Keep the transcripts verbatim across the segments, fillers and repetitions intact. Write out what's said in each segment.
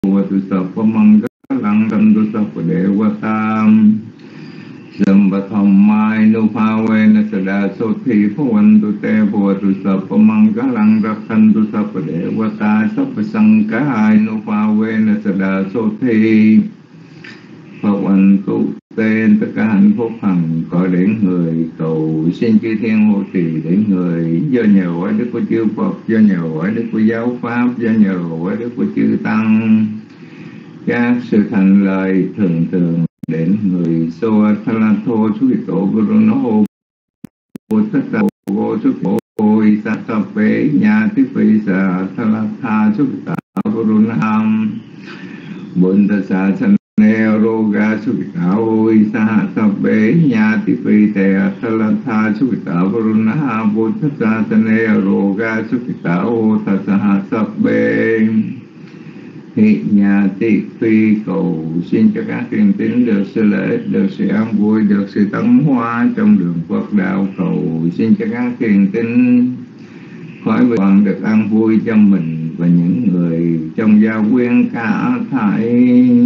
tu sappa manggalang tantu sappa devatam Sambhatham nupavena sada soti bhavantu te bhavatu sappa manggalang rakhantu sappa devata sappa sankara nupavena sada soti bhavantu tên tất cả hạnh phúc hằng có đến người cầu xin chư thiên hộ trì đến người do nhờ quả đức của chư Phật, do nhờ quả đức của giáo pháp, do nhờ quả đức của chư tăng, các sự thành lời thường thường đến người so thalatho suy tổ guruno bồ tát vô xuất bồ sa sa bế nhà tiếp phi sa thalatha xuất tạ gurunam bồn tát sa san neo roga xuất tạ ôi sa sa bế nhà tiếp phi tề thalatha xuất tạ gurunam bồn tát sa san neo roga xuất tạ ô tát sa sa bế Thị nhà tị phi cầu xin cho các thiền tín được sự lễ, được sự an vui, được sự tấn hóa trong đường Phật đạo. Cầu xin cho các thiền tín khỏi hoàn được an vui cho mình và những người trong gia quyến cả thảy.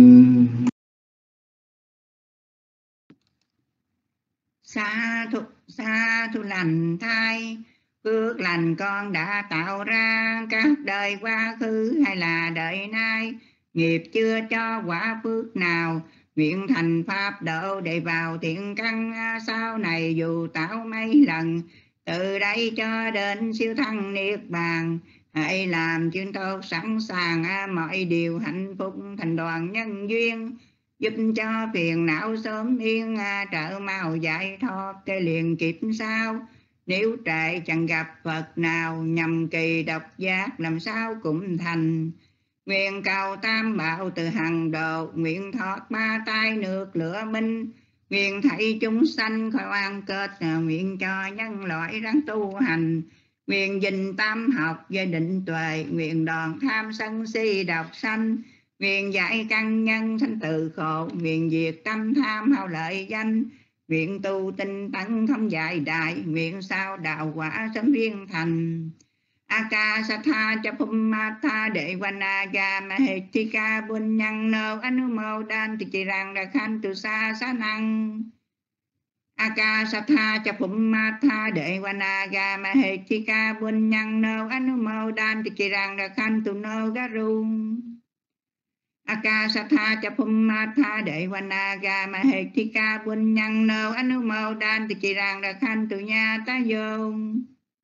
Sa thu, sa thu lành thai, phước lành con đã tạo ra các đời quá khứ hay là đời nay, nghiệp chưa cho quả phước nào, nguyện thành pháp độ để vào thiện căn sau này dù tạo mấy lần, từ đây cho đến siêu thăng niết bàn. Hãy làm chuyên tốt sẵn sàng mọi điều hạnh phúc thành đoàn nhân duyên, giúp cho phiền não sớm yên trợ mau giải thoát cái liền kịp sao. Nếu trại chẳng gặp Phật nào nhằm kỳ độc giác làm sao cũng thành. Nguyện cầu tam bảo từ hằng độ, nguyện thoát ba tai nước lửa minh, nguyện thảy chúng sanh khỏi oan kết, nguyện cho nhân loại ráng tu hành, nguyện dình tam học gia định tuệ, nguyện đòn tham sân si độc sanh, nguyện giải căn nhân sanh từ khổ, nguyện diệt tâm tham hao lợi danh, nguyện tu tinh tấn không dài đại, nguyện sao đạo quả sớm viên thành. Akasatha Chapumatha Đệ Vanaga Mahethika Bunyang No Anumodan Tichirang Rakhantu Sa Sanang. Akasatha Chapumatha Đệ Vanaga Mahethika Bunyang No Anumodan Tichirang Rakhantu No Garung. Akasatha Chapumatha Đệ Vanaga Mahethika Bunyang No Anumodan Tichirang Rakhantu Nyata Yong.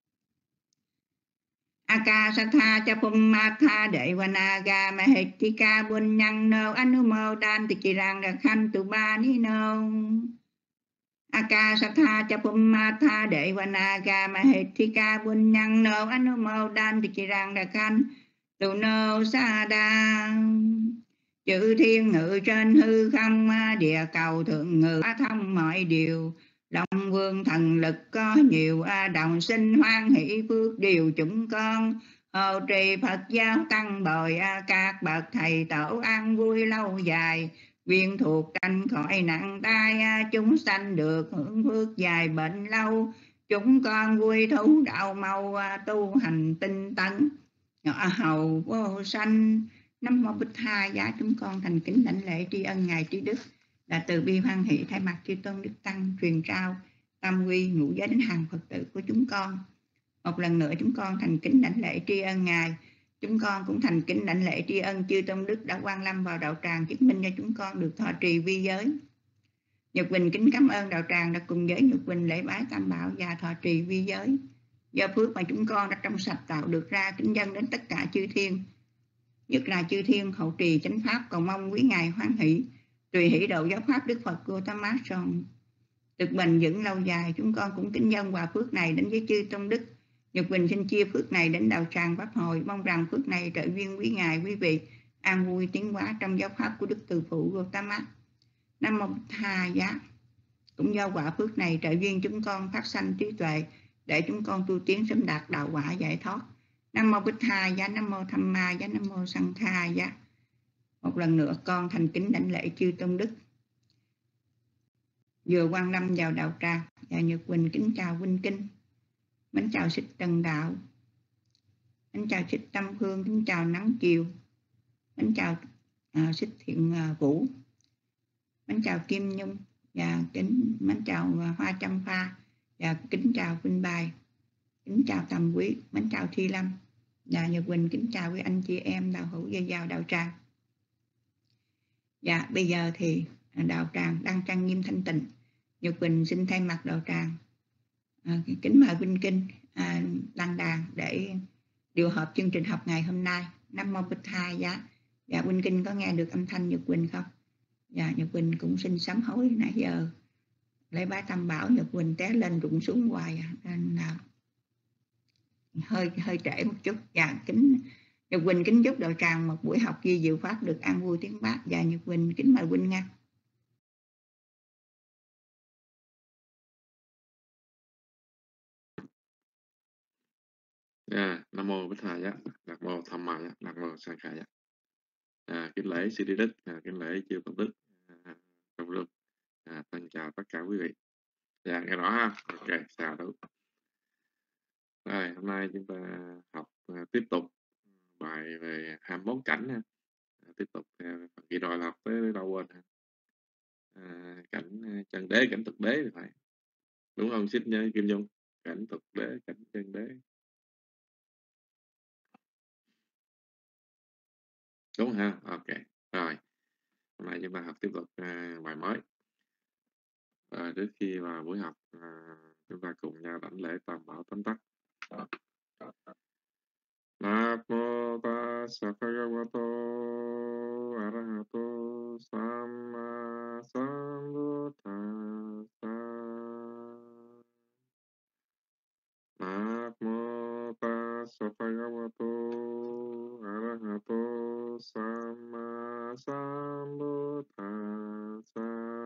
Akasatha Chapumatha Đệ Vanaga Mahethika Bunyang No Anumodan Tichirang Rakhantu Bani No. Akasatha Chapumatha Đệ Vanaga Mahethika Bunyang No Anumodan Tichirang Rakhantu No Sada. Chữ thiên ngự trên hư không, địa cầu thượng ngự thông mọi điều, Long vương thần lực có nhiều, đồng sinh hoan hỷ phước điều chúng con. Hộ trì Phật giáo tăng bồi, các bậc thầy tổ an vui lâu dài, viên thuộc tranh khỏi nặng tai, chúng sanh được hưởng phước dài bệnh lâu. Chúng con vui thú đạo mau, tu hành tinh tấn, ngọ hầu vô sanh. Nam mô Bích Tha Giá. Chúng con thành kính đảnh lễ tri ân ngài trí đức là từ bi hoan hỷ thay mặt chư tôn đức tăng truyền trao tam quy ngũ giới đến hàng Phật tử của chúng con. Một lần nữa chúng con thành kính đảnh lễ tri ân ngài. Chúng con cũng thành kính đảnh lễ tri ân chư tôn đức đã quan lâm vào đạo tràng, chứng minh cho chúng con được thọ trì vi giới. Nhật Quỳnh kính cảm ơn đạo tràng đã cùng với Nhật Quỳnh lễ bái tam bảo và thọ trì vi giới. Do phước mà chúng con đã trong sạch tạo được ra, kính dâng đến tất cả chư thiên, nhất là chư thiên hậu trì chánh pháp, cầu mong quý ngài hoan hỷ tùy hỷ độ giáo pháp Đức Phật Gautama Son được bền vững lâu dài. Chúng con cũng kính dâng quà phước này đến với chư tôn đức. Nhật Quỳnh xin chia phước này đến đạo tràng pháp hội, mong rằng phước này trợ duyên quý ngài quý vị an vui tiến hóa trong giáo pháp của Đức Từ Phụ Gautama. Nam mô Bích Tha Giá. Cũng do quả phước này trợ duyên chúng con phát sanh trí tuệ để chúng con tu tiến sớm đạt đạo quả giải thoát. Nam mô Bích Tha Giá, Nam mô Tham Ma Giá, Nam mô Sang Tha Giá. Một lần nữa con thành kính đảnh lễ chư tôn đức vừa quan lâm vào đạo tràng. Và Nhật Quỳnh kính chào huynh kinh, mến chào Xích Trần Đạo, mến chào Xích Tâm Phương, kính chào Nắng Chiều, mến chào à, Xích Thiện à, Vũ, mến chào Kim Nhung, và kính mến chào à, Hoa Trăm Pha, và kính chào Vinh Bài, kính chào Tầm Quý, mến chào Thi Lâm, và Nhật Quỳnh kính chào quý anh chị em đạo hữu dây vào đạo tràng. Dạ, bây giờ thì đạo tràng đang trang nghiêm thanh tịnh. Nhật Quỳnh xin thay mặt đạo tràng à, kính mời Vinh Kinh à, đăng đàn để điều hợp chương trình học ngày hôm nay. Nam mô Bích Thai giá. Dạ, Vinh Kinh có nghe được âm thanh Nhật Quỳnh không? Dạ, Nhật Quỳnh cũng xin sám hối nãy giờ lễ bái tam bảo Nhật Quỳnh té lên rụng xuống hoài à, nên là hơi hơi trễ một chút. Dạ, kính Nhật Quỳnh kính chúc đạo tràng một buổi học ghi diệu pháp được an vui tiếng bát. Và Nhật Quỳnh kính mời Quỳnh Nga. À, Nam mô Bích Thầy á, Nam mô Tham Mai á, Nam mô Sang Khai á. À, kính lễ sư Đi Đức, à, kính lễ chư Tôn Đức, à, Trong Lương. À, thân chào tất cả quý vị. Dạ, nghe rõ ha. Ok, chào đâu. Rồi, hôm nay chúng ta học à, tiếp tục bài về hai mươi mốt cảnh ha. À, tiếp tục à, phần kỳ rồi là học tới đâu quên ha. À, cảnh à, chân đế, cảnh thực đế thì phải. Đúng không, Xích nhớ Kim Dung? Cảnh thực đế, cảnh chân đế. Đúng ha? Ok. Rồi, hôm nay chúng ta học tiếp tục à, bài mới. À, trước khi vào buổi học à, chúng ta cùng nhau đảnh lễ tam bảo tóm tắt. Nam mô tassa bhagavato arahato samma sambuddhassa. Nam mô tassa bhagavato arahato samma sambuddhassa.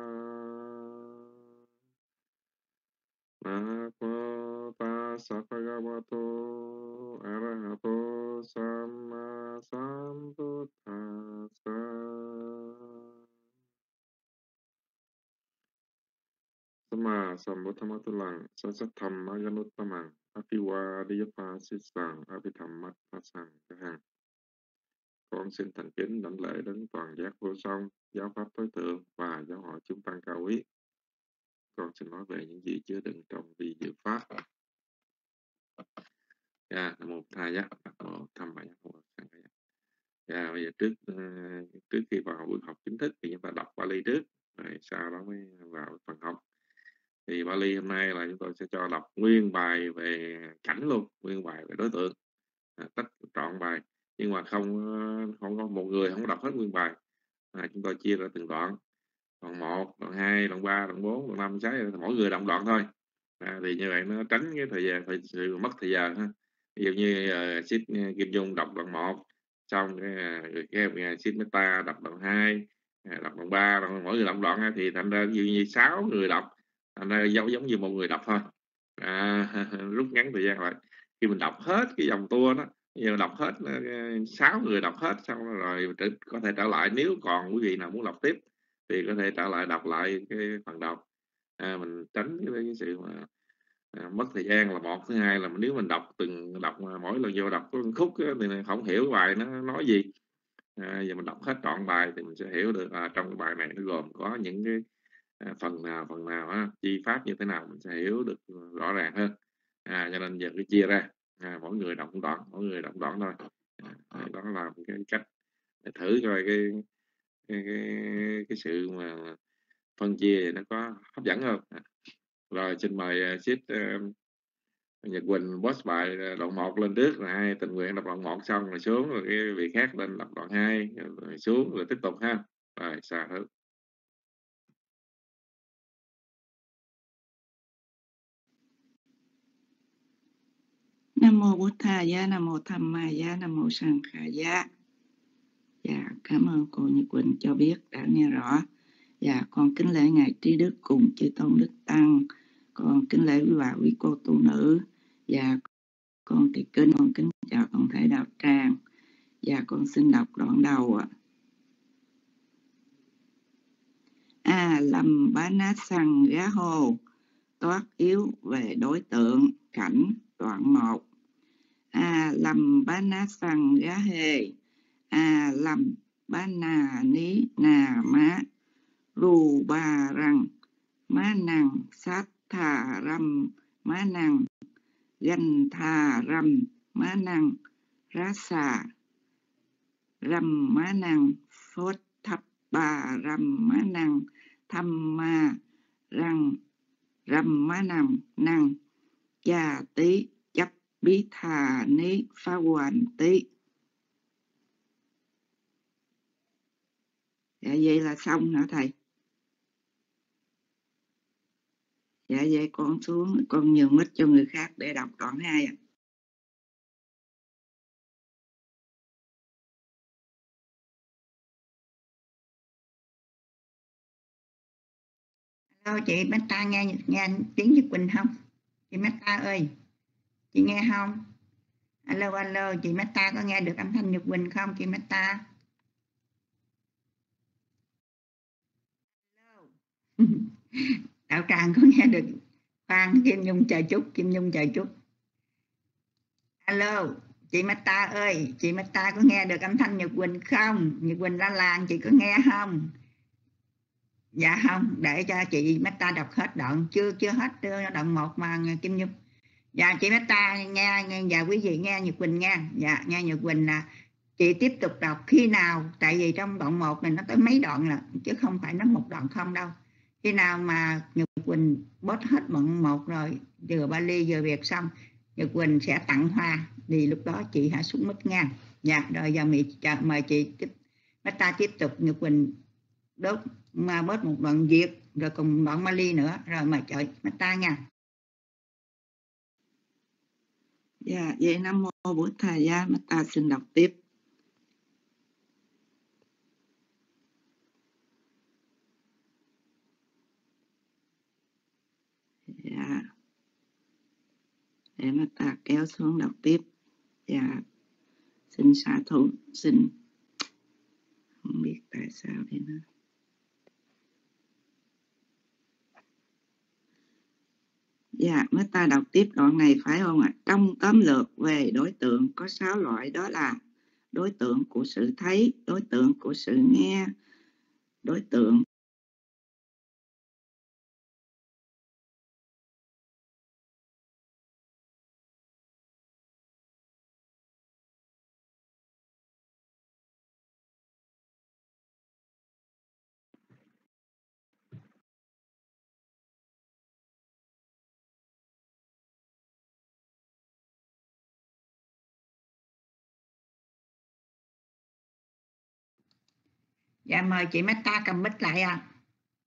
Namo tassa bhagavato arahato samma sambuddhassa. Samma sambuddhamatulang sasatham maganuttamang apiwadiyapa sisang apithammattasang kahang. Con xin thành kính đảnh lễ đến toàn giác vô song, giáo pháp tối thượng và giáo hội chúng tăng cao quý. Con xin nói về những gì chứa đựng trong vi diệu pháp. Dạ, Nam mô Thầy giác, Nam mô Tham Mai giác, Nam mô Sang Khai giác. Dạ, bây giờ trước uh, trước khi vào buổi học chính thức thì chúng ta đọc Bali trước, rồi sau đó mới vào phần học. Thì Bali hôm nay là chúng tôi sẽ cho đọc nguyên bài về cảnh luôn, nguyên bài về đối tượng, à, tất trọn bài. Nhưng mà không không có một người không có đọc hết nguyên bài, à, chúng tôi chia ra từng đoạn, đoạn một, đoạn hai, đoạn ba, đoạn bốn, đoạn năm, sáu, mỗi người đọc đoạn thôi. À, thì như vậy nó tránh cái thời gian, thời sự mất thời gian ha. Ví dụ như uh, Xích uh, Kim Dung đọc đoạn một, xong cái uh, cái uh, Xích Meta đọc đoạn hai, uh, đọc đoạn ba, đoạn, mỗi người đọc đoạn ha, thì thành ra ví dụ như sáu người đọc, thành ra giống giống như một người đọc thôi. À, rút ngắn thời gian lại. Khi mình đọc hết cái dòng tour đó, giờ đọc hết sáu uh, người đọc hết xong rồi có thể trở lại, nếu còn quý vị nào muốn đọc tiếp thì có thể trở lại đọc lại cái phần đọc. À, mình tránh cái, cái sự mà à, mất thời gian là một. Thứ hai là nếu mình đọc từng đọc mỗi lần vô đọc có một khúc á, thì không hiểu bài nó nói gì. À, giờ mình đọc hết trọn bài thì mình sẽ hiểu được à, trong cái bài này nó gồm có những cái à, phần nào phần nào á, chi pháp như thế nào, mình sẽ hiểu được rõ ràng hơn. À, cho nên giờ cứ chia ra, à, mỗi người đọc một đoạn, mỗi người đọc đoạn thôi. À, đó là một cái cách để thử coi cái cái, cái, cái sự mà phân chia nó có hấp dẫn không. À, rồi xin mời uh, Xích uh, Nhật Quỳnh boss bài đoạn một lên trước, rồi hai tình nguyện đọc đoạn một xong rồi xuống, rồi cái vị khác lên đọc đoạn hai rồi xuống, rồi tiếp tục ha. Rồi xa hết. Nam mô Bụt Thà Giá, Nam mô Tham Mai Giá, Nam mô Sang Khai Giá. Dạ, cảm ơn cô Nhật Quỳnh cho biết đã nghe rõ. Dạ, con kính lễ ngài Trí Đức cùng chư tôn đức tăng. Con kính lễ quý bà quý cô tu nữ. Dạ, con tỳ kính con kính chào toàn thể đạo tràng. Dạ, con xin đọc đoạn đầu ạ. A Lâm Bá Ná Săng Gá Hô, toát yếu về đối tượng cảnh đoạn một. A Lâm Bá Ná Săng Gá Hê, A Lâm ba nà ní nà má rù bà răng má năng sát thà râm má năng ganh thà râm má năng rá xà râm má năng phốt thập bà râm má năng thăm ma răng râm má năng năng cha tí chấp bí thà ní phá hoàn tí. Dạ vậy là xong hả thầy? Dạ vậy con xuống, con nhường mic cho người khác để đọc đoạn hai ạ. Alo chị Meta nghe nghe tiếng Nhật Quỳnh không? Chị Meta ơi, chị nghe không? Alo alo, chị Meta có nghe được âm thanh Nhật Quỳnh không chị Meta? Đạo Tràng có nghe được? Khoan, Kim Nhung chờ chút, Kim Nhung chờ chút. Alo, chị Meta ơi, chị Meta có nghe được âm thanh Nhật Quỳnh không? Nhật Quỳnh ra làng chị có nghe không? Dạ không, để cho chị Meta đọc hết đoạn, chưa chưa hết đoạn một mà Kim Nhung. Dạ chị Meta nghe, nghe dạ quý vị nghe Nhật Quỳnh nghe. Dạ nghe Nhật Quỳnh là chị tiếp tục đọc khi nào, tại vì trong đoạn một này nó tới mấy đoạn là chứ không phải nó một đoạn không đâu. Khi nào mà Nhật Quỳnh bớt hết đoạn một rồi, vừa Bali vừa Việt xong, Nhật Quỳnh sẽ tặng hoa, thì lúc đó chị hãy xuống mic nha. Dạ rồi giờ mời, mời chị tiếp Meta tiếp tục. Nhật Quỳnh đốt mà bớt một đoạn Việt rồi cùng đoạn Bali nữa, rồi mời chị Meta nha. Dạ vậy Nam Mô Bổn Thầy Gia, Meta xin đọc tiếp. Dạ để Meta kéo xuống đọc tiếp. Dạ xin xả thủ, xin không biết tại sao thế nữa. Dạ Meta đọc tiếp đoạn này phải không ạ? Trong tóm lược về đối tượng có sáu loại, đó là đối tượng của sự thấy, đối tượng của sự nghe, đối tượng Dạ mời chị Meta cầm mic lại ạ. À.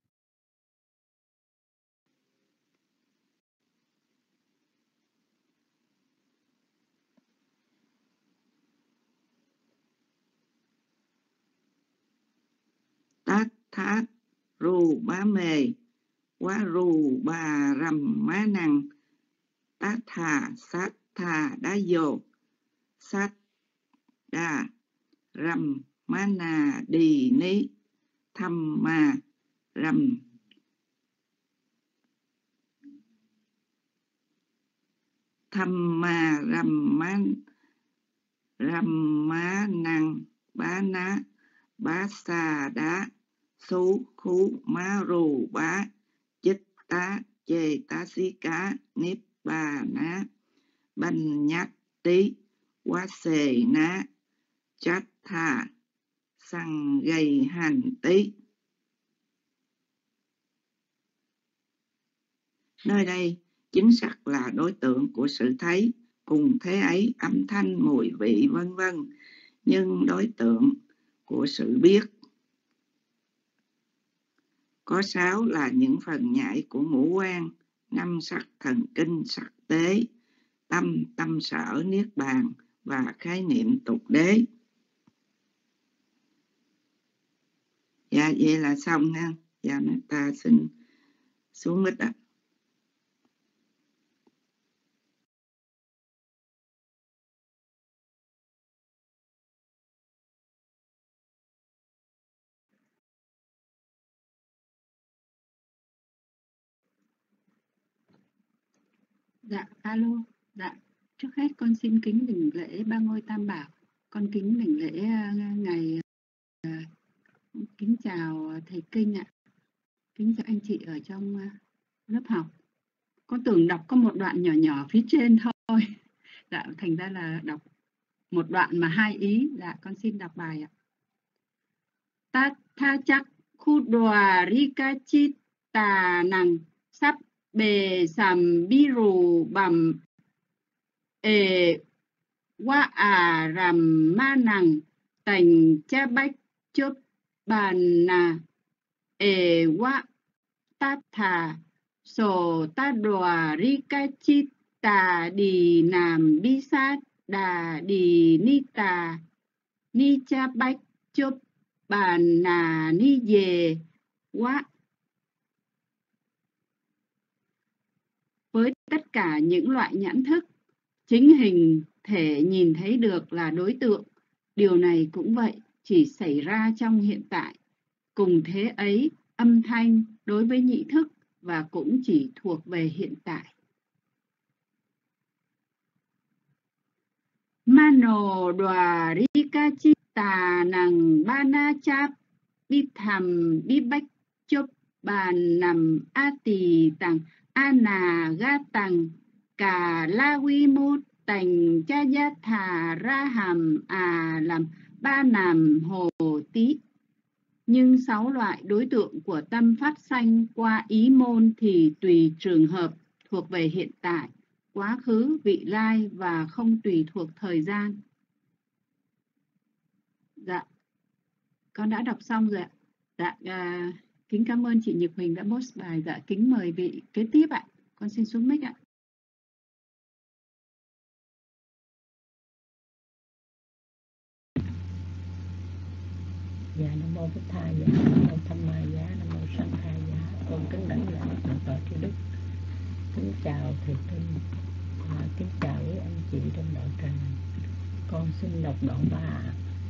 Tát thát ru bá mê quá ru bà rầm má năng tát thà sát thà đá vô sát đà rầm má nà đi ní thăm ma rầm thăm ma rầm má rầm má năng bá ná bá sa đá xú khú má rù bá chích tá chê tá xí cá nếp bà ná banh nhát tí quá xề ná chát thà sang gây hành tí. Nơi đây chính xác là đối tượng của sự thấy, cùng thế ấy âm thanh, mùi vị vân vân, nhưng đối tượng của sự biết có sáu là những phần nhạy của ngũ quan, năm sắc thần kinh, sắc tế, tâm, tâm sở, niết bàn và khái niệm tục đế. Dạ vậy là xong ha. Dạ Meta xin xuống mic ạ. Dạ, alo. Dạ, trước hết con xin kính đỉnh lễ Ba Ngôi Tam Bảo. Con kính đỉnh lễ uh, ngày À, kính chào thầy Kinh ạ. Kính chào anh chị ở trong uh, lớp học. Con tưởng đọc có một đoạn nhỏ nhỏ phía trên thôi. Dạ, thành ra là đọc một đoạn mà hai ý. Dạ, con xin đọc bài ạ. Ta tha chắc khu đòa rika chít tà năng sắp bề sầm bi rù bầm ê wa à rằm ma năng tành cha bách chốt bàn nà ê wa ta thà sổ ta đòa rika chít tà đi nàm bi sát đà đi ni tà ni cha bách chốt bàn nà ni về quá. Với tất cả những loại nhãn thức, chính hình thể nhìn thấy được là đối tượng. Điều này cũng vậy, chỉ xảy ra trong hiện tại. Cùng thế ấy, âm thanh đối với nhị thức và cũng chỉ thuộc về hiện tại. Mano đoà rika chitta nằng ba na cháp bi thầm bi bách chốt bàn nằm a tỳ tằng a nà ga tằng cà la quy mốt tành cha gia thà ra hàm à làm ba nằm hồ tí. Nhưng sáu loại đối tượng của tâm phát sanh qua ý môn thì tùy trường hợp thuộc về hiện tại, quá khứ, vị lai và không tùy thuộc thời gian. Dạ, con đã đọc xong rồi ạ. Dạ, à, kính cảm ơn chị Nhật Huỳnh đã post bài. Dạ, kính mời vị kế tiếp ạ. Con xin xuống mic ạ. Dạ, Nam Mô Bích Tha Dạ, Nam Mô Tham Ma Giá, Nam Mô Sanh Tha Giá. Con kính đảnh lễ Thượng tọa Chư Đức. Kính chào thầy Kinh, à, kính chào quý anh chị trong đạo tràng. Con xin đọc đoạn ba.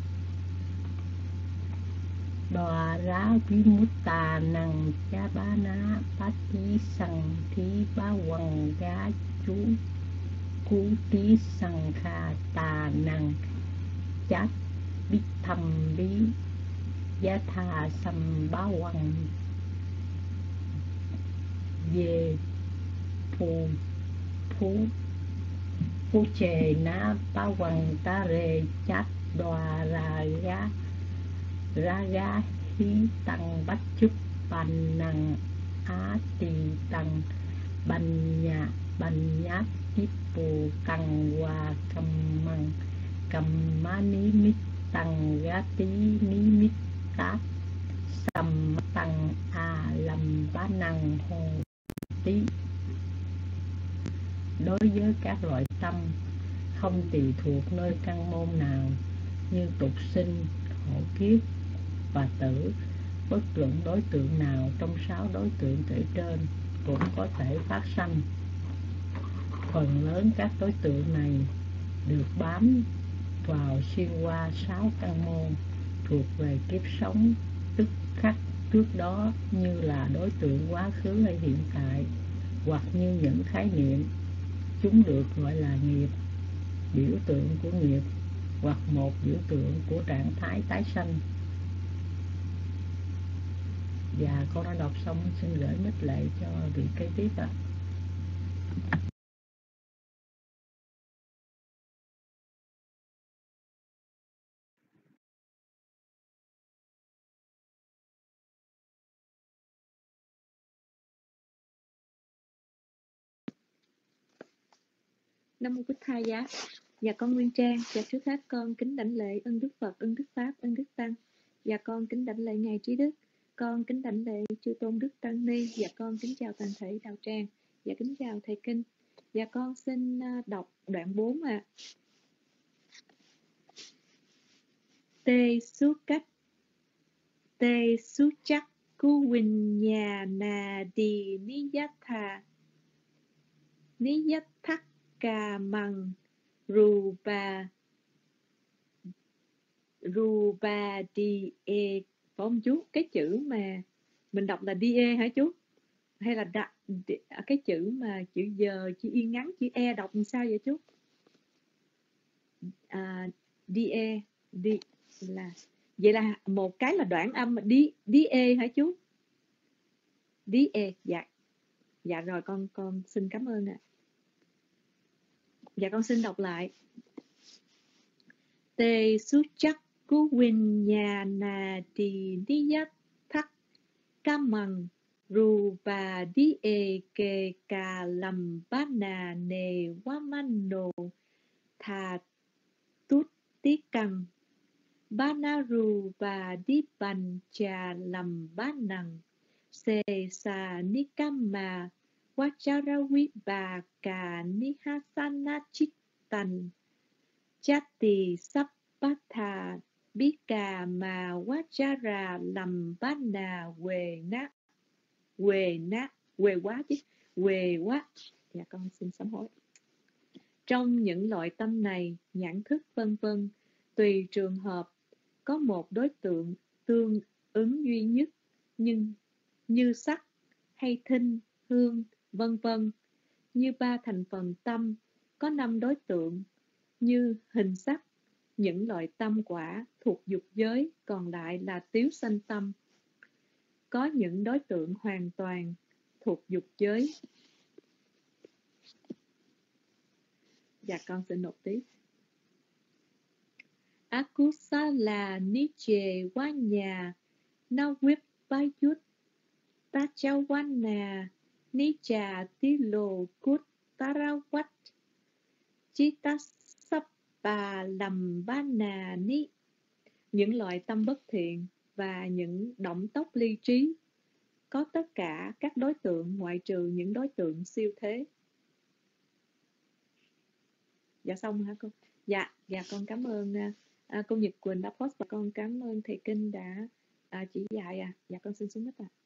Đoà rá quý mút tà năng cha ba ná bát tí sằng thí ba quần gá chú cú tí sằng kha tà năng chát bích thầm bí giá thà sầm ba quần về phù phú phú chề ná ba quần ta rề chát đoà ra gá ra gá hí tăng bách chúc bàn năng á tì tăng bành nhà bành nhát tiếp bù tăng hòa cầm măng cầm má ní mít tăng gá tí ní mít tát sầm tăng à lầm bá năng hồ tí. Đối với các loại tâm không tùy thuộc nơi căn môn nào như tục sinh, hộ kiếp và tử, bất luận đối tượng nào trong sáu đối tượng kể trên cũng có thể phát sanh. Phần lớn các đối tượng này được bám vào xuyên qua sáu căn môn thuộc về kiếp sống tức khắc trước đó, như là đối tượng quá khứ hay hiện tại, hoặc như những khái niệm. Chúng được gọi là nghiệp, biểu tượng của nghiệp, hoặc một biểu tượng của trạng thái tái sanh. Và con đã đọc xong, xin gửi mic lại cho vị kế tiếp ạ. Nam Mô Bích Tha Giá. Dạ con Nguyên Trang. Dạ trước hết con kính đảnh lễ ân Đức Phật, ân Đức Pháp, ân Đức Tăng. Dạ con kính đảnh lễ Ngài Trí Đức. Con kính đảnh lễ Chư Tôn Đức Tăng Ni. Dạ con kính chào toàn thể đạo tràng. Dạ kính chào thầy Kinh. Dạ con xin đọc đoạn bốn ạ. À. Tê su cách Tê su chắc cu quỳnh nhà nà đi ni giác thà ni giác thắc cà mằng rù bà rù bà đi e. Phải không chú? Cái chữ mà mình đọc là đi e hả chú? Hay là đa, cái chữ mà chữ giờ, chữ yên ngắn, chữ e đọc làm sao vậy chú? À, đi e đi là Vậy là một cái là đoạn âm đi đi e hả chú? Đi e, dạ. Dạ rồi con con xin cảm ơn ạ. À. Dạ con xin đọc lại. Tê su chắc cú win nhà nà đi đi yát thắc ca mằng ru và đi e kê cà lầm bá nà nề quá man nồ thà tút tí căng bá na ru và đi bành trà lầm bá nằng xê xà ni cam mà Vajravi bà cà ni hasana chittan chatti sappatha bí cà mà Vajra lầm bá nà quề nát quề nát quề quá chứ quề quá. Dạ con xin sám hối. Trong những loại tâm này, nhãn thức vân vân, tùy trường hợp có một đối tượng tương ứng duy nhất, nhưng như sắc hay thinh, hương, vân vân. Như ba thành phần tâm có năm đối tượng, như hình sắc, những loại tâm quả thuộc dục giới, còn lại là tiếu sanh tâm. Có những đối tượng hoàn toàn thuộc dục giới. Dạ con xin nộp tiếp. Akusala niche vanya navipayut tachawana nicha tilo kut tarawat chitasappa lambana ni. Những loại tâm bất thiện và những động tốc ly trí có tất cả các đối tượng ngoại trừ những đối tượng siêu thế. Dạ xong hả con? Dạ, dạ con cảm ơn à, cô Nhật Quỳnh đã post và con cảm ơn thầy Kinh đã à, chỉ dạy à. Dạ con xin xuống hết ạ. À.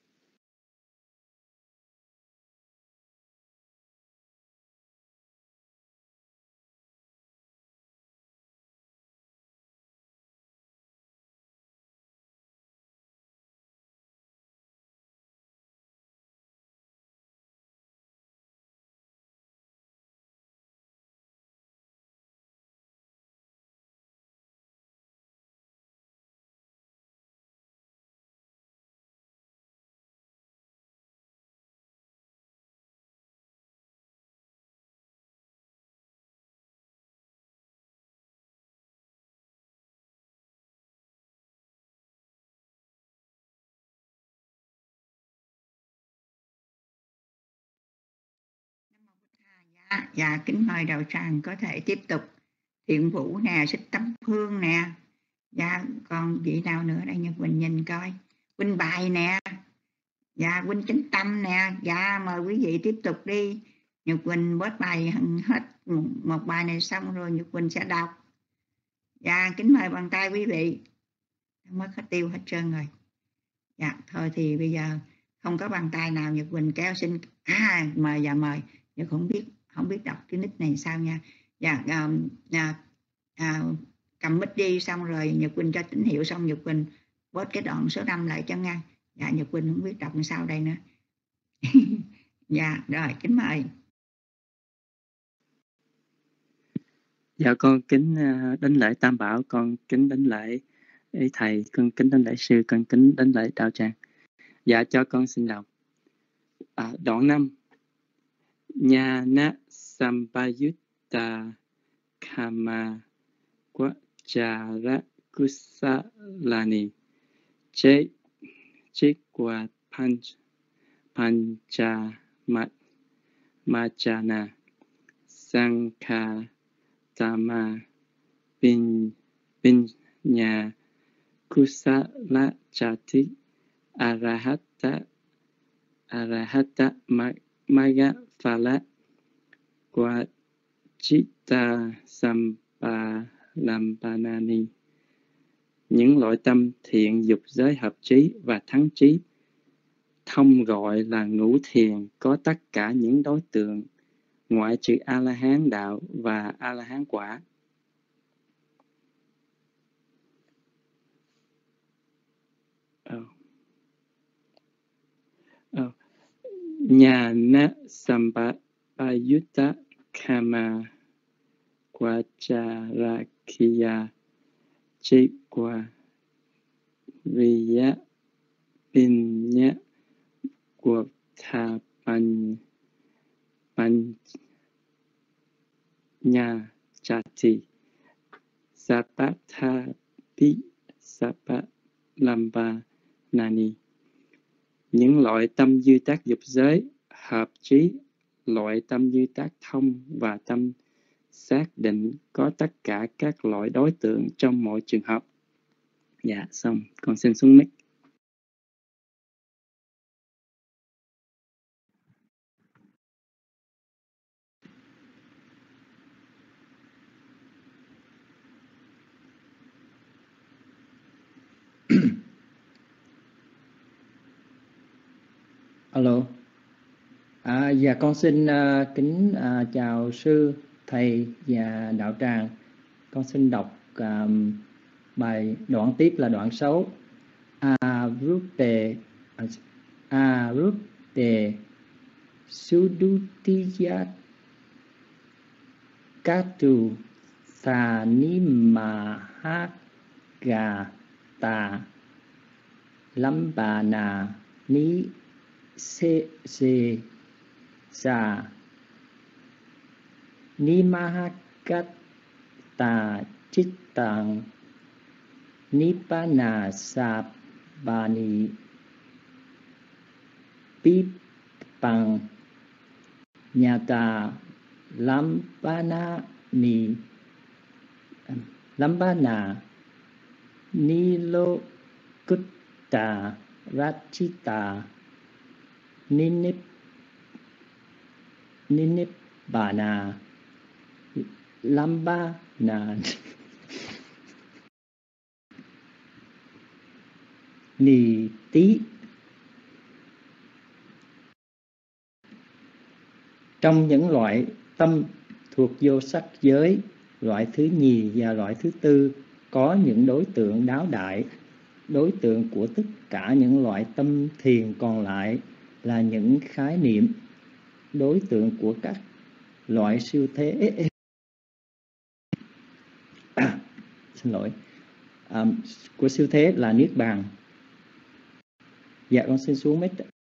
Dạ, dạ kính mời đạo tràng có thể tiếp tục. Thiện Vũ nè, Xích Tấm Hương nè. Dạ còn vị nào nữa đây Nhật Quỳnh nhìn coi. Quỳnh Bài nè. Dạ Quỳnh Chánh Tâm nè. Dạ mời quý vị tiếp tục đi. Nhật Quỳnh bớt bài hết một, một bài này xong rồi Nhật Quỳnh sẽ đọc. Dạ kính mời bàn tay quý vị. Mất hết tiêu hết trơn rồi. Dạ thôi thì bây giờ không có bàn tay nào Nhật Quỳnh kéo xin. À mời dạ mời. Nhật không biết không biết đọc cái nick này sao nha. Dạ à, à, à, cầm mic đi xong rồi Nhật Quỳnh cho tín hiệu xong Nhật Quỳnh post cái đoạn số năm lại cho nha. Dạ Nhật Quỳnh không biết đọc làm sao đây nữa. Dạ rồi kính mời. Dạ con kính đánh lễ Tam Bảo, con kính đánh lễ thầy, con kính đánh lễ sư, con kính đánh lễ đạo tràng. Dạ cho con xin đọc à, đoạn năm. Nhà na sampayutta kama quachara kusalani che chikwa panch pancha machana sankha tama bin bin nhà kusala chati arahata arahata maga phala qua chitta sampalampanani. Những loại tâm thiện dục giới hợp trí và thắng trí, thông gọi là ngũ thiền, có tất cả những đối tượng ngoại trừ A-la-hán đạo và A-la-hán quả. Oh. Oh. Nhà na sampayutta kama quacharakiya chikwa Viya Pinya Quatha Pan Panya Chati Sapatha Pi Sapalamba Nani. Những loại tâm dư tác dục giới hợp trí, loại tâm dư tác thông và tâm xác định có tất cả các loại đối tượng trong mọi trường hợp. Dạ, xong. Con xin xuống mic. Alo. À, dạ con xin uh, kính uh, chào sư, thầy và đạo tràng. Con xin đọc um, bài đoạn tiếp là đoạn sáu. Arutte Arutte Sudutiyat Katu Tanimahagata Lambana Ni Se Se Sa Nimahagata Chittang Nibbana Sabani Pipang Nyata Lambana Ni Lambana Nilo Kutta Rachita Ninip Ninibbana Lambana Ni Tí. Trong những loại tâm thuộc vô sắc giới, loại thứ nhì và loại thứ tư có những đối tượng đáo đại. Đối tượng của tất cả những loại tâm thiền còn lại là những khái niệm. Đối tượng của các loại siêu thế à, xin lỗi à, của siêu thế là niết bàn. Dạ con xin xuống mic.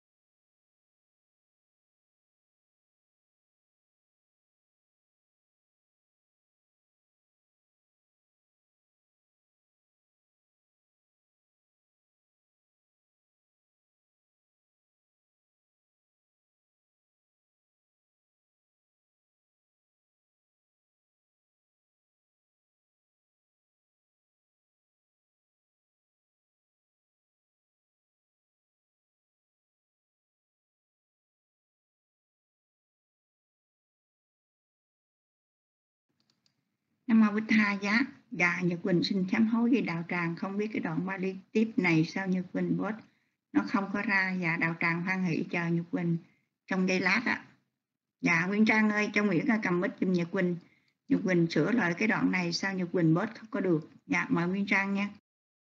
Nam Mô Bích Tha Giá. Dạ, Nhật Quỳnh xin sám hối với đạo tràng, không biết cái đoạn Bali tiếp này sao Nhật Quỳnh post nó không có ra. Dạ, đạo tràng hoan hỷ chờ Nhật Quỳnh trong giây lát ạ. Dạ, Nguyên Trang ơi, cho Nguyễn cầm mic giùm Nhật Quỳnh. Nhật Quỳnh sửa lại cái đoạn này sao Nhật Quỳnh post không có được. Dạ, mời Nguyên Trang nha.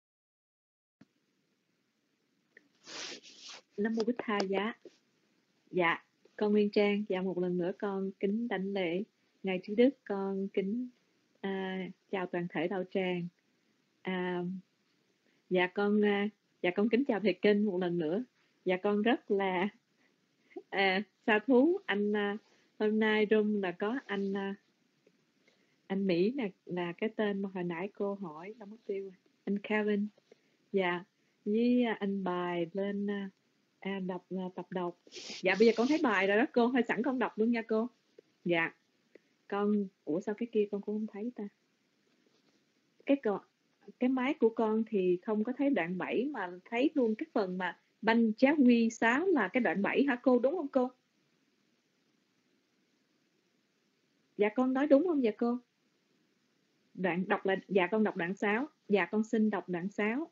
Nam Mô Bích Tha Giá. Dạ, con Nguyên Trang. Dạ, một lần nữa con kính đảnh lễ Ngài Trí Đức. Con kính à, chào toàn thể đạo tràng. À, dạ con à, dạ con kính chào thầy Kinh một lần nữa. Dạ con rất là à, sa thú anh à, hôm nay room là có anh à, anh Mỹ là là cái tên mà hồi nãy cô hỏi nó mất tiêu rồi. Anh Kevin. Dạ, với à, anh Bài lên à, à, đọc à, tập đọc. Dạ bây giờ con thấy bài rồi đó cô, hơi sẵn con đọc luôn nha cô. Dạ con, ủa sao cái kia con cũng không thấy ta. Cái con cái máy của con thì không có thấy đoạn bảy mà thấy luôn cái phần mà banh chá quy sáu là cái đoạn bảy hả cô, đúng không cô? Dạ con nói đúng không dạ cô? Đoạn đọc là dạ con đọc đoạn sáu. Dạ con xin đọc đoạn sáu.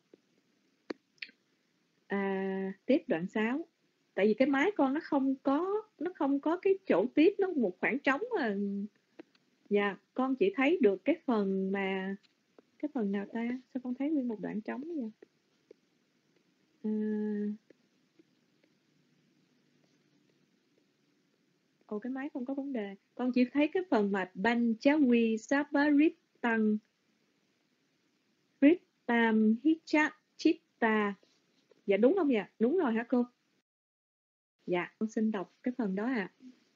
À, tiếp đoạn sáu. Tại vì cái máy con nó không có nó không có cái chỗ tiếp, nó một khoảng trống mà. Dạ con chỉ thấy được cái phần mà cái phần nào ta, sao con thấy nguyên một đoạn trống vậy? À, ồ cái máy không có vấn đề, con chỉ thấy cái phần mà Panchawi Sabaritang Ritam Hichat Chit Chitta. Dạ đúng không dạ? Đúng rồi hả cô? Dạ, con xin đọc cái phần đó ạ. À.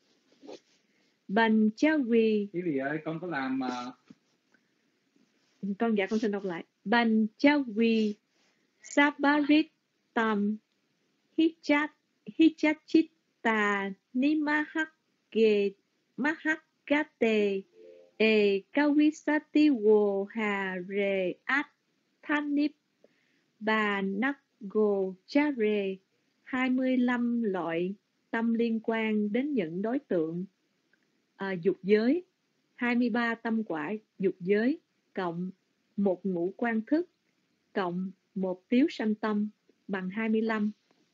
Banchavi. Quý vị ơi, con có làm uh... con dạ con xin đọc lại. Banchavi Sabaritam Hichat Hichachitta Nimahake Mahakate E Kawisati Wo Hare At Thanip Bà Nago Chare. Hai mươi lăm loại tâm liên quan đến những đối tượng à, dục giới, hai mươi ba tâm quả dục giới, cộng một ngũ quan thức, cộng một tiếu sanh tâm bằng hai mươi lăm.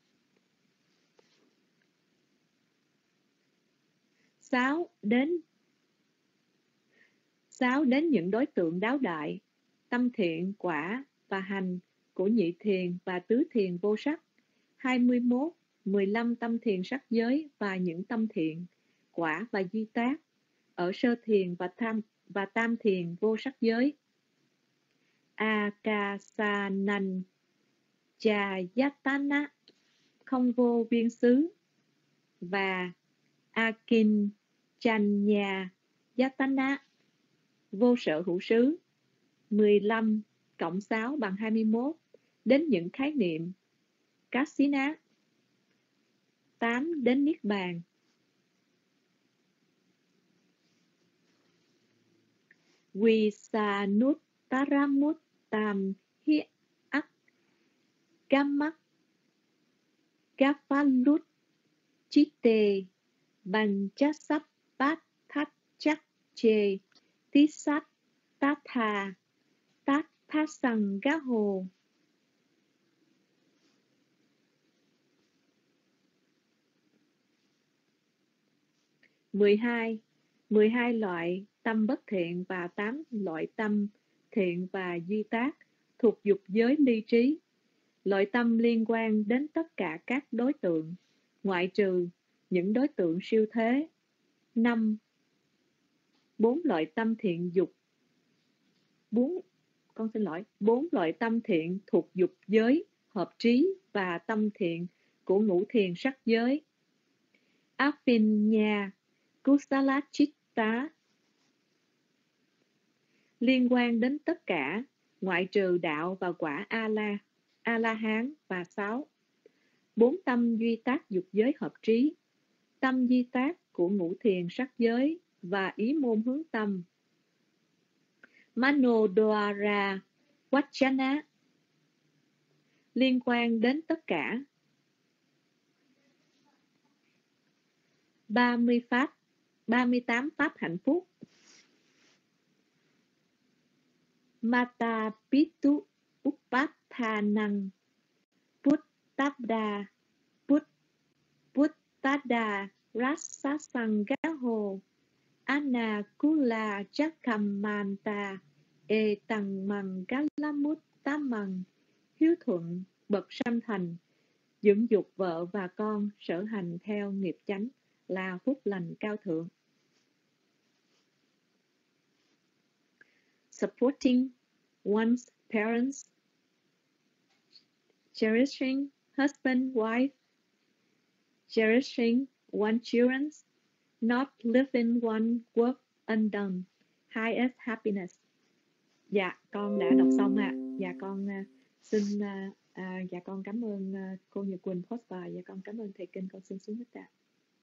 Sáu đến sáu đến những đối tượng đáo đại, tâm thiện, quả và hành của nhị thiền và tứ thiền vô sắc. Hai mươi mốt, mười lăm tâm thiền sắc giới và những tâm thiện, quả và duy tác ở sơ thiền và tham và tam thiền vô sắc giới. Akasanan Chayatana không vô biên xứ và Akin Chanya Yatana vô sở hữu xứ. Mười lăm cộng sáu bằng hai mươi mốt đến những khái niệm Kasina. Tám đến Niết Bàn. Visanuttaramuttam hi ak gamak gafalut chitte banchasappat thachak che tisat tatha tathasangaho. mười hai. mười hai loại tâm bất thiện và tám loại tâm thiện và duy tác thuộc dục giới ly trí. Loại tâm liên quan đến tất cả các đối tượng, ngoại trừ những đối tượng siêu thế. Năm. Bốn loại tâm thiện dục. Bốn, con xin lỗi, bốn loại tâm thiện thuộc dục giới hợp trí và tâm thiện của ngũ thiền sắc giới. Apinya Kusalachitta liên quan đến tất cả, ngoại trừ đạo và quả A-la, A-la-hán. Và sáu. Bốn tâm duy tác dục giới hợp trí, tâm duy tác của ngũ thiền sắc giới và ý môn hướng tâm. Manodwara Vachana liên quan đến tất cả. ba mươi pháp, ba mươi tám pháp hạnh phúc. Mata Pitu Upathanang Puttabda Put Puttada Rasasangaho Anakula Jakamanta E Tăng Mằng Galamuttamang hiếu thuận, bậc sanh thành, dưỡng dục vợ và con, sở hành theo nghiệp chánh là phúc lành cao thượng. Supporting one's parents, cherishing husband, wife, cherishing one's children, not living one work undone, highest happiness. Dạ, con đã đọc xong ạ. À. Dạ, con uh, xin, uh, uh, dạ con cảm ơn uh, cô Nhật Quỳnh post bài. Dạ, con cảm ơn thầy Kinh, con xin xuống hết ạ.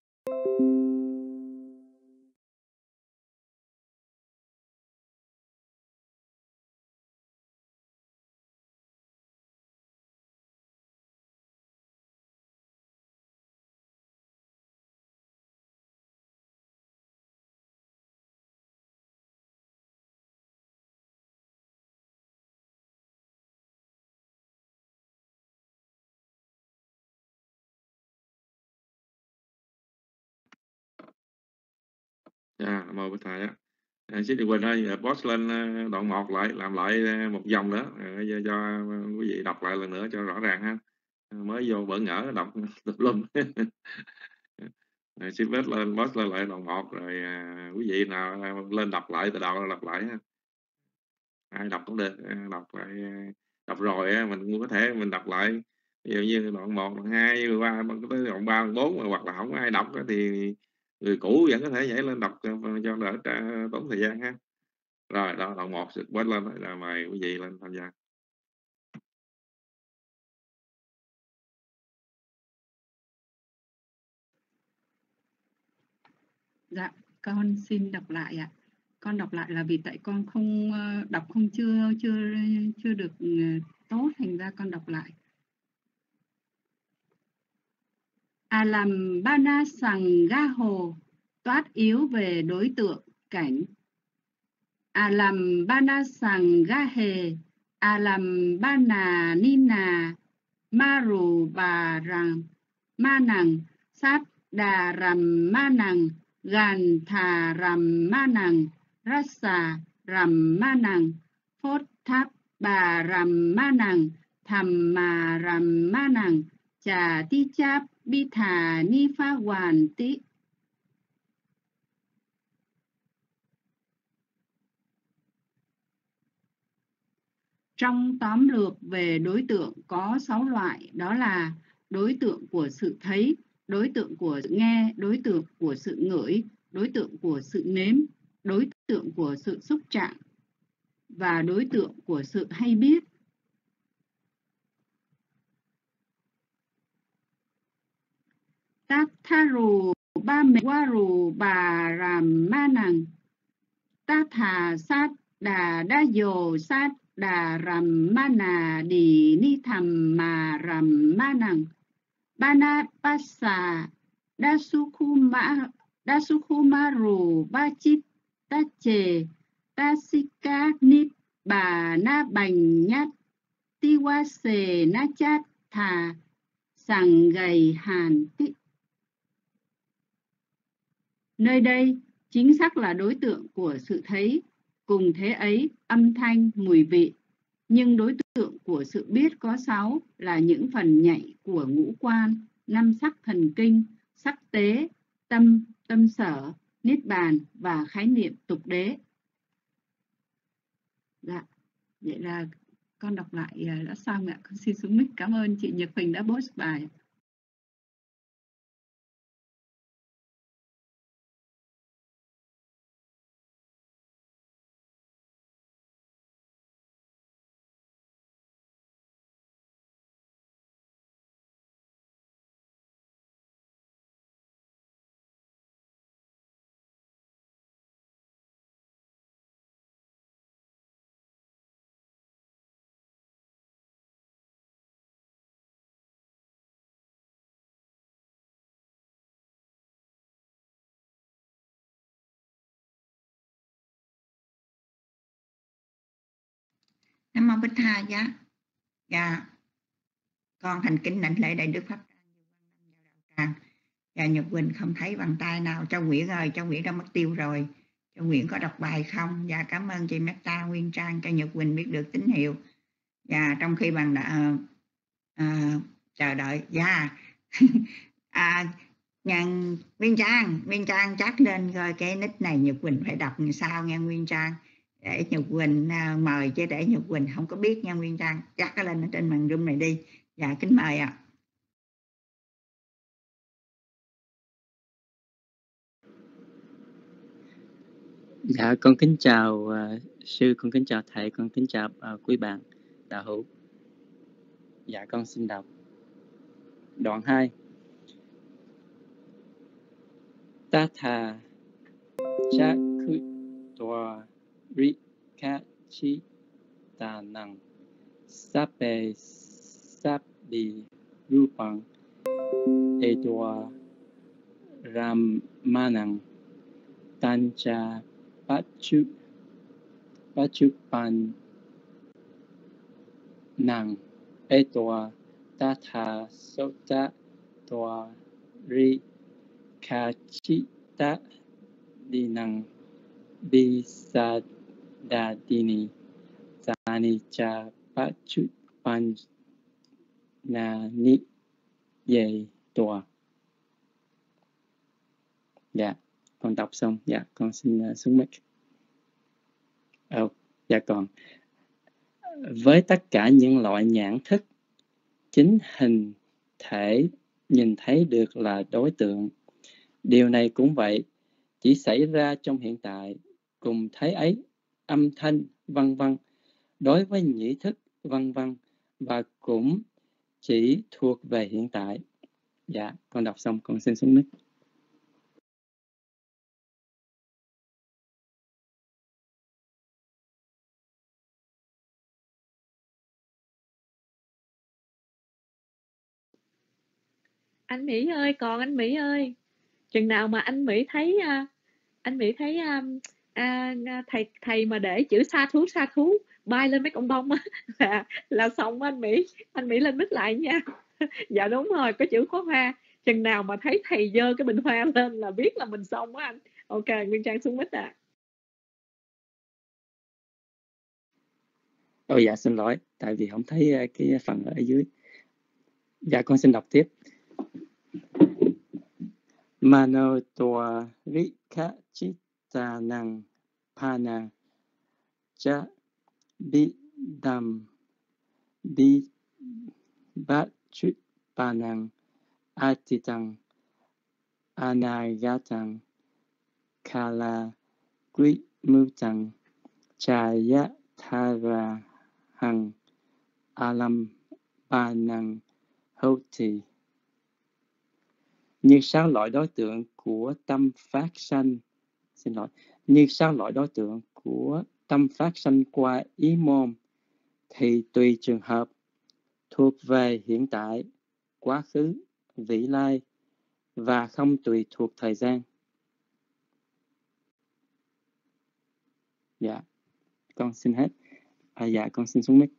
Dạ, mời với thầy á. À, xin Quỳnh ơi, post lên đoạn một lại, làm lại một dòng nữa cho, cho quý vị đọc lại lần nữa cho rõ ràng ha. Mới vô bỡ ngỡ đọc tùm lum. Xin post lên, post lên lại đoạn một rồi à, quý vị nào lên đọc lại từ đầu đọc lại ha. Ai đọc cũng được, đọc lại đọc rồi á, mình cũng có thể mình đọc lại, ví dụ như đoạn một, đoạn hai, đoạn ba, tới đoạn ba, đoạn bốn, hoặc là không có ai đọc á, thì người cũ vẫn có thể nhảy lên đọc cho đỡ trả- tốn thời gian ha. Rồi đó, đoạn một sự quên lên là mời quý vị lên tham gia. Dạ, con xin đọc lại ạ. Con đọc lại là vì tại con không ờ, đọc không chưa chưa chưa được ờ, tốt, thành ra con đọc lại. À làm ba na sằng ga hồ, toát yếu về đối tượng cảnh. À làm ba na sằng ga hề, à làm ba nà ni nà, ma rù bà rằng, ma nằng, sát đà rằm ma nằng, gàn thà rằm ma nằng, rát xà rằm ma nằng, phốt tháp bà rằm ma nằng, thầm mà rằm ma nằng, chà ti cháp bi thà ni pha hoàn tí. Trong tóm lược về đối tượng có sáu loại, đó là đối tượng của sự thấy, đối tượng của sự nghe, đối tượng của sự ngửi, đối tượng của sự nếm, đối tượng của sự xúc chạm và đối tượng của sự hay biết. Tát tha rù ba mê qua rù bà ràm ma nằng, tát thà sát đà đa dồ sát đà rằm ma nà đi ni thầm mà rằm ma nằng, ba na pa xà đa su khu ma đa su khu ma rù ba chít ta chề ta si ca nít bà na bành nhát ti wa xề na chát thà sằng gầy hàn tí. Nơi đây chính xác là đối tượng của sự thấy, cùng thế ấy âm thanh, mùi vị. Nhưng đối tượng của sự biết có sáu là những phần nhạy của ngũ quan, năm sắc thần kinh, sắc tế, tâm, tâm sở, niết bàn và khái niệm tục đế. Dạ, vậy là con đọc lại đã xong ạ. Con xin xuống mic. Cảm ơn chị Nhật Huỳnh đã post bài. Nam mô Bích Tha giá. Dạ, con thành kính đảnh lễ đại đức pháp tràng. Và Nhật Quỳnh không thấy bàn tay nào. Châu Nguyễn ơi, Châu Nguyễn đã mất tiêu rồi. Châu Nguyễn có đọc bài không? Và cảm ơn chị Meta Nguyên Trang cho Nhật Quỳnh biết được tín hiệu. Và trong khi bạn đã uh, chờ đợi, dạ à, Nhân Nguyên Trang, Nguyên Trang chắc lên coi cái nick này Nhật Quỳnh phải đọc như sao nghe Nguyên Trang, để Nhật Quỳnh uh, mời, chứ để Nhật Quỳnh không có biết nha Nguyên Trang, chắc cái lên ở trên màn room này đi. Dạ kính mời ạ. À. Dạ con kính chào uh, sư, con kính chào thầy, con kính chào uh, quý bạn đạo hữu. Dạ con xin đọc đoạn hai. Tatha chakutwa rikachi tanang sape sabdi rupang edwa ramanang tancha pachu pachupan nang etwa tatha sota toa ri kachita dinang bisadadini sanicha pachupan na ni ye toa. Dạ con đọc xong. Dạ con xin uh, xuống mic. Oh, dạ còn với tất cả những loại nhãn thức, chính hình thể nhìn thấy được là đối tượng. Điều này cũng vậy, chỉ xảy ra trong hiện tại, cùng thấy ấy, âm thanh, vân vân, đối với nhĩ thức, vân vân, và cũng chỉ thuộc về hiện tại. Dạ, con đọc xong, con xin xuống mic. Anh Mỹ ơi, còn anh Mỹ ơi, chừng nào mà anh Mỹ thấy à, anh Mỹ thấy à, à, thầy thầy mà để chữ sa thú sa thú bay lên mấy con bông á, là là xong anh Mỹ. Anh Mỹ lên mic lại nha. Dạ đúng rồi, có chữ khóa hoa. Chừng nào mà thấy thầy dơ cái bình hoa lên là biết là mình xong á anh. Ok, Nguyên Trang xuống mic ạ. Ôi dạ, xin lỗi, tại vì không thấy cái phần ở dưới. Dạ, con xin đọc tiếp. Mano toa rika chitta nang pana cha bi dam bi bat chut panang atitang anagatang kala gui mutang chaya thara hằng alam panang hoti. Như sáu loại đối tượng của tâm phát sanh, xin lỗi, như sáu loại đối tượng của tâm phát sanh qua ý môn, thì tùy trường hợp, thuộc về hiện tại, quá khứ, vị lai, và không tùy thuộc thời gian. Dạ, con xin hết. À, dạ, con xin xuống mic.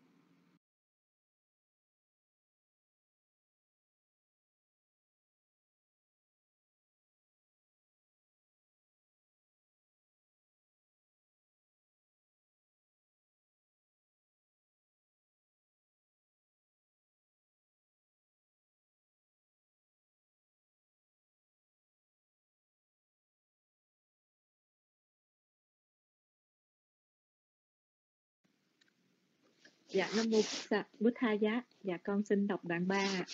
Dạ, Nam Mô Bụt Tha Giá. Dạ, con xin đọc đoạn ba.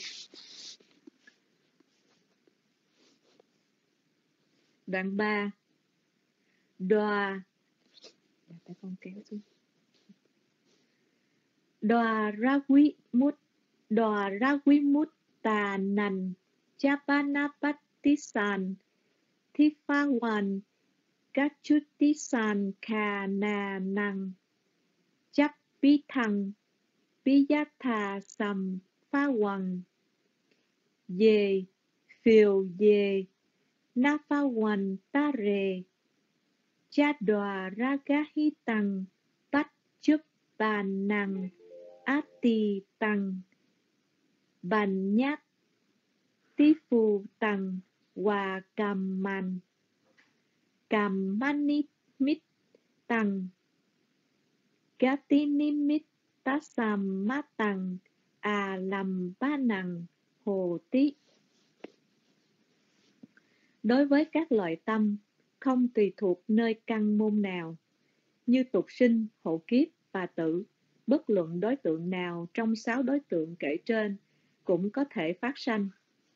Đoạn ba. Đoà. Dạ, để con kéo xuống. Đoà ra quý mút. Đoà ra quý mút tà nành. Chapanapatisan. Thi pha hoàn. Gachutisan kha na năng. Chap bi thằng. Bi giác thà sầm pha hoàng. Dê. Phiêu dê. Na pha hoàn ta rề. Cha đòa ra ga hi tăng. Bắt chúc bàn năng. Á tì tăng. Bàn nhát. Tí phù tăng. Hòa cầm man. Cầm mani mít tăng. Gá tí ni mít tá xàm má tăng. À lầm ba năng. Hồ tí. Đối với các loại tâm, không tùy thuộc nơi căn môn nào, như tục sinh, hộ kiếp và tử, bất luận đối tượng nào trong sáu đối tượng kể trên cũng có thể phát sanh.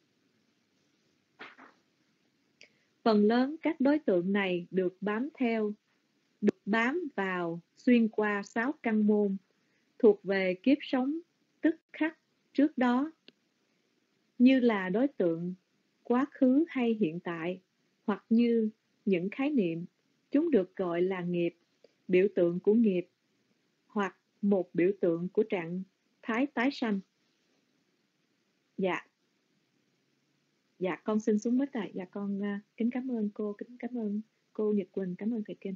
Phần lớn các đối tượng này được bám theo, được bám vào, xuyên qua sáu căn môn, thuộc về kiếp sống tức khắc trước đó, như là đối tượng quá khứ hay hiện tại, hoặc như những khái niệm, chúng được gọi là nghiệp, biểu tượng của nghiệp, hoặc một biểu tượng của trạng thái tái sanh. Dạ. Dạ, con xin xuống mic ạ. Dạ, con uh, kính cảm ơn cô, kính cảm ơn cô Nhật Quỳnh, cảm ơn thầy Kinh.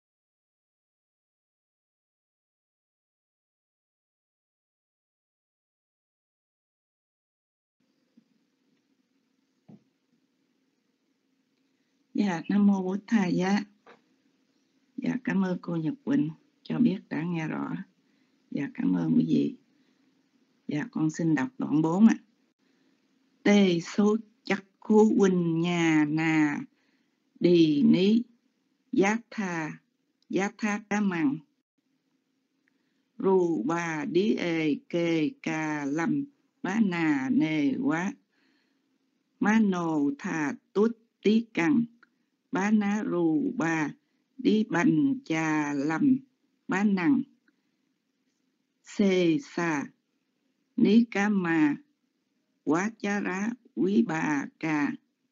Dạ, Nam Mô Bụt Tha Giá. Dạ, cảm ơn cô Nhật Quỳnh cho biết đã nghe rõ. Dạ, cảm ơn quý vị. Dạ, con xin đọc đoạn bốn ạ. Tê số chắc khu huynh nhà nà đi ní giác tha giác tha cá mặn ru ba đi ê kê ca lâm bá nà nê quá má nô thà tút tí căng bá ná ru ba đi bành cha lâm bá năng xê xa ní cá ma quá chá rá quý bà ca.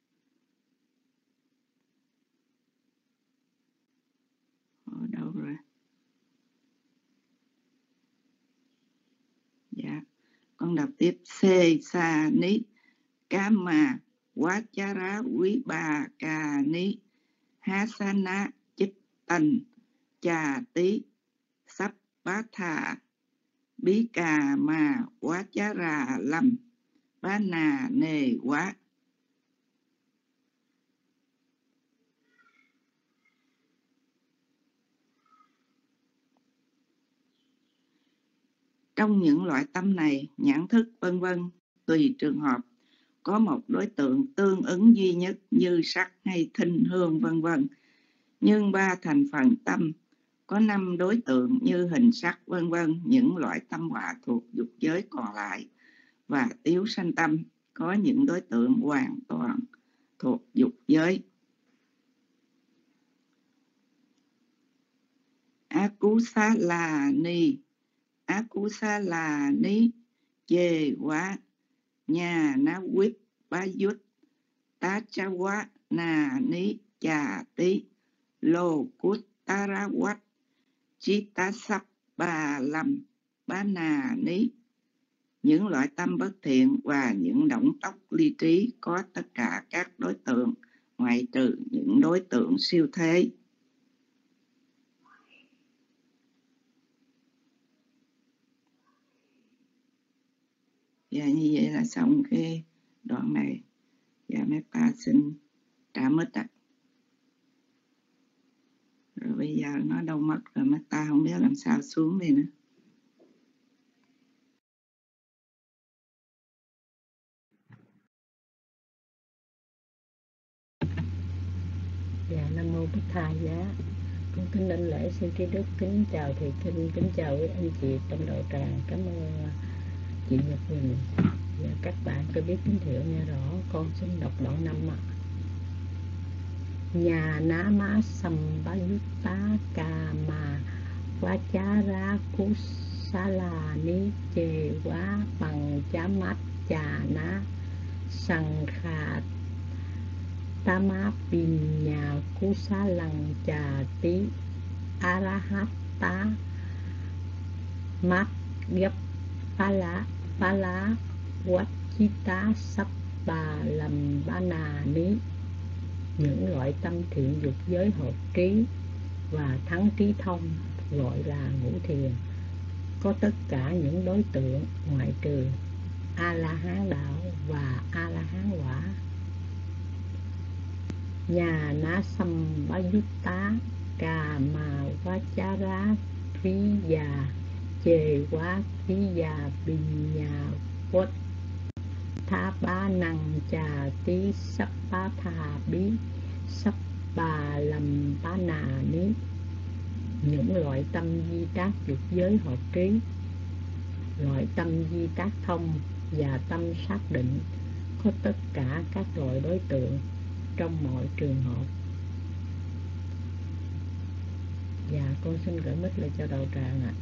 Ở đâu rồi? Dạ, con đọc tiếp. Xê xa ní cá ma quá chá rá quý bà ca ní há sa ná chích tanh cha tí sắp bá thà bí cà ma quá chá ra lâm bá nà nề quá. Trong những loại tâm này, nhãn thức vân vân tùy trường hợp có một đối tượng tương ứng duy nhất như sắc hay thinh hương vân vân. Nhưng ba thành phần tâm có năm đối tượng như hình sắc vân vân. Những loại tâm họa thuộc dục giới còn lại và yếu sanh tâm có những đối tượng hoàn toàn thuộc dục giới. Akusala ni Akusala ni chê quá nhà ná quýt bá dút tá chá quá nà ní chà tí lô cút tá rá quát chí tá sắp bà lâm bá nà ní. Những loại tâm bất thiện và những động tóc ly trí có tất cả các đối tượng ngoại trừ những đối tượng siêu thế. Và như vậy là xong cái đoạn này. Và mấy ta xin trả mất ạ. Rồi bây giờ nó đâu mất rồi, mấy ta không biết làm sao xuống đi nữa. Dạ, Nam Mô Bích Tha Giá. Con kính đảnh lễ xin trí đức, kính chào thầy Kinh, kính chào quý anh chị trong đạo tràng. Cảm ơn chị Nhật Quỳnh. Và các bạn có biết tín hiệu nghe rõ. Con xin đọc đoạn năm ạ. Nhà ná má sầm bá yút tá cà mà quá chá ra cú xá là ní chê quá bằng chá mát chà ná sằng khà tá má bình nhà cú xá lằng chà tí a ra hát tá mát gấp pa lá pa lá quát chi tá sắp bà lầm ba nà ní. Những loại tâm thiện dục giới hợp trí và thắng trí thông gọi là ngũ thiền, có tất cả những đối tượng ngoại trừ A La Hán đạo và A La Hán quả. Nhà ná sâm bá yút tá cà mà quá chá rá thúy già chề quá thúy già bình nhà quất tha ba năng trà tí sắp ba thà bí sắp bà lầm ba nà ní. Những loại tâm di tác dục giới hợp trí, loại tâm di tác thông và tâm xác định có tất cả các loại đối tượng trong mọi trường hợp. Và con xin gửi mic lại cho đạo tràng ạ.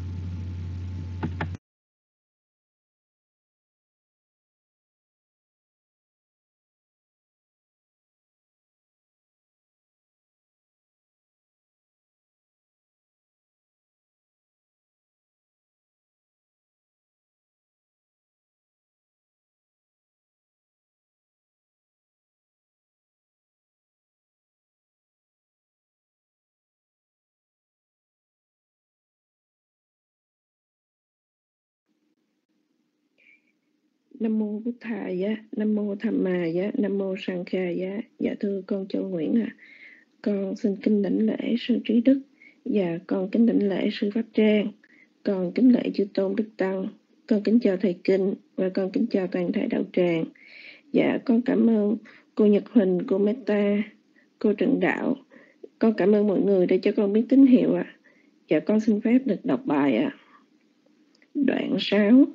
Nam mô Bụt Thà Giá, Nam mô Tham Ma Giá, Nam mô Sang Kha Giá. Dạ thưa con Châu Nguyễn ạ, à, con xin kính đảnh lễ sư Trí Đức và con kính đảnh lễ sư Pháp Trang, con kính lễ chư tôn Đức Tăng, con kính chào thầy Kinh và con kính chào toàn thể đạo tràng. Dạ con cảm ơn cô Nhật Huỳnh, cô Meta, cô Trần Đạo. Con cảm ơn mọi người đã cho con biết tín hiệu ạ. À. Dạ con xin phép được đọc bài ạ. À. Đoạn sáu.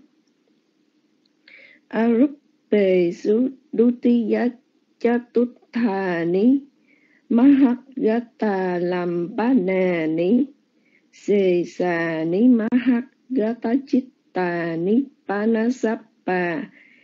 Arupe Dutiya Chatuthani Mahagata Lampanani Sesani Mahagata Chittani Panasappa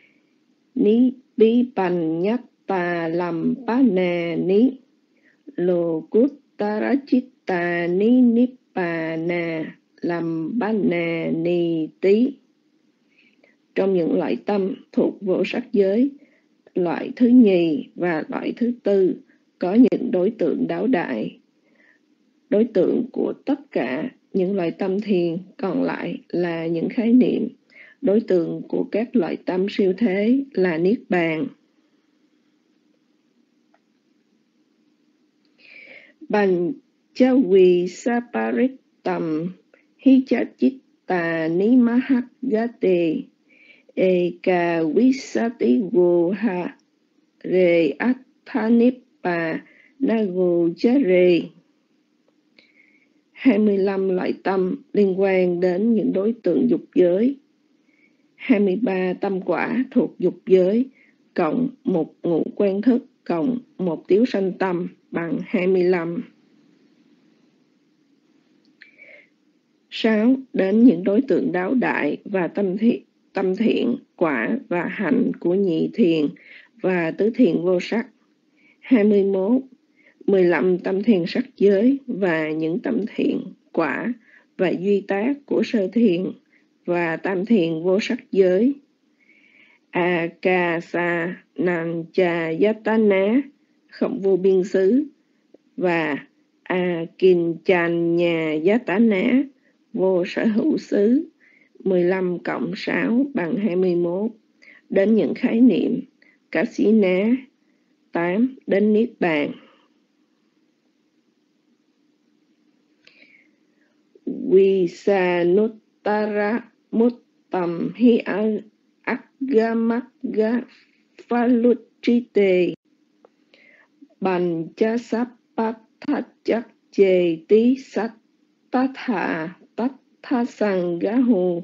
Nibipanyata Lampanani Lokuttara Chittani Nibbana Lampanani Tí. Trong những loại tâm thuộc vô sắc giới, loại thứ nhì và loại thứ tư có những đối tượng đáo đại. Đối tượng của tất cả những loại tâm thiền còn lại là những khái niệm. Đối tượng của các loại tâm siêu thế là Niết Bàn. Panchavi Saparitam Hichachitta Nimahagate Eka Visati Goha Re Atthanipa Nago Jare. hai mươi lăm loại tâm liên quan đến những đối tượng dục giới, hai mươi ba tâm quả thuộc dục giới, cộng một ngũ quan thức, cộng một tiếu sanh tâm bằng hai mươi lăm. Sáu. Đến những đối tượng đáo đại và tâm thiện, tâm thiện, quả và hạnh của nhị thiền và tứ thiền vô sắc. hai mươi mốt. mười lăm tâm thiền sắc giới và những tâm thiện, quả và duy tác của sơ thiền và tam thiền vô sắc giới. Akasa Nancha Yatana không vô biên xứ và Akinchanya Yatana vô sở hữu xứ. mười lăm cộng sáu bằng hai mươi mốt. Đến những khái niệm Kasina. tám. Đến Niết Bàn. Visanuttara Muttam Hi Agamaga Phaluchite Panchasappathachak Cheti Sattatha Tathasangahu.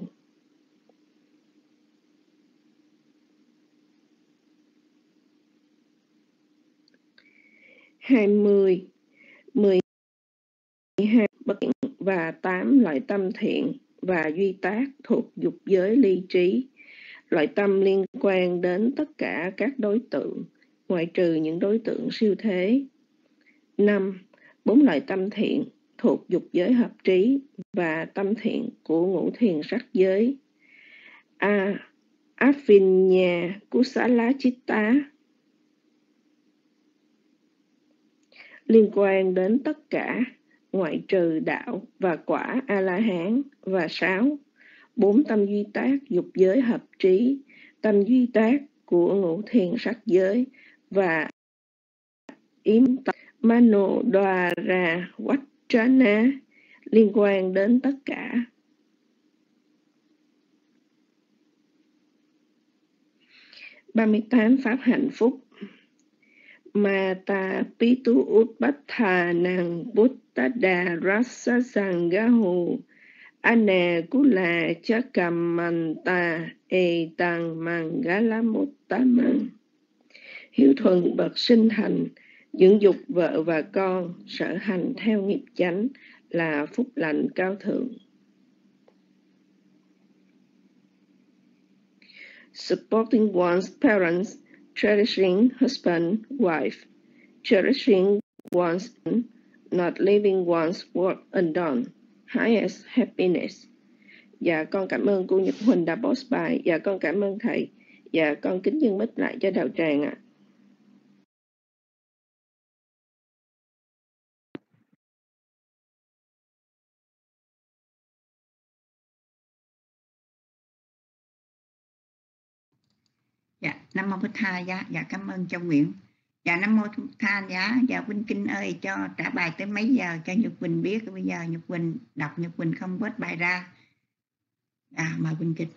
hai mươi. mười hai bất thiện và tám loại tâm thiện và duy tác thuộc dục giới ly trí. Loại tâm liên quan đến tất cả các đối tượng, ngoại trừ những đối tượng siêu thế. năm. Bốn loại tâm thiện thuộc dục giới hợp trí và tâm thiện của ngũ thiền sắc giới. A. Afinya Kusala Chitta liên quan đến tất cả, ngoại trừ đạo và quả A-la-hán. Và sáu. Bốn tâm duy tác dục giới hợp trí, tâm duy tác của ngũ thiền sắc giới và yếm tập Mano Dwara Vajrana liên quan đến tất cả. ba mươi tám. Pháp hạnh phúc. Mata Pitu Utpathanang Buddhada Rasa Sangahu Anakula Chakamanta Etang Mangalamuttamang. Hiếu thuận bậc sinh thành, dưỡng dục vợ và con, sở hành theo nghiệp chánh là phúc lành cao thượng. Supporting one's parents, cherishing husband, wife, cherishing one's, not leaving one's work undone, highest happiness. Dạ con cảm ơn cô Nhật Huỳnh đã post bài. Dạ con cảm ơn thầy. Dạ con kính dâng mic lại cho đạo tràng ạ. Dạ, Nam Mô Bích Tha giá. Dạ cảm ơn Châu Nguyễn. Dạ Nam Mô Bích Tha giá. Dạ Vinh Kinh ơi, cho trả bài tới mấy giờ cho Nhật Quỳnh biết. Bây giờ Nhật Quỳnh đọc, Nhật Quỳnh không vết bài ra. À, mời Vinh Kinh.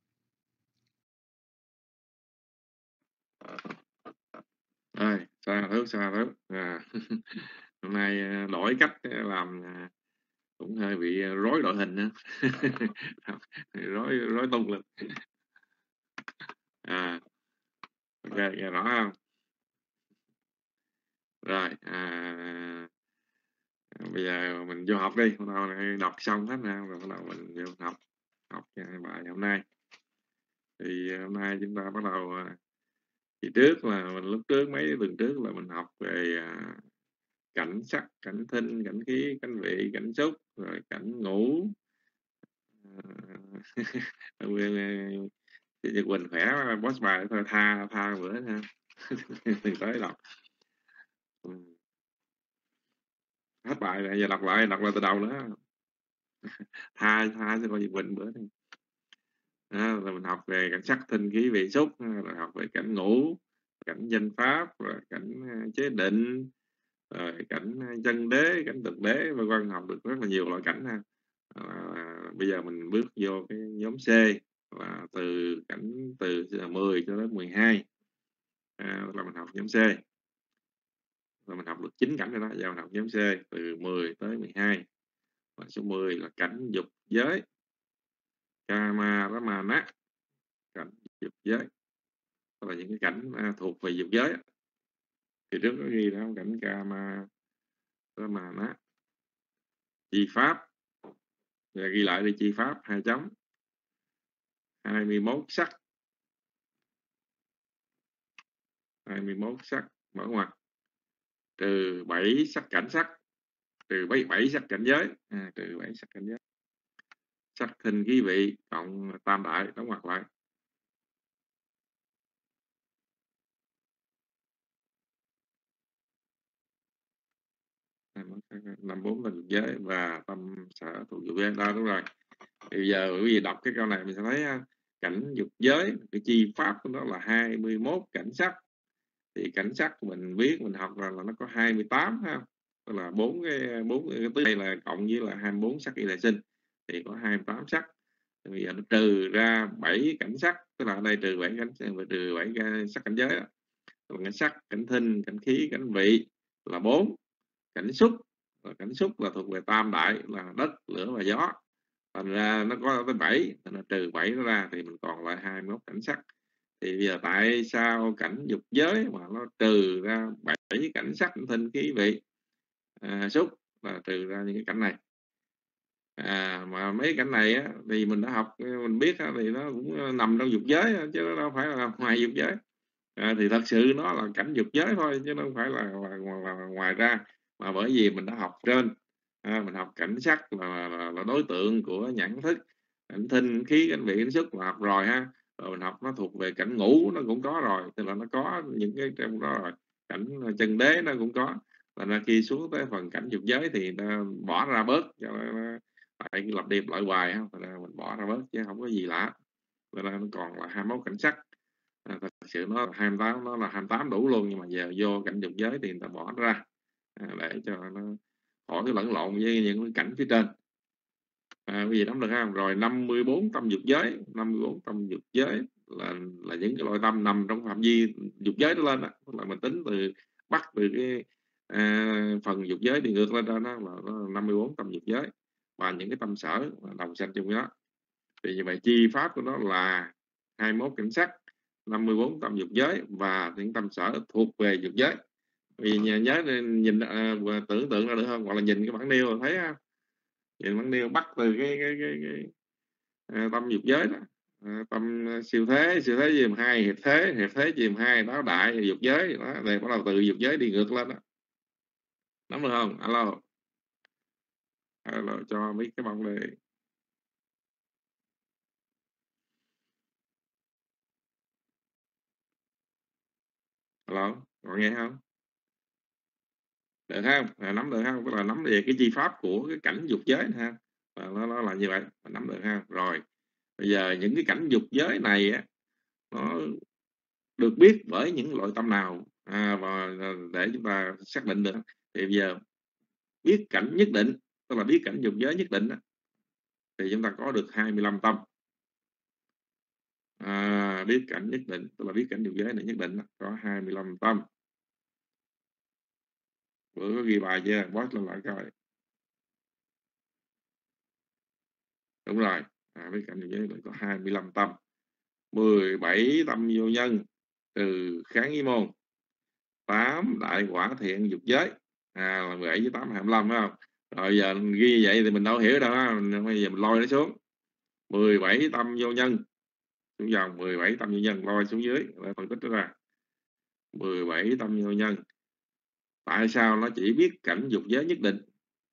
Rồi, xa thứ xa thứ à. Hôm nay đổi cách làm cũng hơi bị rối đội hình nữa. rối rối tung lên. À, ok, nghe rõ không? Rồi, à, bây giờ mình vô học đi. Bắt đầu đọc xong hết nào rồi bắt đầu mình vô học học bài hôm nay. Thì hôm nay chúng ta bắt đầu, thì trước là mình lúc trước mấy tuần trước là mình học về à, cảnh sắc, cảnh thinh, cảnh khí, cảnh vị, cảnh xúc, rồi cảnh ngũ. À, Chị Quỳnh khỏe, boss bài thôi, tha tha bữa ha. Từ tới đọc. Ừ. Hết bài rồi, giờ đọc lại, đọc lại từ đầu nữa. Tha tha cho coi chị Quỳnh bữa này. À, rồi mình học về cảnh sắc thinh khí vị xúc, rồi học về cảnh ngũ, cảnh danh pháp, rồi cảnh chế định, rồi cảnh chân đế, cảnh thực đế, vân vân, học được rất là nhiều loại cảnh ha. À, bây giờ mình bước vô cái nhóm C là từ cảnh từ mười cho đến mười hai. À, là mình học nhóm C. Rồi mình học được chín cảnh rồi đó, giờ mình học nhóm C từ mười tới mười hai. Và số mười là cảnh dục giới, Kama Ramana, cảnh dục giới. Đó là những cái cảnh à, thuộc về dục giới. Thì trước có ghi đó cảnh Kama Ramana, chi pháp. Giờ ghi lại đi, chi pháp hai chấm, hai mươi mốt sắc, hai mươi mốt sắc mở ngoặc, trừ bảy sắc cảnh sắc, trừ bảy bảy sắc cảnh giới, à, trừ bảy sắc cảnh giới, sắc thinh khí vị cộng tam đại đóng ngoặc lại. Năm bốn là dục giới và tâm sở thuộc dục giới đó, đúng rồi. Thì bây giờ quý vị đọc cái câu này mình sẽ thấy cảnh dục giới, cái chi pháp của nó là hai mươi mốt cảnh sắc. Thì cảnh sắc mình biết, mình học là, là nó có hai mươi tám ha, tức là bốn cái bốn cái tứ đây là cộng với là hai mươi bốn sắc y đại sinh, thì có hai mươi tám sắc. Thì bây giờ nó trừ ra bảy cảnh sắc, tức là ở đây trừ bảy cảnh, trừ bảy sắc cảnh giới đó. Cảnh sắc, cảnh thinh, cảnh khí, cảnh vị là bốn. Cảnh xúc, cảnh xúc là thuộc về tam đại là đất, lửa và gió, thành ra nó có tới bảy, nó trừ bảy nó ra thì mình còn lại hai mươi mốt cảnh sắc. Thì bây giờ tại sao cảnh dục giới mà nó trừ ra bảy cảnh sắc, cảnh thinh, khí vị, à, xúc, là trừ ra những cái cảnh này. À, mà mấy cảnh này á, thì mình đã học, mình biết á, thì nó cũng nằm trong dục giới chứ nó đâu phải là ngoài dục giới. À, thì thật sự nó là cảnh dục giới thôi chứ nó không phải là, là, là, là ngoài ra. Mà bởi vì mình đã học trên, à, mình học cảnh sắc là, là, là đối tượng của nhãn thức, cảnh thinh, khí, cảnh vị, cảnh xúc là học rồi ha. Rồi mình học nó thuộc về cảnh ngũ, nó cũng có rồi, tức là nó có những cái trong đó rồi. Cảnh chân đế nó cũng có. Và là khi xuống tới phần cảnh dục giới thì nó bỏ ra bớt cho nó, tại lập điệp lại hoài ha, mình bỏ ra bớt chứ không có gì lạ. Vậy là nó còn là hai mươi mốt cảnh sắc. À, thật sự nó là hai mươi tám, nó là hai mươi tám đủ luôn, nhưng mà giờ vô cảnh dục giới thì người ta bỏ nó ra, à, để cho nó khỏi cái lẫn lộn với những cái cảnh phía trên. À, bây giờ nắm được không? Rồi năm mươi bốn tâm dục giới, năm mươi bốn tâm dục giới là là những cái loại tâm nằm trong phạm vi dục giới đó lên đó. Là mình tính từ bắt từ cái à, phần dục giới đi ngược lên đó, nó là, nó là năm mươi bốn tâm dục giới và những cái tâm sở đồng sanh trong đó. Thì như vậy chi pháp của nó là hai mươi mốt cảnh sắc, năm mươi bốn tâm dục giới và những tâm sở thuộc về dục giới. Vì nhớ nhìn à, tưởng tượng ra được không, hoặc là nhìn cái bản nêu là thấy không? Nhìn bản nêu bắt từ cái, cái, cái, cái à, tâm dục giới đó, à, tâm siêu thế, siêu thế chìm hai, hiệp thế, hiệp thế chìm hai, đáo đại, dục giới đó. Đây bắt đầu từ dục giới đi ngược lên đó, nắm được không? Alo, alo cho mấy cái bông này. Alo, còn nghe không? Được không? À, nắm được không? Tức là nắm về cái chi pháp của cái cảnh dục giới ha. À, nó, nó là như vậy, nắm được ha. Rồi bây giờ những cái cảnh dục giới này á, nó được biết bởi những loại tâm nào, à, và để chúng ta xác định được. Thì bây giờ biết cảnh nhất định, tức là biết cảnh dục giới nhất định đó, thì chúng ta có được hai mươi lăm tâm. À, biết cảnh nhất định, tức là biết cảnh dục giới này nhất định đó, có hai mươi lăm tâm. Bữa có ghi bài chưa? Post lên lại coi. Đúng rồi, à, biết cảnh dục giới là có hai mươi lăm tâm. mười bảy tâm vô nhân từ kháng ý môn, tám đại quả thiện dục giới, à, là mười bảy với tám hai mươi lăm, phải không? Rồi giờ ghi vậy thì mình đâu hiểu đâu á, bây giờ mình lôi nó xuống. mười bảy tâm vô nhân xuống dòng, mười bảy tâm vô nhân lôi xuống dưới để phân tích nó ra. mười bảy tâm vô nhân, tại sao nó chỉ biết cảnh dục giới nhất định?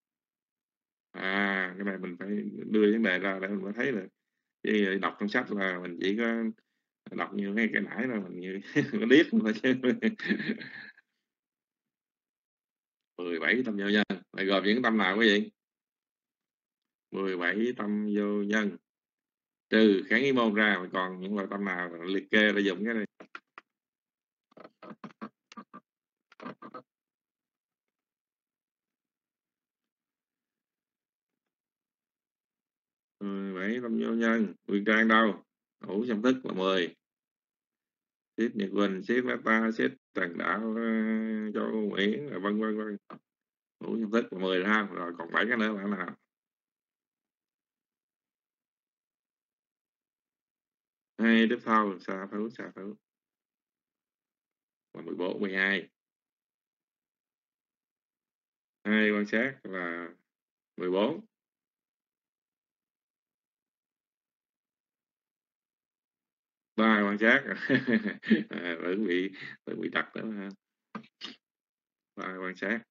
À, cái này mình phải đưa vấn đề ra để mình mới thấy được. Chứ đọc trong sách là mình chỉ có đọc như cái cái nãy là mình như nó điếc thôi chứ. mười bảy tâm vô nhân là gồm những tâm nào quý vị? mười bảy tâm vô nhân trừ kháng ý môn ra, còn những loại tâm nào liệt kê để dùng cái này. mười bảy tâm vô nhân, Nguyên Trang đâu? Ngũ trong thức là mười. Xếp Nhật Quỳnh, xếp Meta, xếp Trần Đạo, Châu Nguyễn, vân vân vân. Ngũ trong thức là mười ha, rồi còn bảy cái nữa là nào? Hai tiếp sau xa thấu xa thấu là mười bốn, mười hai. Hai quan sát là mười bốn. Ba quan sát à, vẫn bị vẫn bị đặt đó ha. Ba quan sát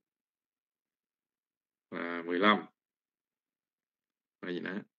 là mười lăm. Là gì nữa?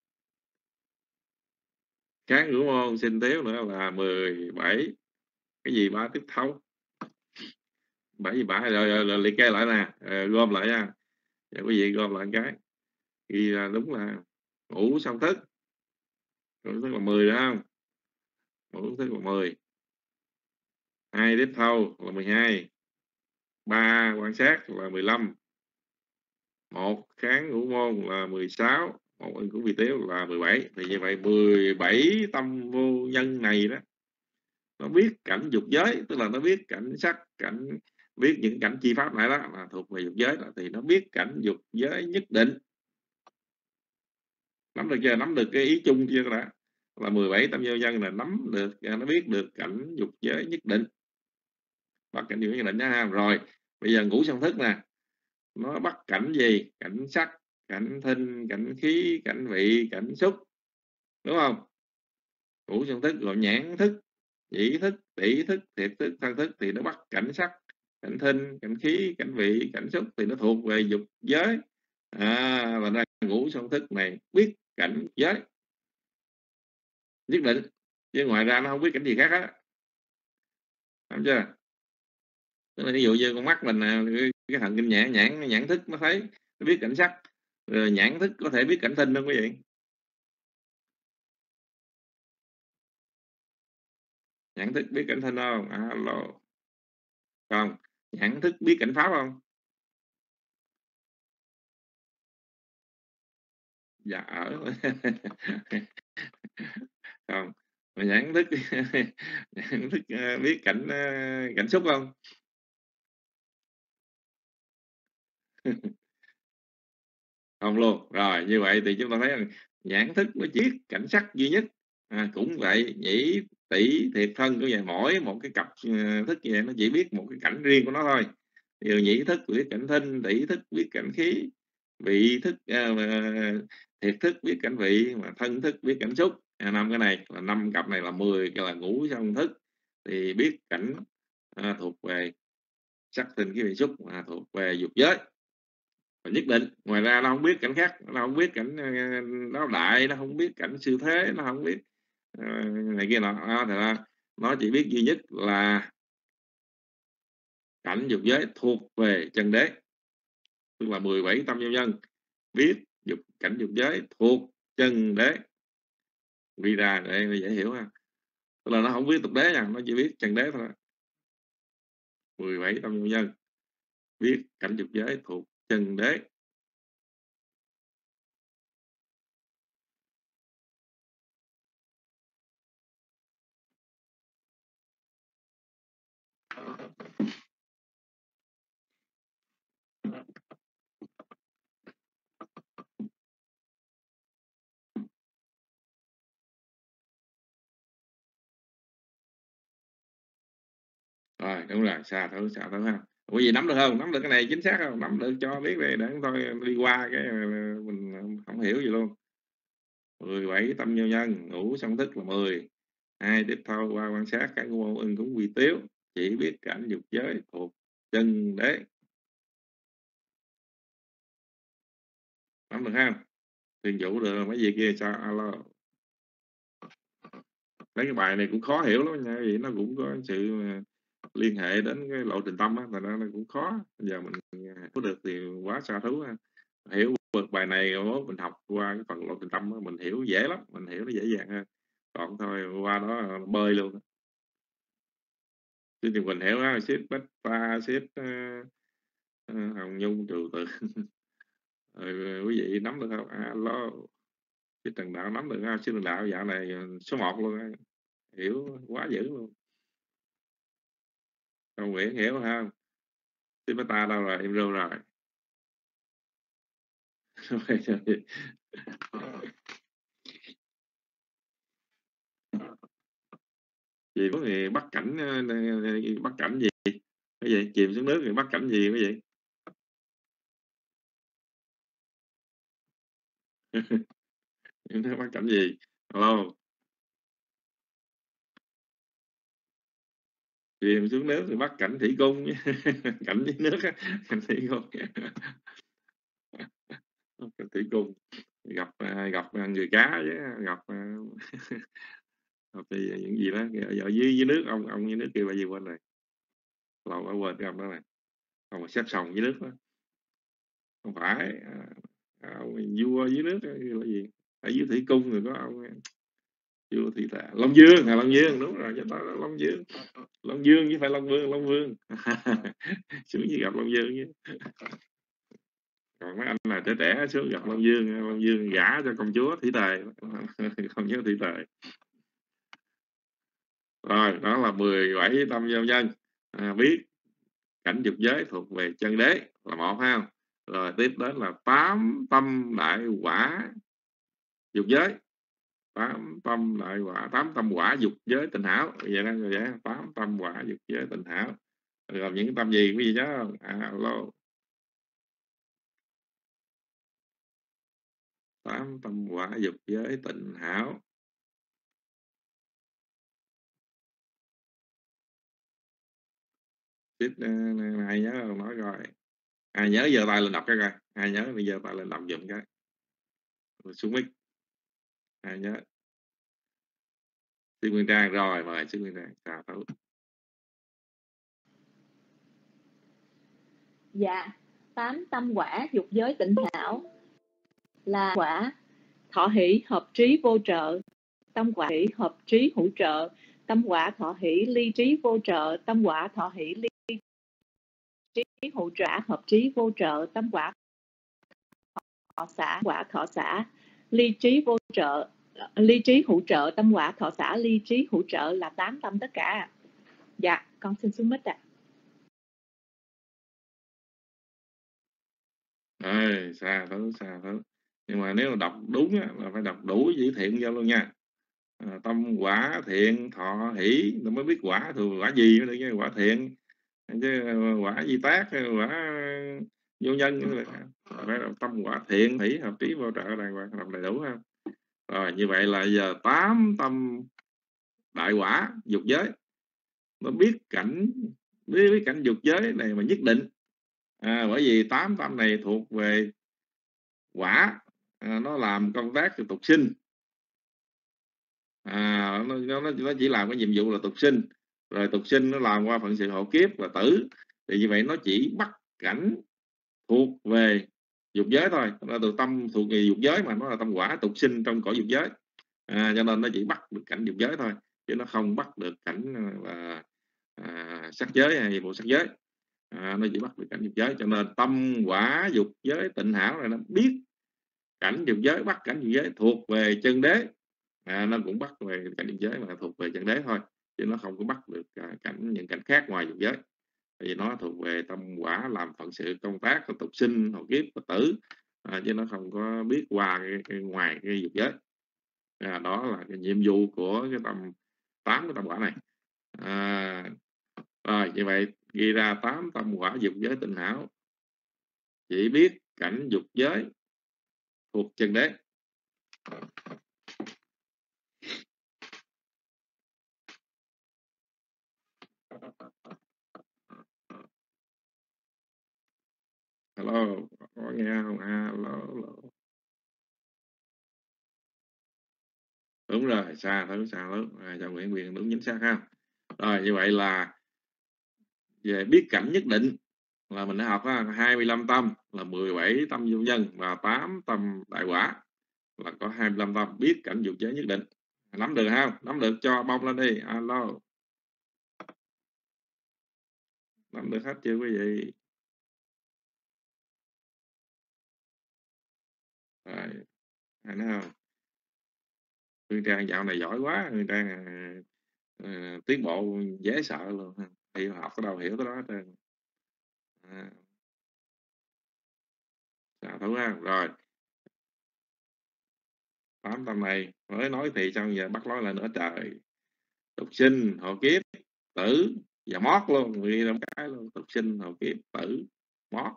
Kháng ngũ môn sinh tiếu nữa là mười bảy. Cái gì ba tiếp thấu? Bảy gì ba? Rồi, rồi, rồi liệt kê lại nè, à, gom lại nha. Giờ quý vị gom lại cái ghi là đúng là ngũ song thức. Ngũ thức là mười đúng không? Ngũ thức là mười. Hai tiếp thâu là mười hai. Ba quan sát là mười lăm. Một kháng ngũ môn là mười sáu. Một ân cửu vi tiếu là mười bảy. Thì như vậy mười bảy tâm vô nhân này đó, nó biết cảnh dục giới, tức là nó biết cảnh sắc, cảnh biết những cảnh chi pháp này đó là thuộc về dục giới đó, thì nó biết cảnh dục giới nhất định. Nắm được chưa? Nắm được cái ý chung chưa đã? Là mười bảy tâm vô nhân là nắm được, nó biết được cảnh dục giới nhất định, bắt cảnh dục giới nhất định đó ha. Rồi bây giờ ngũ song thức nè, nó bắt cảnh gì? Cảnh sắc, cảnh thinh, cảnh khí, cảnh vị, cảnh xúc, đúng không? Ngũ song thức gọi nhãn thức, nhĩ thức, tỷ thức, thiệt thức, thân thức, thì nó bắt cảnh sắc, cảnh thinh, cảnh khí, cảnh vị, cảnh xúc, thì nó thuộc về dục giới. À, và ra ngũ song thức này biết cảnh giới nhất định, chứ ngoài ra nó không biết cảnh gì khác á, hiểu chưa? Tức là ví dụ như con mắt mình, cái thần kinh nhãn, nhãn nhãn thức nó thấy, nó biết cảnh sắc, rồi nhãn thức có thể biết cảnh thinh không quý vị? Nhãn thức biết cảnh thinh không? Alo, không? Nhãn thức biết cảnh pháp không? Dạ ở không? Nhãn thức nhãn thức biết cảnh cảnh xúc không? Không luôn. Rồi như vậy thì chúng ta thấy rằng nhãn thức nó chỉ biết cảnh sắc duy nhất. À, cũng vậy, nhĩ tỷ thiệt thân cũng vậy, mỗi một cái cặp thức như vậy nó chỉ biết một cái cảnh riêng của nó thôi. Điều nhĩ thức biết cảnh thinh, tỷ thức biết cảnh khí, vị thức à, thiệt thức biết cảnh vị, mà thân thức biết cảnh xúc. À, năm cái này là năm cặp này là mười cái là ngũ song thức, thì biết cảnh à, thuộc về sắc thinh khí vị xúc, à, thuộc về dục giới nhất định. Ngoài ra nó không biết cảnh khác, nó không biết cảnh nó đại, nó không biết cảnh siêu thế, nó không biết uh, này kia nọ. À, thật ra nó chỉ biết duy nhất là cảnh dục giới thuộc về chân đế, tức là mười bảy tâm vô nhân biết dục cảnh dục giới thuộc chân đế. Đi ra để dễ hiểu ha, tức là nó không biết tục đế nha, nó chỉ biết chân đế thôi. mười bảy tâm vô nhân biết cảnh dục giới thuộc chân đế. Rồi đúng rồi, xà thấu xà thấu ha. Quý vị nắm được không? Nắm được cái này chính xác không? Nắm được cho biết đây, để thôi đi qua cái mình không hiểu gì luôn. mười bảy tâm vô nhân, ngũ song thức là mười. Hai, tiếp theo qua quan sát cả ngũ ưng cũng quy tiếu, chỉ biết cảnh dục giới thuộc chân đế. Nắm được ha? Thuyền vũ được mấy gì kia sao? Alo. Mấy cái bài này cũng khó hiểu lắm nha, vì nó cũng có sự liên hệ đến cái lộ trình tâm á, thành ra nó cũng khó. Bây giờ mình có được thì quá xa thú ha. Hiểu được bài này rồi mình học qua cái phần lộ trình tâm á, mình hiểu dễ lắm, mình hiểu nó dễ dàng hơn. Còn thôi qua đó bơi luôn. Chứ thì mình hiểu á, xếp bách pha xếp uh, uh, Hồng Nhung trừ từ. Rồi, quý vị nắm được không? Alo. Cái Trần Đạo nắm được không? Sư Trần Đạo dạo này số một luôn á. Hiểu quá dữ luôn. Còn Nguyễn hiểu không? Sư Bách Ta đâu rồi? Em rêu rồi. Gì có gì bắt cảnh bắt cảnh gì? Cái gì? Chìm xuống nước thì bắt cảnh gì cái gì? Em thấy bắt cảnh gì? Alo. Chìm xuống nước thì bắt cảnh thủy cung. Cảnh dưới nước á, cảnh thủy cung. Cảnh thủy cung. Gặp gặp người cá chứ, gặp gặp thì những gì đó ở dưới dưới nước, ông ông dưới nước kêu là gì quên rồi. Lâu quá quên cái ông đó này. Ông xếp sòng dưới nước đó. Không phải ông vua dưới nước là gì? Ở dưới thủy cung rồi có ông vua thị tà Long Dương, là Long Dương đúng rồi, cho đó là Long Dương. Long Dương chứ phải Long Vương, Long Vương. Xuống như gặp Long Dương chứ. Còn mấy anh là trẻ trẻ xuống gặp Long Dương, Long Dương gả cho công chúa Thủy Tề. Công chúa Thủy Tề. Rồi đó là mười bảy tâm giao nhân. À, biết cảnh dục giới thuộc về chân đế là một ha. Rồi tiếp đến là tám tâm đại quả dục giới. Tám tâm đại quả, tám tâm quả dục giới tịnh hảo. Vậy đó, vậy tám tâm quả dục giới tịnh hảo. Rồi những tâm gì quý vị nhớ không? À, alo. Tám tâm quả dục giới tịnh hảo. Tiếp ai nhớ không nói rồi. Ai nhớ giờ tay lên đọc cái coi. Ai nhớ bây giờ tay lên đọc giùm cái. Xuống mic. Ai nhớ. Sư Nguyên Trang rồi, mời Sư Nguyên Trang. Chào thấu. Dạ, tám tâm quả dục giới tịnh hảo là quả thọ hỷ hợp trí vô trợ, tâm quả hỷ hợp trí hữu trợ, tâm quả thọ hỷ ly trí vô trợ, tâm quả thọ hỷ ly trí hữu trợ, hợp trí vô trợ, tâm quả thọ xã, quả thọ xã ly trí vô trợ, ly trí hữu trợ, tâm quả thọ xã ly trí hữu trợ là tám tâm tất cả. Dạ, con xin xuống mic ạ. Ê, xa thấu, xa thấu. Nhưng mà nếu mà đọc đúng á, là phải đọc đủ chữ thiện vô luôn nha. À, tâm quả thiện thọ hỷ, nó mới biết quả thì quả gì nữa chứ, quả thiện chứ quả di tác quả vô nhân phải đọc tâm quả thiện hỷ hợp trí vô trợ đàng hoàng, đọc đầy đủ ha. Rồi như vậy là giờ tám tâm đại quả dục giới, nó biết cảnh biết, biết cảnh dục giới này mà nhất định. À, bởi vì tám tâm này thuộc về quả, à, nó làm công tác tục sinh. À, nó, nó, nó chỉ làm cái nhiệm vụ là tục sinh, rồi tục sinh nó làm qua phận sự hộ kiếp là tử, thì như vậy nó chỉ bắt cảnh thuộc về dục giới thôi. Nó từ tâm thuộc về dục giới mà nó là tâm quả tục sinh trong cõi dục giới, à, cho nên nó chỉ bắt được cảnh dục giới thôi, chứ nó không bắt được cảnh là à, sắc giới hay bộ sắc giới. À, nó chỉ bắt được cảnh dục giới, cho nên tâm quả dục giới tịnh hảo này nó biết cảnh dục giới, bắt cảnh dục giới thuộc về chân đế. À, nó cũng bắt về cảnh dục giới mà thuộc về chân đế thôi, chứ nó không có bắt được à, cảnh những cảnh khác ngoài dục giới, vì nó thuộc về tâm quả làm phận sự công tác tục sinh hộ kiếp và tử, à, chứ nó không có biết qua cái, cái ngoài cái dục giới. À, đó là cái nhiệm vụ của cái tâm tám cái tâm quả này. À, rồi Rồi như vậy ghi ra tám tâm quả dục giới tinh hảo, chỉ biết cảnh dục giới thuộc chân đế. Hello, có nghe không? Hello, hello. Đúng rồi, xa thứ xa thứ à, cho Nguyễn Quyền đúng chính xác ha. Rồi như vậy là về biết cảnh nhất định là mình đã học ha, hai mươi lăm tâm là mười bảy tâm vô nhân và tám tâm đại quả, là có hai mươi lăm tâm biết cảnh dục giới nhất định. Nắm được không? Nắm được cho bông lên đi. Alo, nắm được hết chưa quý vị? Rồi, thấy không? Hương Trang dạo này giỏi quá, Hương Trang à, à, tiến bộ dễ sợ luôn ha. Thì học cái đâu hiểu cái đó hết trơn. À, à, đúng không? Rồi tám tâm này mới nói thì xong giờ bắt nói lại nữa trời. Tục sinh, hộ kiếp, tử và mót luôn, ghi trong cái luôn. Tục sinh, hộ kiếp, tử, mót.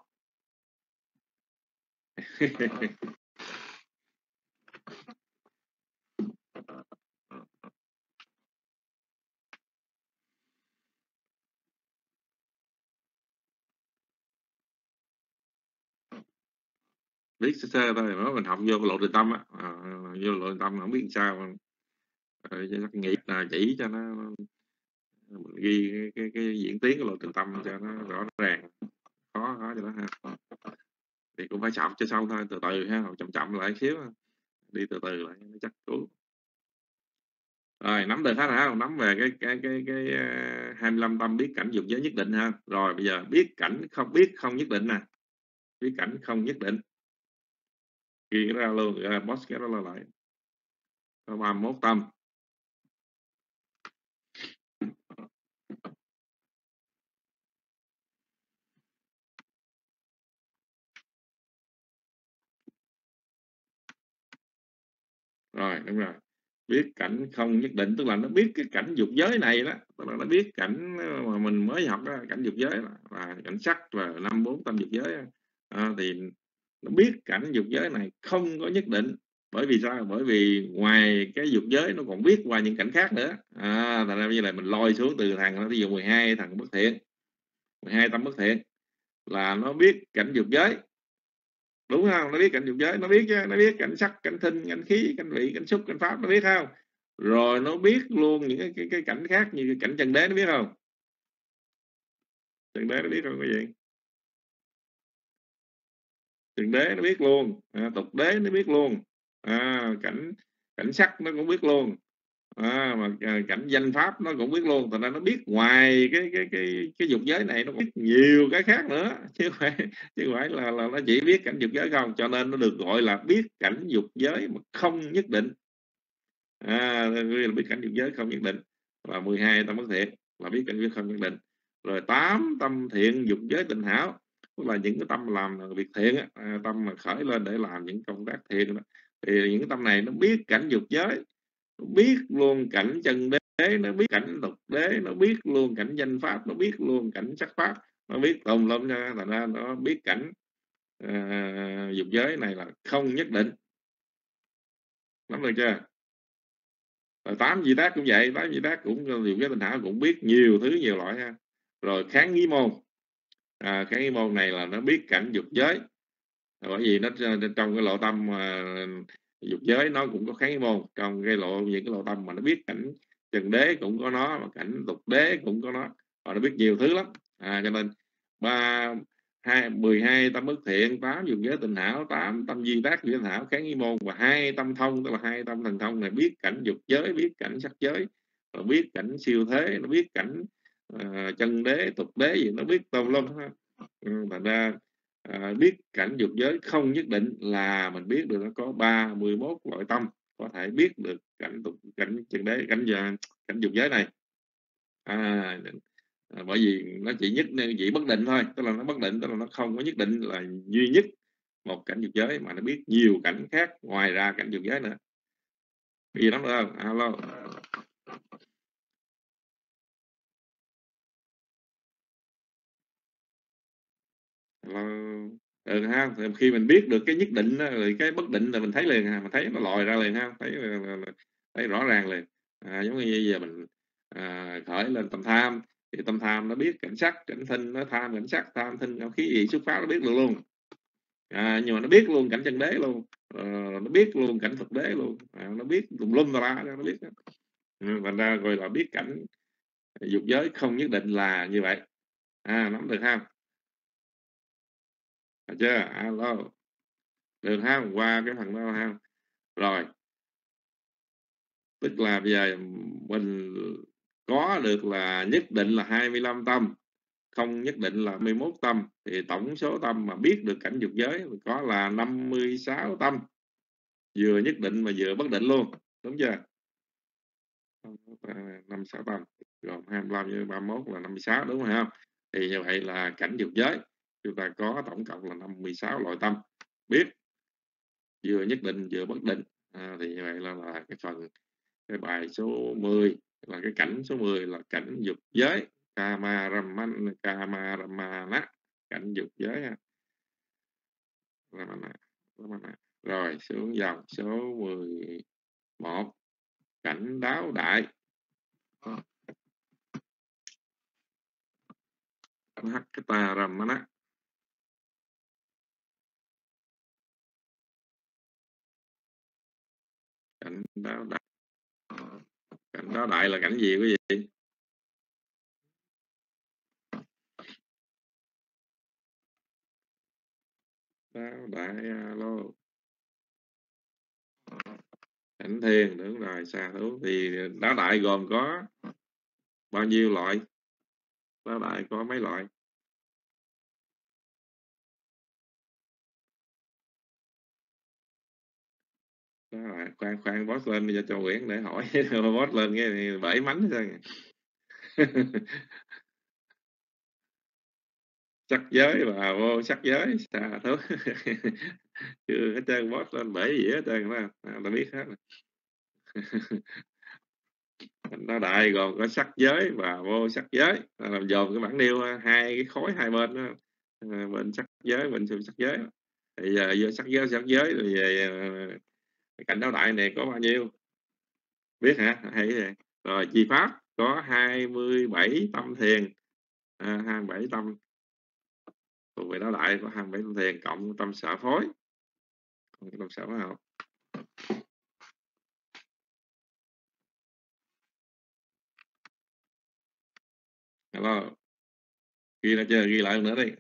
Biết sơ sơ thôi, mới mình học vô lộ trình tâm á, à, vô lộ trình tâm không biết sao, rồi nghĩ là chỉ cho nó mình ghi cái, cái, cái diễn tiến của lộ trình tâm cho nó rõ ràng, khó khó cho nó ha. Thì cũng phải chậm cho xong thôi, từ từ ha, chậm chậm lại xíu, đi từ từ lại nó chắc cú. Rồi nắm được hết hả? Nắm về cái cái cái cái uh, hai mươi lăm tâm biết cảnh dục giới nhất định ha. Rồi bây giờ biết cảnh không biết không nhất định nè, biết cảnh không nhất định ghi cái ra luôn, uh, boss cái đó là lại có ba mươi mốt tâm. Rồi đúng rồi, biết cảnh không nhất định tức là nó biết cái cảnh dục giới này đó, tức là nó biết cảnh mà mình mới học đó, cảnh dục giới đó, là cảnh sắc và năm bốn tâm dục giới đó. À, thì nó biết cảnh dục giới này không có nhất định. Bởi vì sao? Bởi vì ngoài cái dục giới nó còn biết qua những cảnh khác nữa. À, thành ra như là mình lôi xuống từ thằng ví dụ mười hai thằng bất thiện, mười hai tâm bất thiện là nó biết cảnh dục giới, đúng không? Nó biết cảnh dục giới, nó biết chứ, nó biết cảnh sắc, cảnh thinh, cảnh khí, cảnh vị, cảnh xúc, cảnh pháp, nó biết không? Rồi nó biết luôn những cái, cái, cái cảnh khác như cái cảnh chân đế, nó biết không? Chân đế nó biết không cái gì? Chân đế nó biết luôn, à, tục đế nó biết luôn, à, cảnh cảnh sắc nó cũng biết luôn, à, mà à, cảnh danh pháp nó cũng biết luôn. Thành ra nó biết ngoài cái cái cái cái dục giới này nó cũng biết nhiều cái khác nữa, chứ không phải chứ không phải là, là nó chỉ biết cảnh dục giới không. Cho nên nó được gọi là biết cảnh dục giới mà không nhất định. À, là biết cảnh dục giới không nhất định là mười hai tâm bất thiện là biết cảnh giới không nhất định. Rồi tám tâm thiện dục giới tịnh hảo, tức là những cái tâm làm việc thiện á, à, tâm mà khởi lên để làm những công tác thiện đó. Thì những cái tâm này nó biết cảnh dục giới, nó biết luôn cảnh chân đế, nó biết cảnh tục đế, nó biết luôn cảnh danh pháp, nó biết luôn cảnh sắc pháp, nó biết tùm lum nha. Thành ra nó biết cảnh à, dục giới này là không nhất định. Nắm được chưa? Rồi tám vị tác cũng vậy, tám vị tác cũng nhiều cái tinh hảo cũng biết nhiều thứ nhiều loại ha. Rồi kháng nghi môn, à, kháng nghi môn này là nó biết cảnh dục giới, bởi vì nó trong cái lộ tâm uh, dục giới nó cũng có kháng nghi môn. Trong cái lộ những cái lộ tâm mà nó biết cảnh trần đế cũng có nó, mà cảnh tục đế cũng có nó, và nó biết nhiều thứ lắm. À, cho nên ba hai mười hai tâm bất thiện, tám dục giới tịnh hảo, tám tâm di tác tịnh hảo, kháng nghi môn, và hai tâm thông tức là hai tâm thần thông này biết cảnh dục giới, biết cảnh sắc giới, và biết cảnh siêu thế, nó biết cảnh uh, chân đế tục đế gì nó biết tùm lum ha. Ừ, thành ra à, biết cảnh dục giới không nhất định là mình biết được nó có ba mươi mốt loại tâm có thể biết được cảnh tục cảnh chân đế, cảnh cảnh dục giới này. À, À, bởi vì nó chỉ nhất chỉ bất định thôi, tức là nó bất định, tức là nó không có nhất định là duy nhất một cảnh dục giới, mà nó biết nhiều cảnh khác ngoài ra cảnh dục giới nữa. Cái gì đó nữa không? Alo. là ừ, ha. Khi mình biết được cái nhất định đó, rồi cái bất định là mình thấy liền ha, mình thấy nó lòi ra liền ha, thấy là, là, là, thấy rõ ràng liền. À, giống như giờ mình à, khởi lên tâm tham, thì tâm tham nó biết cảnh sắc cảnh thinh, nó tham cảnh sắc tham thinh khí gì xuất phát nó biết được luôn. À, nhưng mà nó biết luôn cảnh chân đế luôn, ờ, nó biết luôn cảnh thực đế luôn, à, nó biết tùm lum tà la, nó biết. Ừ, thành ra gọi là biết cảnh dục giới không nhất định là như vậy. À, nắm được ha? Được chưa? Alo, được ha? Qua cái phần đó ha. Rồi, tức là bây giờ mình có được là nhất định là hai mươi lăm tâm, không nhất định là hai mươi mốt tâm, thì tổng số tâm mà biết được cảnh dục giới có là năm mươi sáu tâm, vừa nhất định mà vừa bất định luôn, đúng chưa? năm sáu tâm gồm hai mươi lăm với ba mươi mốt là năm mươi sáu, đúng không? Thì như vậy là cảnh dục giới chúng ta có tổng cộng là năm mươi sáu loại tâm biết, vừa nhất định vừa bất định. À, thì như vậy là, là cái phần cái bài số mười là cái cảnh số mười là cảnh dục giới, kama raman kama ramana, cảnh dục giới ha. Ramana, ramana. Rồi xuống dòng số mười một, cảnh đáo đại. Hakata ramana, cảnh đáo đại. Cảnh đáo đại là cảnh gì quý vị? Đáo đại alo. Cảnh thiền, đúng rồi, xà thú. Thì đáo đại gồm có bao nhiêu loại? Đáo đại có mấy loại? Đó là khoan khoan boss lên bây giờ cho Nguyễn để hỏi. Boss lên cái bể mánh sao? Sắc giới và vô sắc giới xà thú. Chưa hết trơn, boss lên bể gì hết trơn đó, ta biết hết. Nó đại gồm có sắc giới và vô sắc giới, làm dồn cái bản điêu hai cái khối hai bên đó. Bên sắc giới bên sắc giới. Thì giờ vô sắc giới sắc giới rồi về cảnh đáo đại này có bao nhiêu biết hả? Hay vậy. Rồi chi pháp có hai mươi bảy tâm thiền, à, hai mươi bảy tâm thuộc về đáo đại, có hai mươi bảy tâm thiền cộng tâm sở phối, còn tâm sở phối hợp. Hello, ghi lại chưa? Ghi lại nữa đi.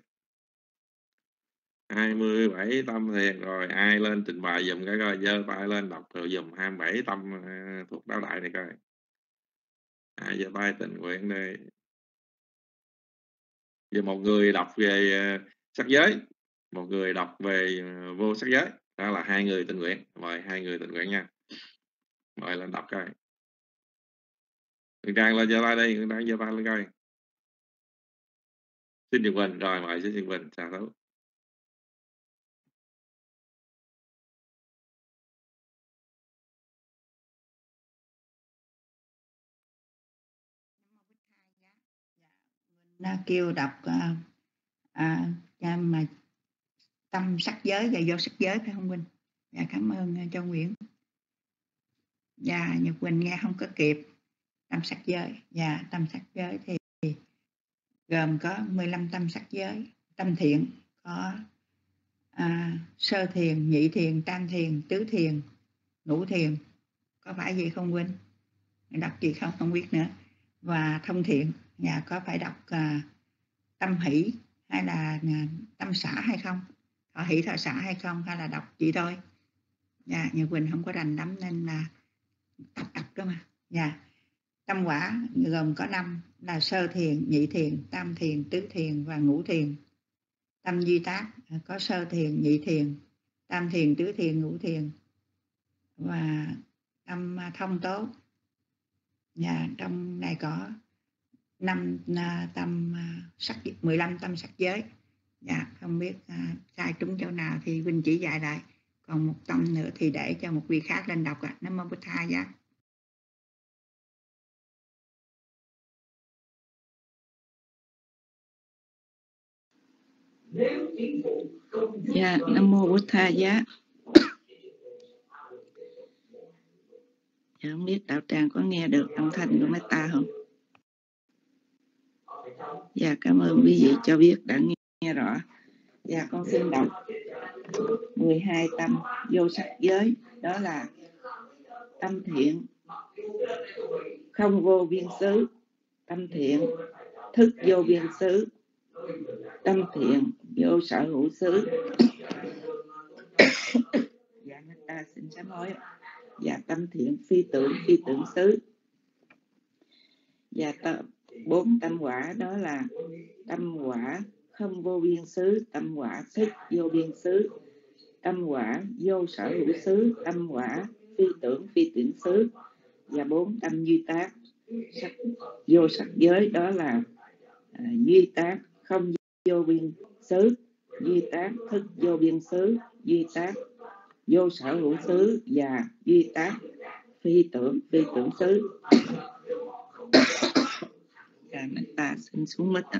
hai mươi bảy tâm thiền. Rồi ai lên trình bày dùm cái coi, giơ tay lên đọc rồi dùm hai mươi bảy tâm uh, thuộc đáo đại này coi. Ai giơ tay tình nguyện đây. Giờ một người đọc về uh, sắc giới, một người đọc về uh, vô sắc giới, đó là hai người tình nguyện. Mời hai người tình nguyện nha, mời lên đọc coi. Người Trang lên giơ tay đây, người Trang giơ tay lên coi. Xin Trường Quỳnh, rồi mời xin Trường Quỳnh, chào thấu. Nó kêu đọc uh, à, mà tâm sắc giới và vô sắc giới phải không Quỳnh? Dạ cảm ơn uh, Châu Nguyễn. Dạ Nhật Quỳnh nghe không có kịp. Tâm sắc giới, dạ tâm sắc giới thì gồm có mười lăm tâm sắc giới. Tâm thiện có à, sơ thiền, nhị thiền, tam thiền, tứ thiền, ngũ thiền. Có phải vậy không Quỳnh? Đọc gì không? Không biết nữa. Và thông thiện, nhà có phải đọc uh, tâm hỷ hay là uh, tâm xả hay không? Thọ hỷ thọ xả hay không? Hay là đọc chỉ thôi? Dạ, Nhật Quỳnh không có rành lắm nên là tập đọc đó mà. Dạ. Tâm quả gồm có năm là sơ thiền, nhị thiền, tam thiền, tứ thiền và ngũ thiền. Tâm duy tác có sơ thiền, nhị thiền, tam thiền, tứ thiền, ngũ thiền. Và tâm thông tố. Nhà trong này có năm tâm sắc, mười lăm tâm sắc giới. Dạ, không biết uh, sai trúng chỗ nào thì Vinh chỉ dạy lại. Còn một tâm nữa thì để cho một vị khác lên đọc ạ. À. Nam mô Bụt Tha giá. Dạ, Nam Mô Bụt Tha Giá. Dạ, không biết đạo tràng có nghe được âm thanh của Metta không? Dạ, cảm ơn quý vị cho biết đã nghe, nghe rõ. Dạ, con xin đọc mười hai tâm vô sắc giới. Đó là tâm thiện không vô biên xứ, tâm thiện thức vô biên xứ, tâm thiện vô sở hữu xứ. Dạ, Metta xin sám hối. Dạ, tâm thiện phi tưởng phi tưởng xứ. Và tâm, bốn tâm quả đó là tâm quả không vô biên xứ, tâm quả thức vô biên xứ, tâm quả vô sở hữu xứ, tâm quả phi tưởng phi tưởng xứ. Và bốn tâm duy tác sắc, vô sắc giới đó là à, duy tác không vô biên xứ, duy tác thức vô biên xứ, duy tác vô sở hữu xứ và duy tác phi tưởng phi tưởng xứ. Và chúng ta xin xuống mít ạ.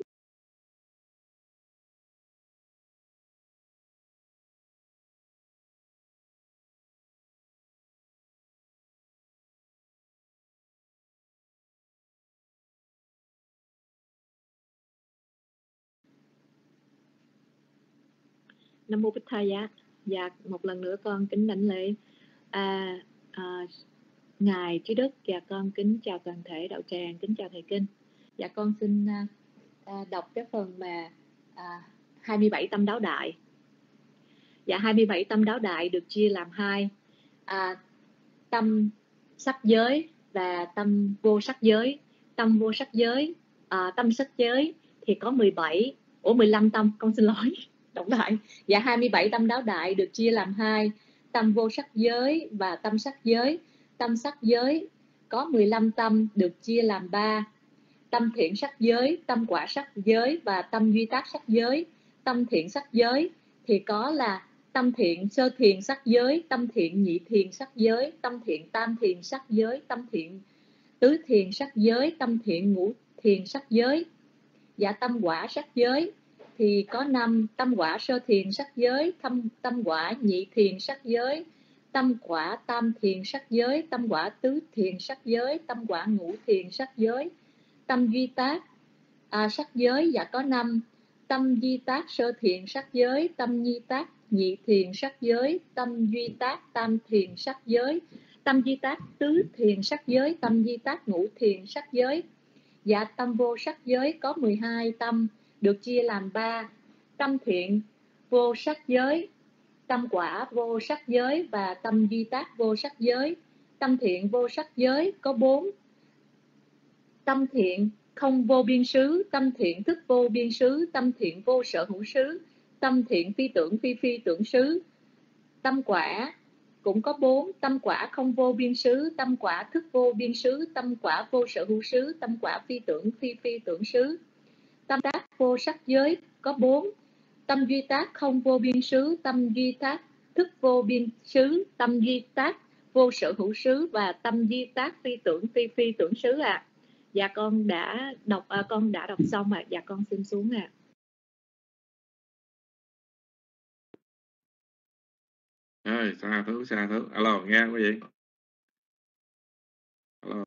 Nam Mô Bích Tha Giá. Dạ, một lần nữa con kính đảnh lễ à, à, Ngài Trí Đức, và con kính chào toàn thể đạo tràng, kính chào thầy Kinh. Dạ, con xin à, à, đọc cái phần mà à, hai mươi bảy tâm đáo đại. Dạ, hai mươi bảy tâm đáo đại được chia làm hai, à, tâm sắc giới và tâm vô sắc giới. Tâm vô sắc giới, à, tâm sắc giới thì có mười bảy, ủa mười lăm tâm, con xin lỗi, đọc lại. Dạ, hai mươi bảy tâm đáo đại được chia làm hai, tâm vô sắc giới và tâm sắc giới. Tâm sắc giới có mười lăm tâm được chia làm ba, tâm thiện sắc giới, tâm quả sắc giới và tâm duy tác sắc giới. Tâm thiện sắc giới thì có là tâm thiện sơ thiền sắc giới, tâm thiện nhị thiền sắc giới, tâm thiện tam thiền sắc giới, tâm thiện tứ thiền sắc giới, tâm thiện ngũ thiền sắc giới. Dạ, tâm quả sắc giới thì có năm, tâm quả sơ thiền sắc giới, tâm, tâm quả nhị thiền sắc giới, tâm quả tam thiền sắc giới, tâm quả tứ thiền sắc giới, tâm quả ngũ thiền sắc giới. Tâm duy tác à, sắc giới dạ có năm, tâm duy tác sơ thiền sắc giới, tâm duy tác nhị thiền sắc giới, tâm duy tác tam thiền sắc giới, tâm duy tác tứ thiền sắc giới, tâm duy tác ngũ thiền sắc giới. Dạ, tâm vô sắc giới có mười hai tâm được chia làm ba, tâm thiện vô sắc giới, tâm quả vô sắc giới và tâm duy tác vô sắc giới. Tâm thiện vô sắc giới có bốn, tâm thiện không vô biên xứ, tâm thiện thức vô biên xứ, tâm thiện vô sở hữu xứ, tâm thiện phi tưởng phi phi tưởng xứ. Tâm quả cũng có bốn, tâm quả không vô biên xứ, tâm quả thức vô biên xứ, tâm quả vô sở hữu xứ, tâm quả phi tưởng phi phi tưởng xứ. Tâm tác vô sắc giới có bốn, tâm duy tác không vô biên xứ, tâm duy tác thức vô biên xứ, tâm duy tác vô sở hữu xứ và tâm duy tác phi tưởng phi phi tưởng xứ ạ. À. Dạ, con đã đọc à, con đã đọc xong ạ. À. Dạ, con xin xuống ạ. À. Rồi, xa thú xa thú. Alo, nghe không quý vị? Alo.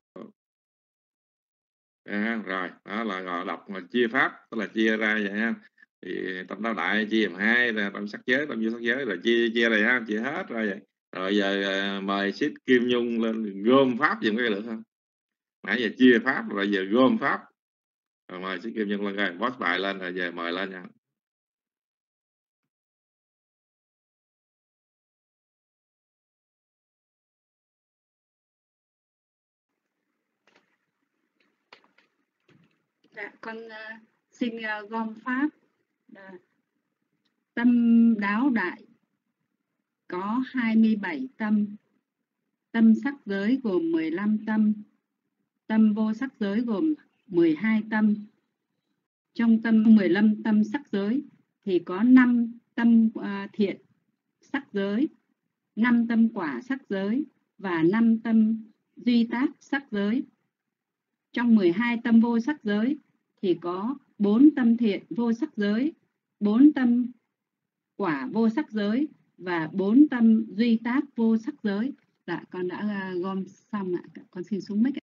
À, rồi, đó là gọi đọc mà chia pháp, tức là chia ra vậy ha. Thì tâm đáo đại chia làm hai là tâm sắc giới, tâm vô sắc giới, rồi chia chia này ha, chia hết ra vậy. Rồi giờ uh, mời Sít Kim Nhung lên gom pháp giùm cái được không? Nãy giờ chia pháp rồi giờ gom pháp. Rồi mời Sít Kim Nhung lên coi, boss bài lên rồi giờ mời lên nha. Dạ, con uh, xin uh, gom pháp. Uh, tâm đáo đại có hai mươi bảy tâm. Tâm sắc giới gồm mười lăm tâm. Tâm vô sắc giới gồm mười hai tâm. Trong tâm mười lăm tâm sắc giới thì có năm tâm uh, thiện sắc giới, năm tâm quả sắc giới và năm tâm duy tác sắc giới. Trong mười hai tâm vô sắc giới thì có bốn tâm thiện vô sắc giới, bốn tâm quả vô sắc giới và bốn tâm duy tác vô sắc giới. Dạ, con đã uh, gom xong ạ. Con xin xuống mic ạ.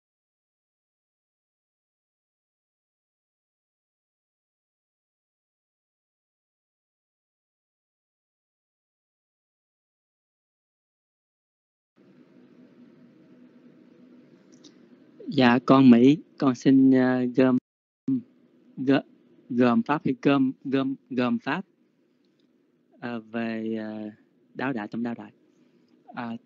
Dạ con Mỹ, con xin uh, gom, gom gồm pháp hay gom gom gồm pháp uh, về uh, đáo đại tâm đáo đại. Uh,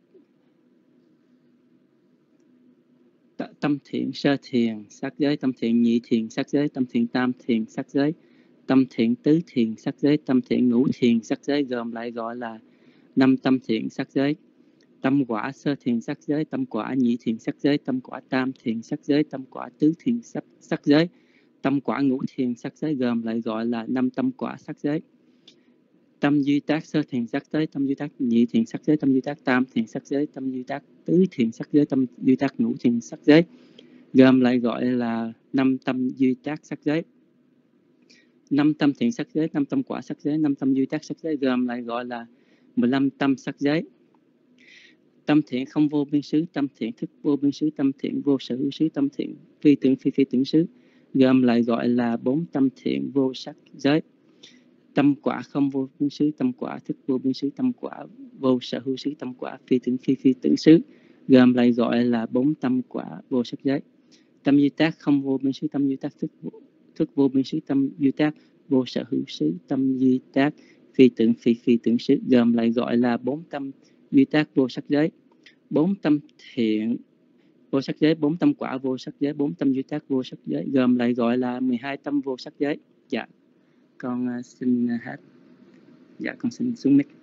tâm thiện sơ thiền sắc giới, tâm thiện nhị thiền sắc giới, tâm thiện tam thiền sắc giới, tâm thiện tứ thiền sắc giới, tâm thiện ngũ thiền sắc giới, gồm lại gọi là năm tâm thiện sắc giới. Tâm quả sơ thiền sắc giới, tâm quả nhị thiền sắc giới, tâm quả tam thiền sắc giới, tâm quả tứ thiền sắc, sắc giới, tâm quả ngũ thiền sắc giới, gồm lại gọi là năm tâm quả sắc giới. Tâm duy tác sơ thiền sắc giới, tâm duy tác nhị thiền sắc giới, tâm duy tác tam thiền sắc giới, tâm duy tác tứ thiền sắc giới, tâm duy tác ngũ thiền sắc giới, gồm lại gọi là năm tâm duy tác sắc giới. Năm tâm thiện sắc giới, năm tâm quả sắc giới, năm tâm duy tác sắc giới, gồm lại gọi là mười lăm tâm sắc giới. Tâm thiện không vô biên xứ, tâm thiện thức vô biên xứ, tâm thiện vô sở hữu xứ, tâm thiện phi tưởng phi phi tưởng xứ, gồm lại gọi là bốn tâm thiện vô sắc giới. Tâm quả không vô biên xứ, tâm quả thức vô biên xứ, tâm quả vô sở hữu xứ, tâm quả phi tưởng phi phi tưởng xứ, gồm lại gọi là bốn tâm quả vô sắc giới. Tâm duy tác không vô biên xứ, tâm duy tác thức vô, thức vô biên xứ, tâm duy tác vô sở hữu xứ, tâm duy tác phi tưởng phi phi tưởng xứ, gồm lại gọi là bốn tâm duy tác vô sắc giới. Bốn tâm thiện vô sắc giới, bốn tâm quả vô sắc giới, bốn tâm duy tác vô sắc giới, gồm lại gọi là mười hai tâm vô sắc giới. Dạ, con uh, xin uh, hát. Dạ, con xin xuống mic.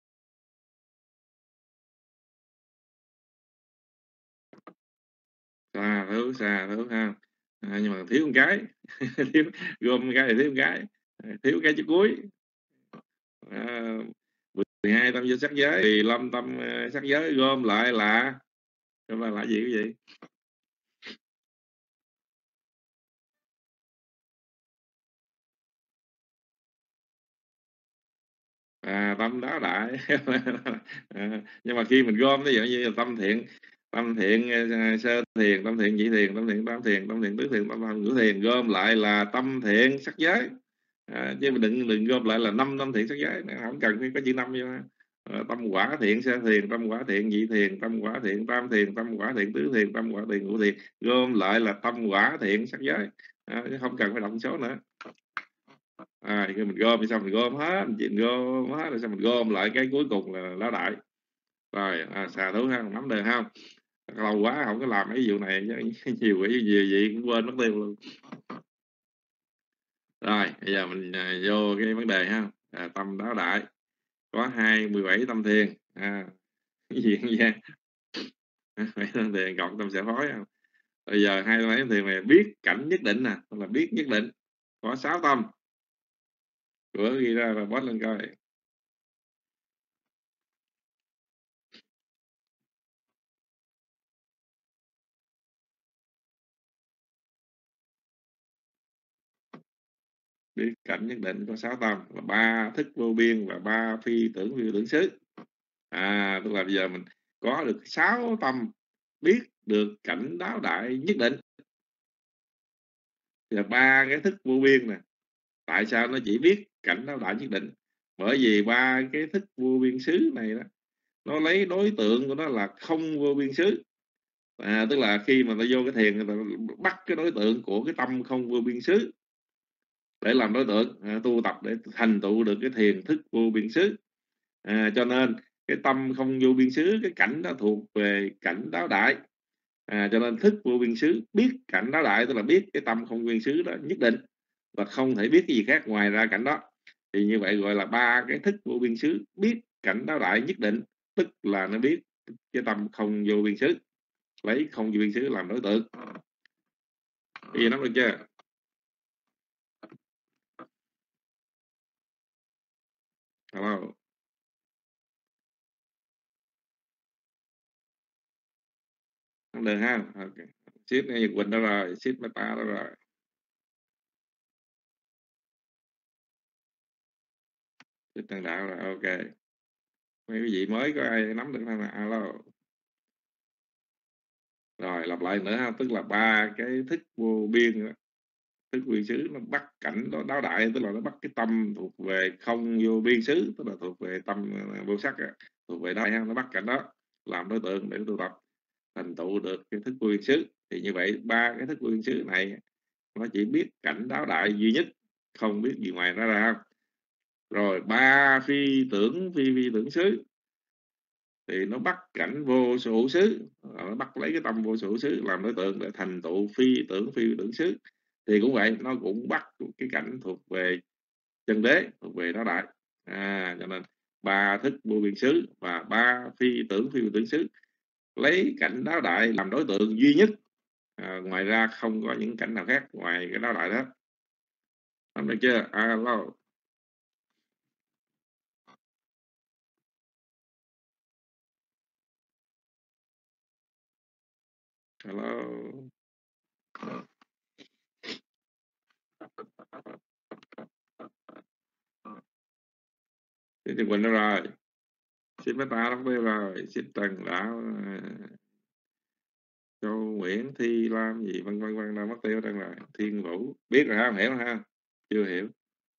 Xa thấu xa thấu ha. À, nhưng mà thiếu một cái thiếu gom một cái thì thiếu một cái, thiếu cái chữ cuối. À, mười hai tâm vô sắc giới, mười lăm tâm uh, sắc giới, gom lại là gom lại là gì cái gì? À, tâm đáo đại. À, nhưng mà khi mình gom ví dụ như là tâm thiện, tâm thiện uh, sơ thiền, tâm thiện nhị thiền, tâm thiện tam thiền, tâm thiện tứ thiền, tâm thiện ngũ thiền, gom lại là tâm thiện sắc giới. À, chứ mình đừng đừng gom lại là năm tâm thiện sắc giới, không cần phải có chữ năm vô. À, tâm quả thiện sơ thiền, tâm quả thiện nhị thiền, tâm quả thiện tam thiền, tâm quả thiện tứ thiền, tâm quả thiện ngũ thiền, gom lại là tâm quả thiện sắc giới. À, chứ không cần phải động số nữa. À, thì mình gom xong mình gom hết, mình gom hết rồi xong mình gom lại cái cuối cùng là lão đại. Rồi à, xà thú ha, nắm được không? Lâu quá không có làm cái vụ này, nhiều cái gì gì cũng quên mất tiêu luôn. Rồi bây giờ mình à, vô cái vấn đề ha. À, tâm đáo đại có hai mươi bảy tâm thiền. À, cái gì vậy nha? bảy tâm thiền cộng tâm sở phối không? Bây giờ hai mươi bảy tâm thiền này biết cảnh nhất định nè, là biết nhất định có sáu tâm. Của ghi ra rồi post lên coi. Biết cảnh nhất định có sáu tâm là ba thức vô biên và ba phi tưởng phi tưởng xứ. À, tức là bây giờ mình có được sáu tâm biết được cảnh đáo đại nhất định, là ba cái thức vô biên nè. Tại sao nó chỉ biết cảnh đáo đại nhất định? Bởi vì ba cái thức vô biên xứ này đó, nó lấy đối tượng của nó là không vô biên xứ. À, tức là khi mà ta vô cái thiền, người ta bắt cái đối tượng của cái tâm không vô biên xứ để làm đối tượng, à, tu tập để thành tựu được cái thiền thức vô biên xứ. À, cho nên cái tâm không vô biên xứ, cái cảnh đó thuộc về cảnh đáo đại. À, cho nên thức vô biên xứ biết cảnh đáo đại, tức là biết cái tâm không vô biên xứ đó nhất định và không thể biết cái gì khác ngoài ra cảnh đó. Thì như vậy gọi là ba cái thức vô biên xứ biết cảnh đáo đại nhất định, tức là nó biết cái tâm không vô biên xứ, lấy không vô biên xứ làm đối tượng. Cái gì nắm được chưa? Hello. Không được ha. Okay. Ship ngay Nhật Quỳnh đó rồi, ship Meta đó rồi. Thích Trần Đạo là ok. Mấy quý vị mới có ai nắm được không? Alo. Rồi lặp lại nữa ha, tức là ba cái thức vô biên đó. Thức vô biên xứ nó bắt cảnh đó đáo đại, tức là nó bắt cái tâm thuộc về không vô biên xứ, tức là thuộc về tâm vô sắc, thuộc về đại, nó bắt cảnh đó làm đối tượng để tu tập thành tựu được cái thức vô biên xứ. Thì như vậy ba cái thức vô biên xứ này nó chỉ biết cảnh đáo đại duy nhất, không biết gì ngoài nó ra. Rồi ba phi tưởng phi vi tưởng xứ thì nó bắt cảnh vô số hữu xứ, nó bắt lấy cái tâm vô số hữu xứ làm đối tượng để thành tựu phi tưởng phi tưởng xứ. Thì cũng vậy, nó cũng bắt cái cảnh thuộc về chân đế, thuộc về đáo đại. À, cho nên ba thức vô biên xứ và ba phi tưởng phi tưởng xứ lấy cảnh đáo đại làm đối tượng duy nhất. À, ngoài ra không có những cảnh nào khác ngoài cái đáo đại đó. Làm được chưa? Alo. Hello. Xin Trần Quỳnh đâu rồi? Xin mấy ta đóng bê rồi. Xin Trần Đạo, Châu Nguyễn, Thi Lam gì vân vân vân đâu mất tiêu đang rồi. Thiên Vũ biết rồi ha, hiểu ha? Chưa hiểu.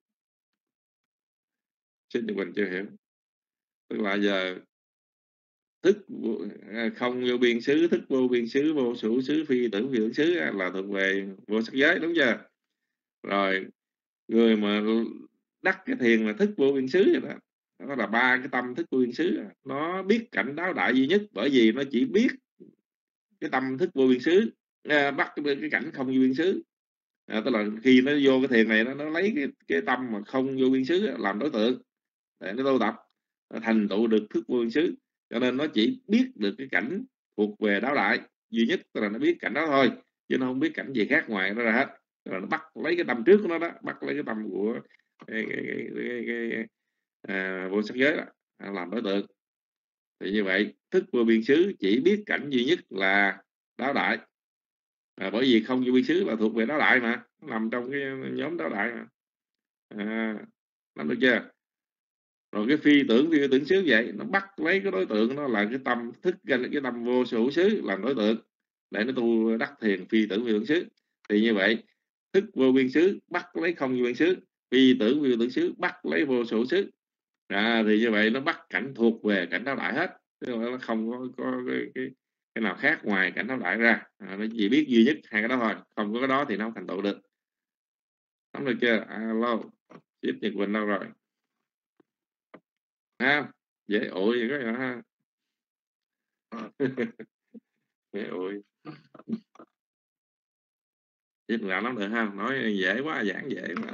Xin Trần Quỳnh chưa hiểu. Tức là giờ thức không vô biên xứ, thức vô biên xứ, vô số xứ, phi tưởng phi tưởng xứ là thuộc về vô sắc giới, đúng chưa? Rồi người mà đắc cái thiền là thức vô biên xứ vậy đó, đó là ba cái tâm thức vô biên xứ, nó biết cảnh đáo đại duy nhất, bởi vì nó chỉ biết cái tâm thức vô biên xứ, à, bắt cái, cái cảnh không vô biên xứ. À, tức là khi nó vô cái thiền này nó, nó lấy cái, cái tâm mà không vô biên xứ làm đối tượng để nó tu tập, nó thành tựu được thức vô biên xứ. Cho nên nó chỉ biết được cái cảnh thuộc về đáo đại duy nhất, tức là nó biết cảnh đó thôi, chứ nó không biết cảnh gì khác ngoài nó ra hết. Rồi nó bắt lấy cái tâm trước của nó đó, bắt lấy cái tâm của cái, cái, cái, cái, cái, à, vô sắc giới đó làm đối tượng. Thì như vậy thức vô biên xứ chỉ biết cảnh duy nhất là đáo đại, à, bởi vì không vô biên xứ là thuộc về đáo đại mà, nằm trong cái nhóm đáo đại mà. À, nắm được chưa? Rồi cái phi tưởng phi tưởng xứ vậy, nó bắt lấy cái đối tượng nó là cái tâm thức, cái tâm vô số xứ làm đối tượng để nó tu đắc thiền phi tưởng phi tưởng xứ. Thì như vậy thức vô biên xứ bắt lấy không vô biên xứ, phi tưởng phi tưởng xứ bắt lấy vô số xứ. À, thì như vậy nó bắt cảnh thuộc về cảnh đáo đại hết, chứ nó không có, có cái, cái, cái nào khác ngoài cảnh đáo đại ra. À, nó chỉ biết duy nhất hai cái đó thôi, không có cái đó thì nó không thành tựu được. Nắm được chưa? Alo, tiếp Nhật Quỳnh đâu rồi? Ha, dễ ủi vậy đó ha. Dễ ủi. Tiếp là lắm được ha, nói dễ quá, giảng dễ quá.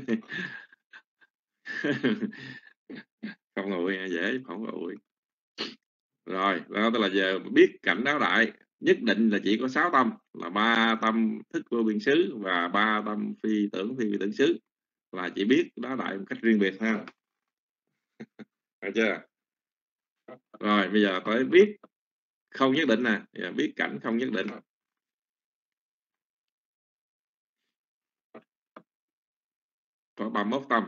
Không ủi, dễ không ủi. Rồi, đó tức là giờ biết cảnh đáo đại nhất định là chỉ có sáu tâm, là ba tâm thức vô biên xứ và ba tâm phi tưởng phi tưởng xứ, là chỉ biết đáo đại một cách riêng biệt ha. Được chưa? Rồi bây giờ tới biết không nhất định nè, giờ biết cảnh không nhất định. Có ba mươi mốt tâm.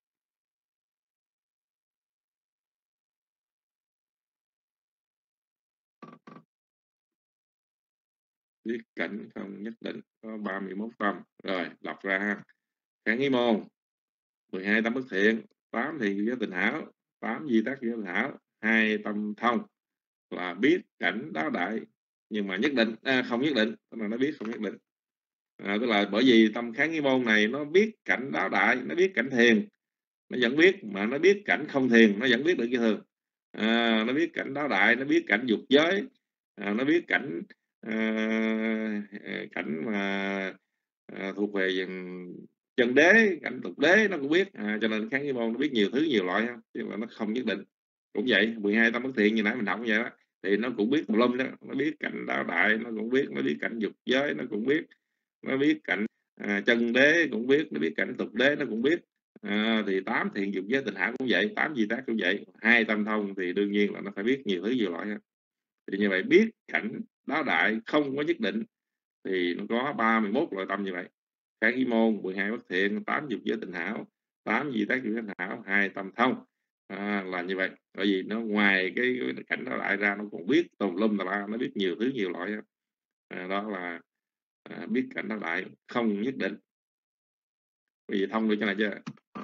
Biết cảnh không nhất định có ba mươi mốt tâm. Rồi đọc ra ha. Kháng Nghi Môn, mười hai tâm bất thiện, tám thiền giới tình hảo, tám di tác giới tình hảo, hai tâm thông, là biết cảnh đáo đại nhưng mà nhất định, à, không nhất định, tức là nó biết không nhất định. À, tức là bởi vì tâm Kháng Nghi Môn này nó biết cảnh đáo đại, nó biết cảnh thiền, nó vẫn biết, mà nó biết cảnh không thiền nó vẫn biết được như thường. À, nó biết cảnh đáo đại, nó biết cảnh dục giới, à, nó biết cảnh à, cảnh mà à, thuộc về chân đế, cảnh tục đế nó cũng biết. À, cho nên Kháng Nghi Môn nó biết nhiều thứ nhiều loại, chứ mà nó không nhất định. Cũng vậy, mười hai tâm bất thiện như nãy mình học như vậy đó, thì nó cũng biết một lum đó, nó biết cảnh đáo đại nó cũng biết, nó biết cảnh dục giới nó cũng biết, nó biết cảnh à, chân đế cũng biết, nó biết cảnh tục đế nó cũng biết. À, thì tám thiện dục giới tình hảo cũng vậy, tám di tác cũng vậy, hai tâm thông thì đương nhiên là nó phải biết nhiều thứ nhiều loại. Thì như vậy biết cảnh đáo đại không có nhất định thì nó có ba mươi mốt loại tâm như vậy. Kháng Nghi Môn, mười hai bất thiện, tám dục giới tình hảo, tám duy tác duy tác não, hai tâm thông. À, là như vậy. Bởi vì nó ngoài cái, cái cảnh đó lại ra nó còn biết tùm lum tà la, nó biết nhiều thứ nhiều loại. À, đó là à, biết cảnh đó lại không nhất định. Bởi vì thông được cho này chưa?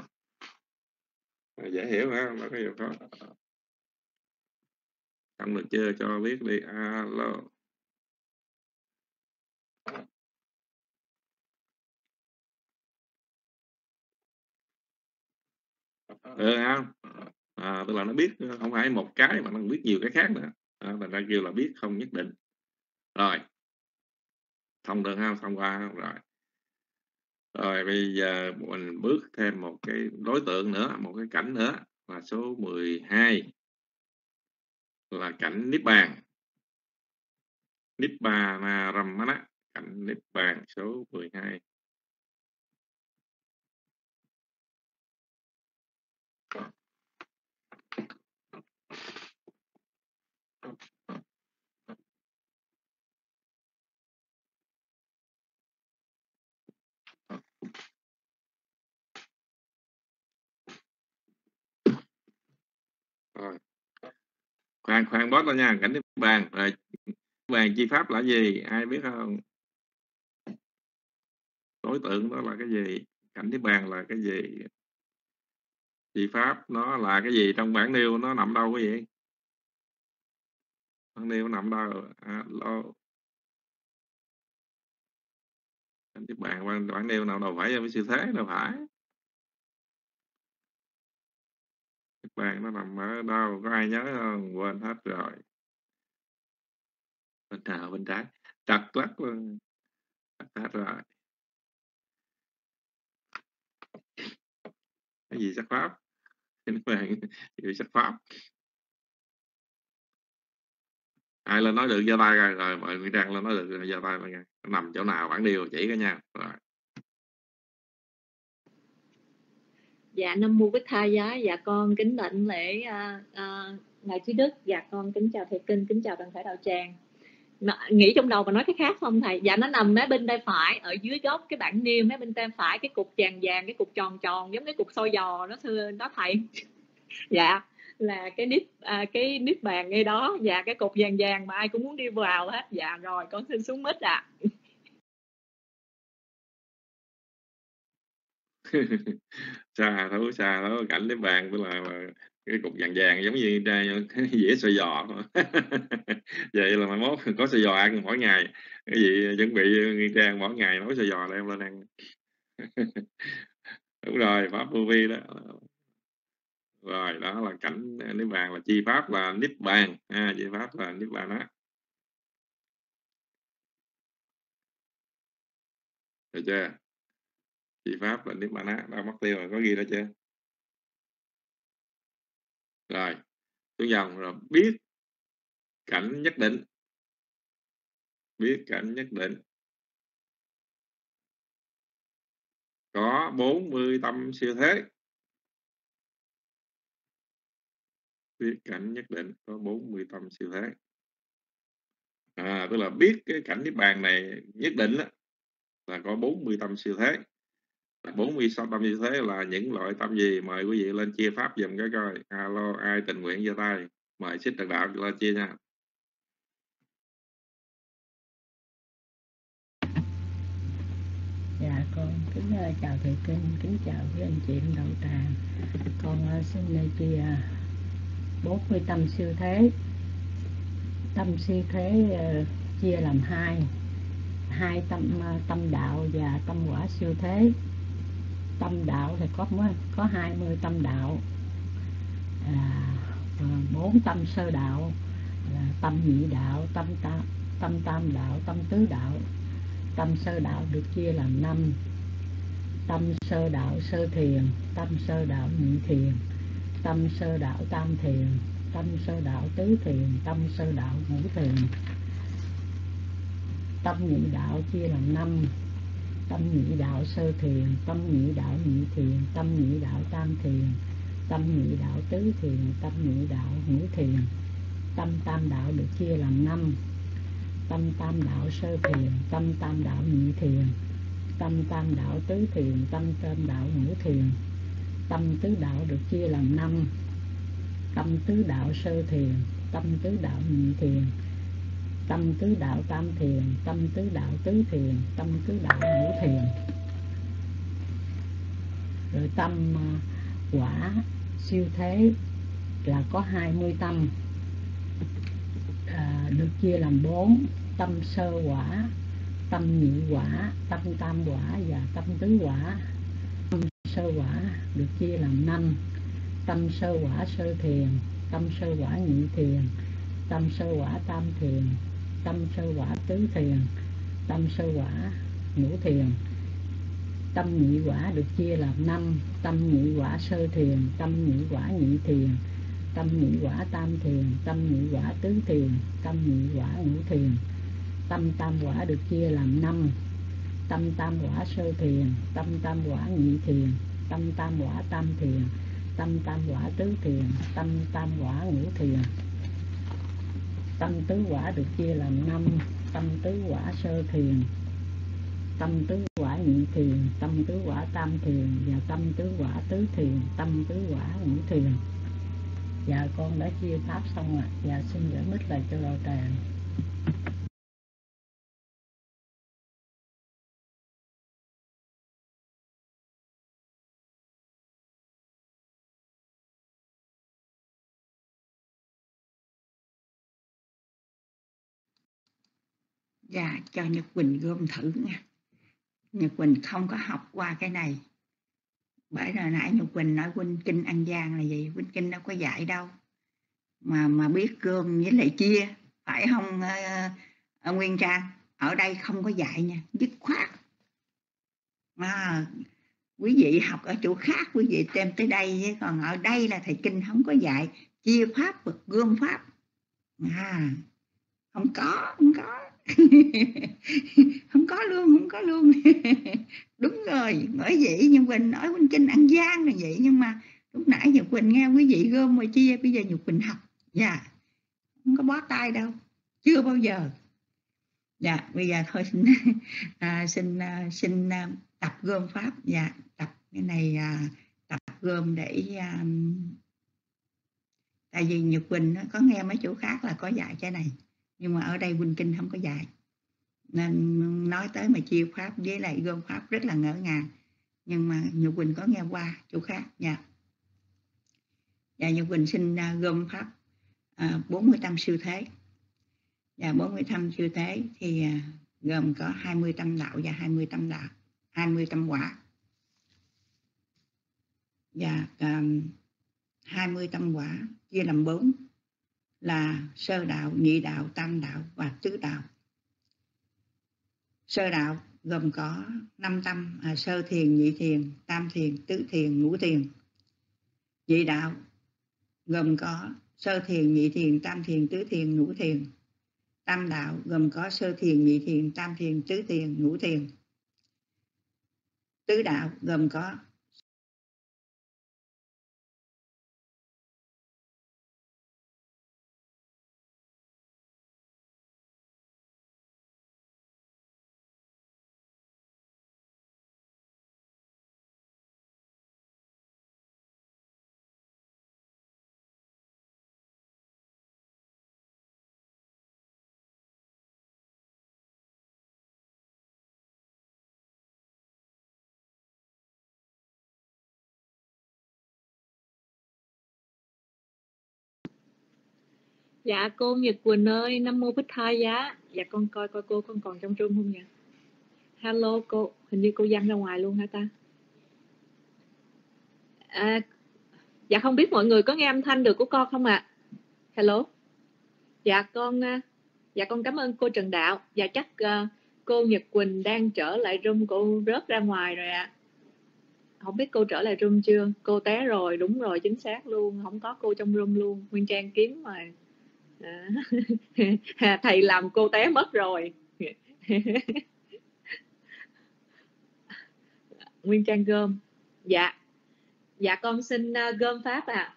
À, dễ hiểu hả? Nó có hiểu không? Thông được chưa? Cho biết đi. Alo. Ừ không? À, tức là nó biết không phải một cái mà nó biết nhiều cái khác nữa. À, thành ra kêu là biết không nhất định. Rồi. Thông được không? Thông qua không? Rồi. Rồi bây giờ mình bước thêm một cái đối tượng nữa, một cái cảnh nữa là số mười hai, là cảnh Niết Bàn. Nibbana Ramana, cảnh Niết Bàn số mười hai. Rồi. Khoan khoan bớt đó nha, cảnh Niết Bàn. Rồi bàn chi pháp là gì? Ai biết không? Đối tượng đó là cái gì? Cảnh Niết Bàn là cái gì? Chi pháp nó là cái gì? Trong bản nêu nó nằm đâu cái gì? Bản nêu nó nằm đâu? Alo. Cảnh Niết Bàn bản, bản nêu nào đâu phải với siêu thế, đâu phải. Niết Bàn nó nằm ở đâu? Có ai nhớ không? Quên hết rồi. Bên nào? Bên trái. Trật lắc luôn. Hết rồi. Cái gì sắc pháp? Cái sắc pháp. Ai lên nói được giơ tay rồi, rồi mời Nguyễn Trang lên nói được giơ tay rồi nha. Nó nằm chỗ nào bản điều chỉ cả nha. Rồi. Dạ Nam Mô Bích Tha Giá. Dạ con kính đảnh lễ uh, uh, ngài Trí Đức. Dạ con kính chào thầy Kinh, kính chào toàn thể đạo tràng. Mà, nghĩ trong đầu mà nói cái khác không thầy? Dạ nó nằm mấy bên tay phải, ở dưới góc cái bảng niêm mấy bên tay phải, cái cục vàng vàng, cái cục tròn tròn giống cái cục xôi giò đó thưa đó thầy. Dạ là cái nít à, cái nít bàn ngay đó. Dạ cái cục vàng vàng mà ai cũng muốn đi vào hết. Dạ rồi con xin xuống mic ạ. À. Xa thấu xa đó, cảnh Niết Bàn tức là cái cục vàng vàng giống như cái dĩa xôi giò. Vậy là mai mốt có xôi giò ăn mỗi ngày. Cái gì chuẩn bị Nguyên Trang mỗi ngày nấu xôi giò đem lên ăn. Đúng rồi, pháp vô vi đó. Rồi đó là cảnh Niết Bàn, là chi pháp là Niết Bàn. À, chi pháp là Niết Bàn đó. Được chưa? Chi pháp là Niết Bàn á. Đâu mất tiêu rồi, có ghi đó chưa? Rồi xuống dòng rồi. Biết cảnh nhất định. Biết cảnh nhất định. Có bốn mươi tâm siêu thế. Biết cảnh nhất định có bốn mươi tâm siêu thế. À, tức là biết cái cảnh Niết Bàn này nhất định đó, là có bốn mươi tâm siêu thế. bốn mươi tâm siêu thế là những loại tâm gì? Mời quý vị lên chia pháp dùm cái coi. Alo, ai tình nguyện giơ tay. Mời Xích Trần Đạo lên chia nha. Dạ con kính uh, chào thầy Kinh, kính chào quý anh chị đạo tràng. Con uh, xin uh, chia bốn mươi tâm siêu thế. Tâm siêu thế uh, chia làm hai, hai tâm uh, tâm đạo và tâm quả siêu thế. Tâm đạo thì có có hai mươi tâm đạo, bốn à, tâm sơ đạo là tâm nhị đạo, tâm tam, tâm tam đạo, tâm tứ đạo. Tâm sơ đạo được chia làm năm: tâm sơ đạo sơ thiền, tâm sơ đạo nhị thiền, tâm sơ đạo tam thiền, tâm sơ đạo tứ thiền, tâm sơ đạo ngũ thiền. Tâm nhị đạo chia làm năm: tâm nhị đạo sơ thiền, tâm nhị đạo nhị thiền, tâm nhị đạo tam thiền, tâm nhị đạo tứ thiền, tâm nhị đạo ngũ thiền. Tâm tam đạo được chia làm năm: tâm tam đạo sơ thiền, tâm tam đạo nhị thiền, tâm tam đạo tứ thiền, tâm tam đạo ngũ thiền. Tâm tứ đạo được chia làm năm: tâm tứ đạo sơ thiền, tâm tứ đạo nhị thiền, tâm tứ đạo tam thiền, tâm tứ đạo tứ thiền, tâm tứ đạo ngũ thiền. Rồi tâm quả siêu thế là có hai mươi tâm, à, được chia làm bốn: tâm sơ quả, tâm nhị quả, tâm tam quả và tâm tứ quả. Tâm sơ quả được chia làm năm: tâm sơ quả sơ thiền, tâm sơ quả nhị thiền, tâm sơ quả tam thiền, tâm sơ quả tứ thiền, tâm sơ quả ngũ thiền. Tâm nhị quả được chia làm năm: tâm nhị quả sơ thiền, tâm nhị quả nhị thiền, tâm nhị quả tam thiền, tâm nhị quả tứ thiền, tâm nhị quả ngũ thiền. Tâm tam quả được chia làm năm: tâm tam quả sơ thiền, tâm tam quả nhị thiền, tâm tam quả tam thiền, tâm tam quả tứ thiền, tâm tam quả ngũ thiền. Tâm tứ quả được chia làm năm: tâm tứ quả sơ thiền, tâm tứ quả nhị thiền, tâm tứ quả tam thiền và tâm tứ quả tứ thiền, tâm tứ quả ngũ thiền. Dạ con đã chia pháp xong ạ. Dạ xin giải mít lại cho đạo tràng. Dạ cho Nhật Quỳnh gom thử nha. Nhật Quỳnh không có học qua cái này, bởi hồi nãy Nhật Quỳnh nói Quỳnh Kinh An Giang là gì, Quỳnh Kinh đâu có dạy đâu mà mà biết gom với lại chia, phải không uh, Nguyên Trang? Ở đây không có dạy nha, dứt khoát. Mà quý vị học ở chỗ khác quý vị đem tới đây, còn ở đây là thầy Kinh không có dạy chia pháp và gom pháp. À, không có, không có. Không có luôn, không có luôn. Đúng rồi, bởi vậy Nhật Quỳnh nói Quỳnh Kinh An Giang là vậy, nhưng mà lúc nãy Nhật Quỳnh nghe quý vị gom mà chia, bây giờ Nhật Quỳnh học. Dạ, yeah. Không có bó tay đâu, chưa bao giờ. Dạ, yeah, bây giờ thôi xin à, xin à, xin à, tập gom pháp. Dạ, yeah, tập cái này à, tập gom để à, tại vì Nhật Quỳnh có nghe mấy chỗ khác là có dạy cái này, nhưng mà ở đây Quỳnh Kinh không có dạy, nên nói tới mà chia pháp với lại gom pháp rất là ngỡ ngàng. Nhưng mà Nhật Quỳnh có nghe qua chỗ khác nha. Và Nhật Quỳnh xin uh, gom pháp uh, bốn mươi tâm siêu thế. Và bốn mươi tâm siêu thế thì uh, gồm có hai mươi tâm đạo và hai mươi tâm đạo, hai mươi tâm quả. Và um, hai mươi tâm quả chia làm bốn là sơ đạo, nhị đạo, tam đạo và tứ đạo. Sơ đạo gồm có năm tâm, à, sơ thiền, nhị thiền, tam thiền, tứ thiền, ngũ thiền. Nhị đạo gồm có sơ thiền, nhị thiền, tam thiền, tứ thiền, ngũ thiền. Tam đạo gồm có sơ thiền, nhị thiền, tam thiền, tứ thiền, ngũ thiền. Tứ đạo gồm có Dạ cô Nhật Quỳnh ơi, Nam Mô Bích Thai Giá. Dạ con coi coi cô con còn trong room không nhỉ? Hello cô, hình như cô Giang ra ngoài luôn hả ta? À, dạ không biết mọi người có nghe âm thanh được của con không ạ? À? Hello. Dạ con dạ con cảm ơn cô Trần Đạo. Dạ chắc uh, cô Nhật Quỳnh đang trở lại room, cô rớt ra ngoài rồi ạ. À. Không biết cô trở lại room chưa? Cô té rồi, đúng rồi, chính xác luôn, không có cô trong room luôn. Nguyên Trang kiếm mà. À, thầy làm cô té mất rồi. Nguyên Trang gom. Dạ dạ con xin uh, gom pháp ạ.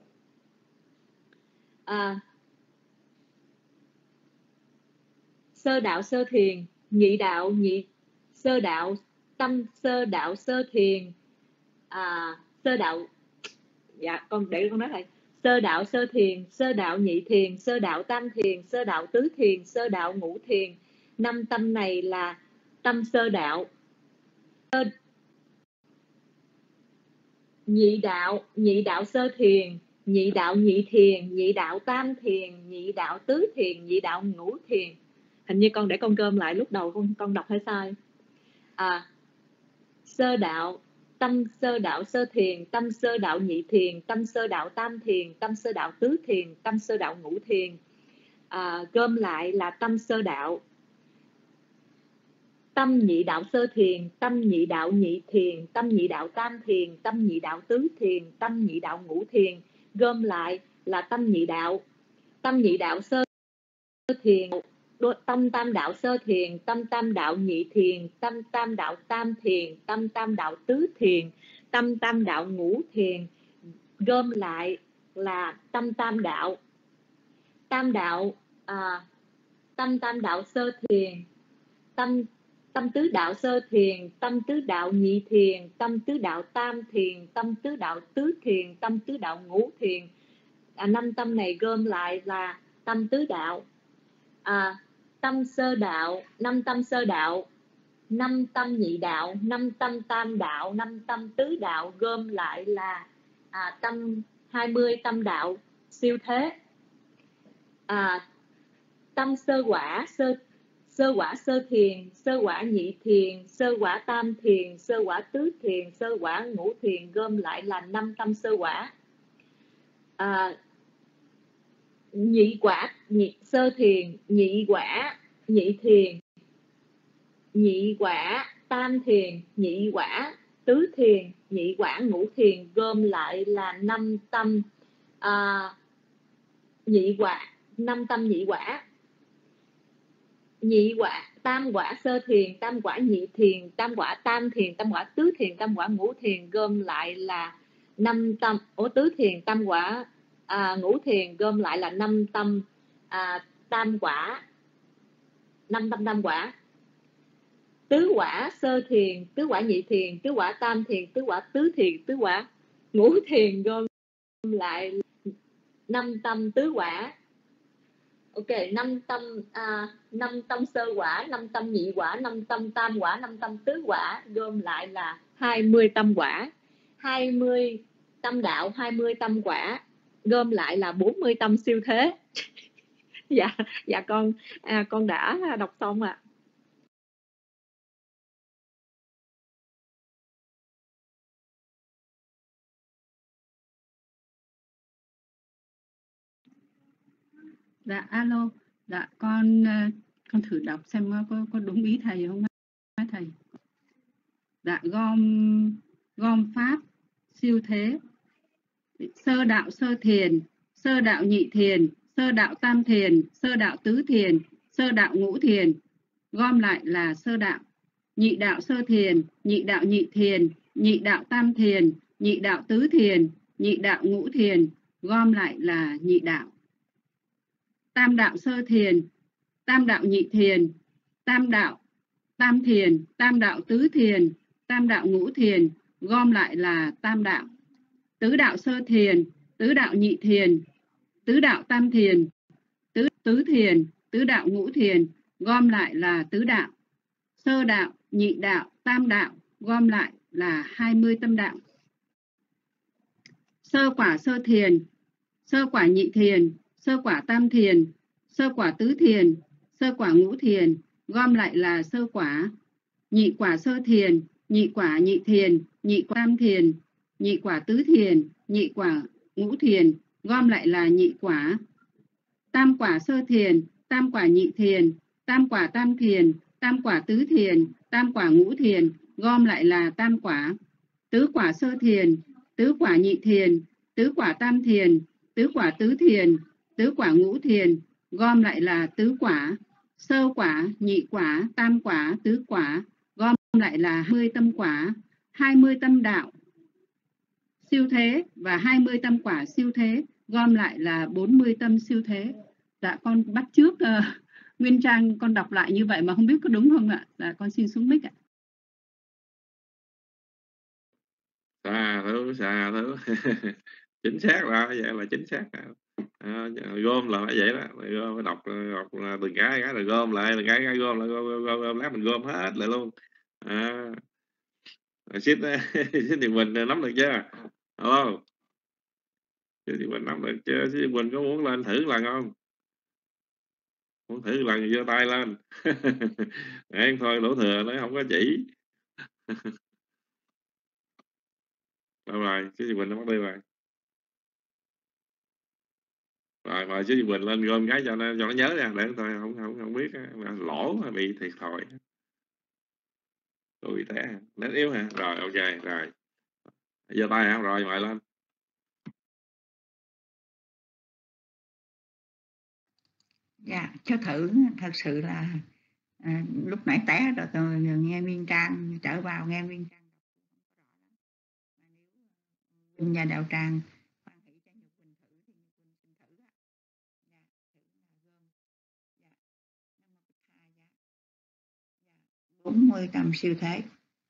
À. À, sơ đạo sơ thiền, nhị đạo nhị sơ đạo, tâm sơ đạo sơ thiền, à, sơ đạo, dạ con để con nói lại, sơ đạo sơ thiền, sơ đạo nhị thiền, sơ đạo tam thiền, sơ đạo tứ thiền, sơ đạo ngũ thiền. Năm tâm này là tâm sơ đạo. Sơ, nhị đạo, nhị đạo sơ thiền, nhị đạo nhị thiền, nhị đạo tam thiền, nhị đạo tứ thiền, nhị đạo ngũ thiền. Hình như con để con cơm lại lúc đầu con con đọc hơi sai. À, sơ đạo, tâm sơ đạo sơ thiền, tâm sơ đạo nhị thiền, tâm sơ đạo tam thiền, tâm sơ đạo tứ thiền, tâm sơ đạo ngũ thiền. À, gom lại là tâm sơ đạo. Tâm nhị đạo sơ thiền, tâm nhị đạo nhị thiền, tâm nhị đạo tam thiền, tâm nhị đạo tứ thiền, tâm nhị đạo ngũ thiền. Gom lại là tâm nhị đạo. Tâm nhị đạo sơ thiền, tâm tam đạo sơ thiền, tâm tam đạo nhị thiền, tâm tam đạo tam thiền, tâm tam đạo tứ thiền, tâm tam đạo ngũ thiền. Gom lại là tâm tam đạo. Tam đạo, à, tâm tam đạo sơ thiền, tâm tâm tứ đạo sơ thiền, tâm tứ đạo nhị thiền, tâm tứ đạo tam thiền, tâm tứ đạo tứ thiền, tâm tứ đạo ngũ thiền. À, năm tâm này gom lại là tâm tứ đạo. À, tâm sơ đạo, năm tâm sơ đạo, năm tâm nhị đạo, năm tâm tam đạo, năm tâm tứ đạo, gom lại là à, tâm hai mươi tâm đạo siêu thế. À, tâm sơ quả, sơ sơ quả sơ thiền, sơ quả nhị thiền, sơ quả tam thiền, sơ quả tứ thiền, sơ quả ngũ thiền, gom lại là năm tâm sơ quả. À, nhị quả, nhị sơ thiền, nhị quả nhị thiền, nhị quả tam thiền, nhị quả tứ thiền, nhị quả ngũ thiền, gom lại là năm tâm à, nhị quả, năm tâm nhị quả. Nhị quả, tam quả sơ thiền, tam quả nhị thiền, tam quả tam thiền, tam quả tứ thiền, tam quả ngũ thiền, gom lại là năm tâm. Ủa, tứ thiền, tam quả à, ngũ thiền, gom lại là năm tâm à, tam quả, năm tâm tam quả. Tứ quả sơ thiền, tứ quả nhị thiền, tứ quả tam thiền, tứ quả tứ thiền, tứ quả ngũ thiền, gom lại năm tâm tứ quả. Ok, năm tâm à, năm tâm sơ quả, năm tâm nhị quả, năm tâm tam quả, năm tâm tứ quả, gom lại là hai mươi tâm quả. hai mươi tâm đạo, hai mươi tâm quả, gom lại là bốn mươi tâm siêu thế. Dạ, dạ con à, con đã đọc xong ạ. À. Dạ alo, dạ con con thử đọc xem có có đúng ý thầy không hả thầy? Dạ, gom gom pháp siêu thế. Sơ đạo sơ thiền, sơ đạo nhị thiền, sơ đạo tam thiền, sơ đạo tứ thiền, sơ đạo ngũ thiền, gom lại là sơ đạo. Nhị đạo sơ thiền, nhị đạo nhị thiền, nhị đạo tam thiền, nhị đạo tứ thiền, nhị đạo ngũ thiền, gom lại là nhị đạo. Tam đạo sơ thiền, tam đạo nhị thiền, tam đạo tam thiền, tam đạo tứ thiền, tam đạo ngũ thiền, gom lại là tam đạo. Tứ đạo sơ thiền, tứ đạo nhị thiền, tứ đạo tam thiền, tứ tứ thiền, tứ đạo ngũ thiền, gom lại là tứ đạo. Sơ đạo, nhị đạo, tam đạo, gom lại là hai mươi tâm đạo. Sơ quả sơ thiền, sơ quả nhị thiền, sơ quả tam thiền, sơ quả tứ thiền, sơ quả ngũ thiền, gom lại là sơ quả. Nhị quả sơ thiền, nhị quả nhị thiền, nhị quả tam thiền, nhị quả tứ thiền, nhị quả ngũ thiền, gom lại là nhị quả. Tam quả sơ thiền, tam quả nhị thiền, tam quả tam thiền, tam quả tứ thiền, tam quả ngũ thiền, gom lại là tam quả. Tứ quả sơ thiền, tứ quả nhị thiền, tứ quả tam thiền, tứ quả tứ thiền, tứ quả ngũ thiền, gom lại là tứ quả. Sơ quả, nhị quả, tam quả, tứ quả, gom lại là hai mươi tâm quả, hai mươi tâm đạo siêu thế và hai mươi tâm quả siêu thế, gom lại là bốn mươi tâm siêu thế. Dạ con bắt trước uh, Nguyên Trang con đọc lại như vậy mà không biết có đúng không ạ? Dạ con xin xuống mic ạ. Xà thứ, xà thứ. Chính xác rồi, vậy là chính xác rồi. À, gom là phải vậy đó, gom phải đọc, đọc từng cái cái rồi gom lại, từng cái cái gom lại, gom, gom, gom, gom lát mình gom hết lại luôn. À, ship ship thì mình nắm được chưa? Alo, ship thì mình nắm được chưa? Ship mình có muốn lên thử lần không? Muốn thử lần thì giơ tay lên. Để thôi đổ thừa nó không có chỉ. Đâu rồi, ship thì mình nó mất đi rồi. Rồi mời chú Bình lên gom cái cho nó cho nó nhớ ra, để thôi không không không biết mà lỗ mà bị thiệt thòi. Tôi bị té nét yếu hả? Rồi ok rồi. Giơ tay hả? Rồi mời lên. Dạ, cháu thử thật sự là à, lúc nãy té rồi tôi nghe Nguyên Trang trở vào nghe Nguyên Trang Quỳnh và Đạo Tràng hoan hỷ cho Nhật Quỳnh thử thì Nhật Quỳnh xin thử ạ. Dạ, thử là gom. Dạ, Nam Mô Bích Tha. Dạ, dạ, bốn mươi tâm siêu thế.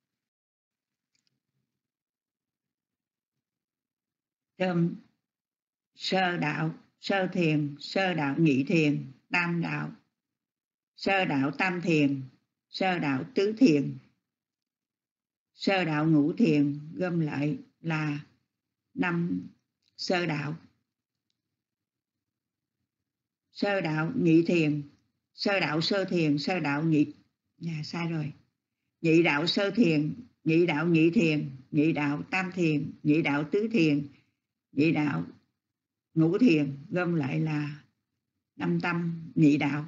Gồm sơ đạo, sơ thiền, sơ đạo nhị thiền, tam đạo, sơ đạo tam thiền, sơ đạo tứ thiền, sơ đạo ngũ thiền, gom lại là năm sơ đạo. Sơ đạo nhị thiền, sơ đạo sơ thiền, sơ đạo nhị, dạ sai rồi, nhị đạo sơ thiền, nhị đạo nhị thiền, nhị đạo tam thiền, nhị đạo tứ thiền, nhị đạo ngũ thiền, gom lại là năm tâm nhị đạo.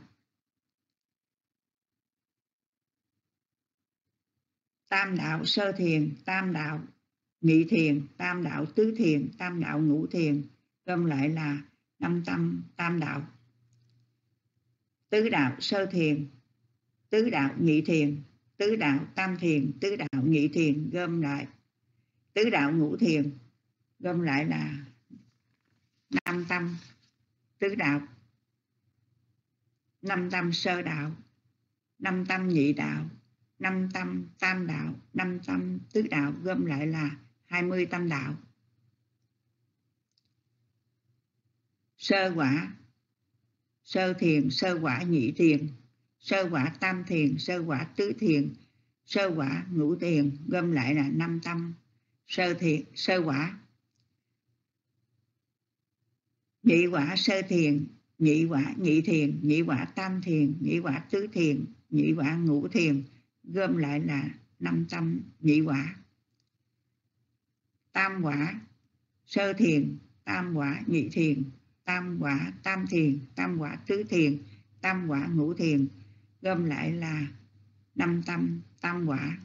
Tam đạo sơ thiền, tam đạo nhị thiền, tam đạo tứ thiền, tam đạo ngũ thiền, gom lại là năm tâm tam đạo. Tứ đạo sơ thiền, tứ đạo nhị thiền, tứ đạo tam thiền, tứ đạo nhị thiền, gom lại tứ đạo ngũ thiền, gom lại là năm tâm tứ đạo. Năm tâm sơ đạo, năm tâm nhị đạo, năm tâm tam đạo, năm tâm tứ đạo, gom lại là hai mươi tâm đạo. Sơ quả, sơ thiền, sơ quả nhị thiền, sơ quả tam thiền, sơ quả tứ thiền, sơ quả ngũ thiền, gom lại là năm tâm sơ thiền, sơ quả. Nhị quả sơ thiền, nhị quả nhị thiền, nhị quả tam thiền, nhị quả tứ thiền, nhị quả ngũ thiền, gom lại là năm tâm nhị quả. Tam quả sơ thiền, tam quả nhị thiền, tam quả tam thiền, tam quả tứ thiền, tam quả ngũ thiền, gom lại là năm tâm tam quả.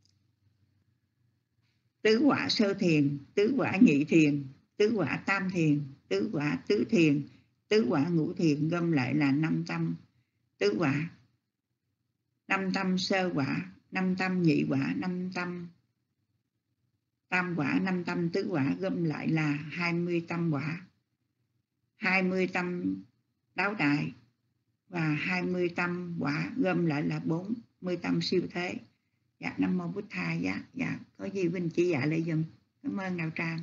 Tứ quả sơ thiền, tứ quả nhị thiền, tứ quả tam thiền, tứ quả tứ thiền, tứ quả ngũ thiền, gom lại là năm tâm tứ quả. Năm tâm sơ quả, năm tâm nhị quả, năm tâm tam quả, năm tâm tứ quả, gom lại là hai mươi tâm quả. hai mươi tâm đáo đại và hai mươi tâm quả, gom lại là bốn mươi tâm siêu thế. Dạ, Nam Mô Bích Tha. Dạ, dạ, có gì Vinh chỉ dạ lại dùm. Cảm ơn Đạo Tràng.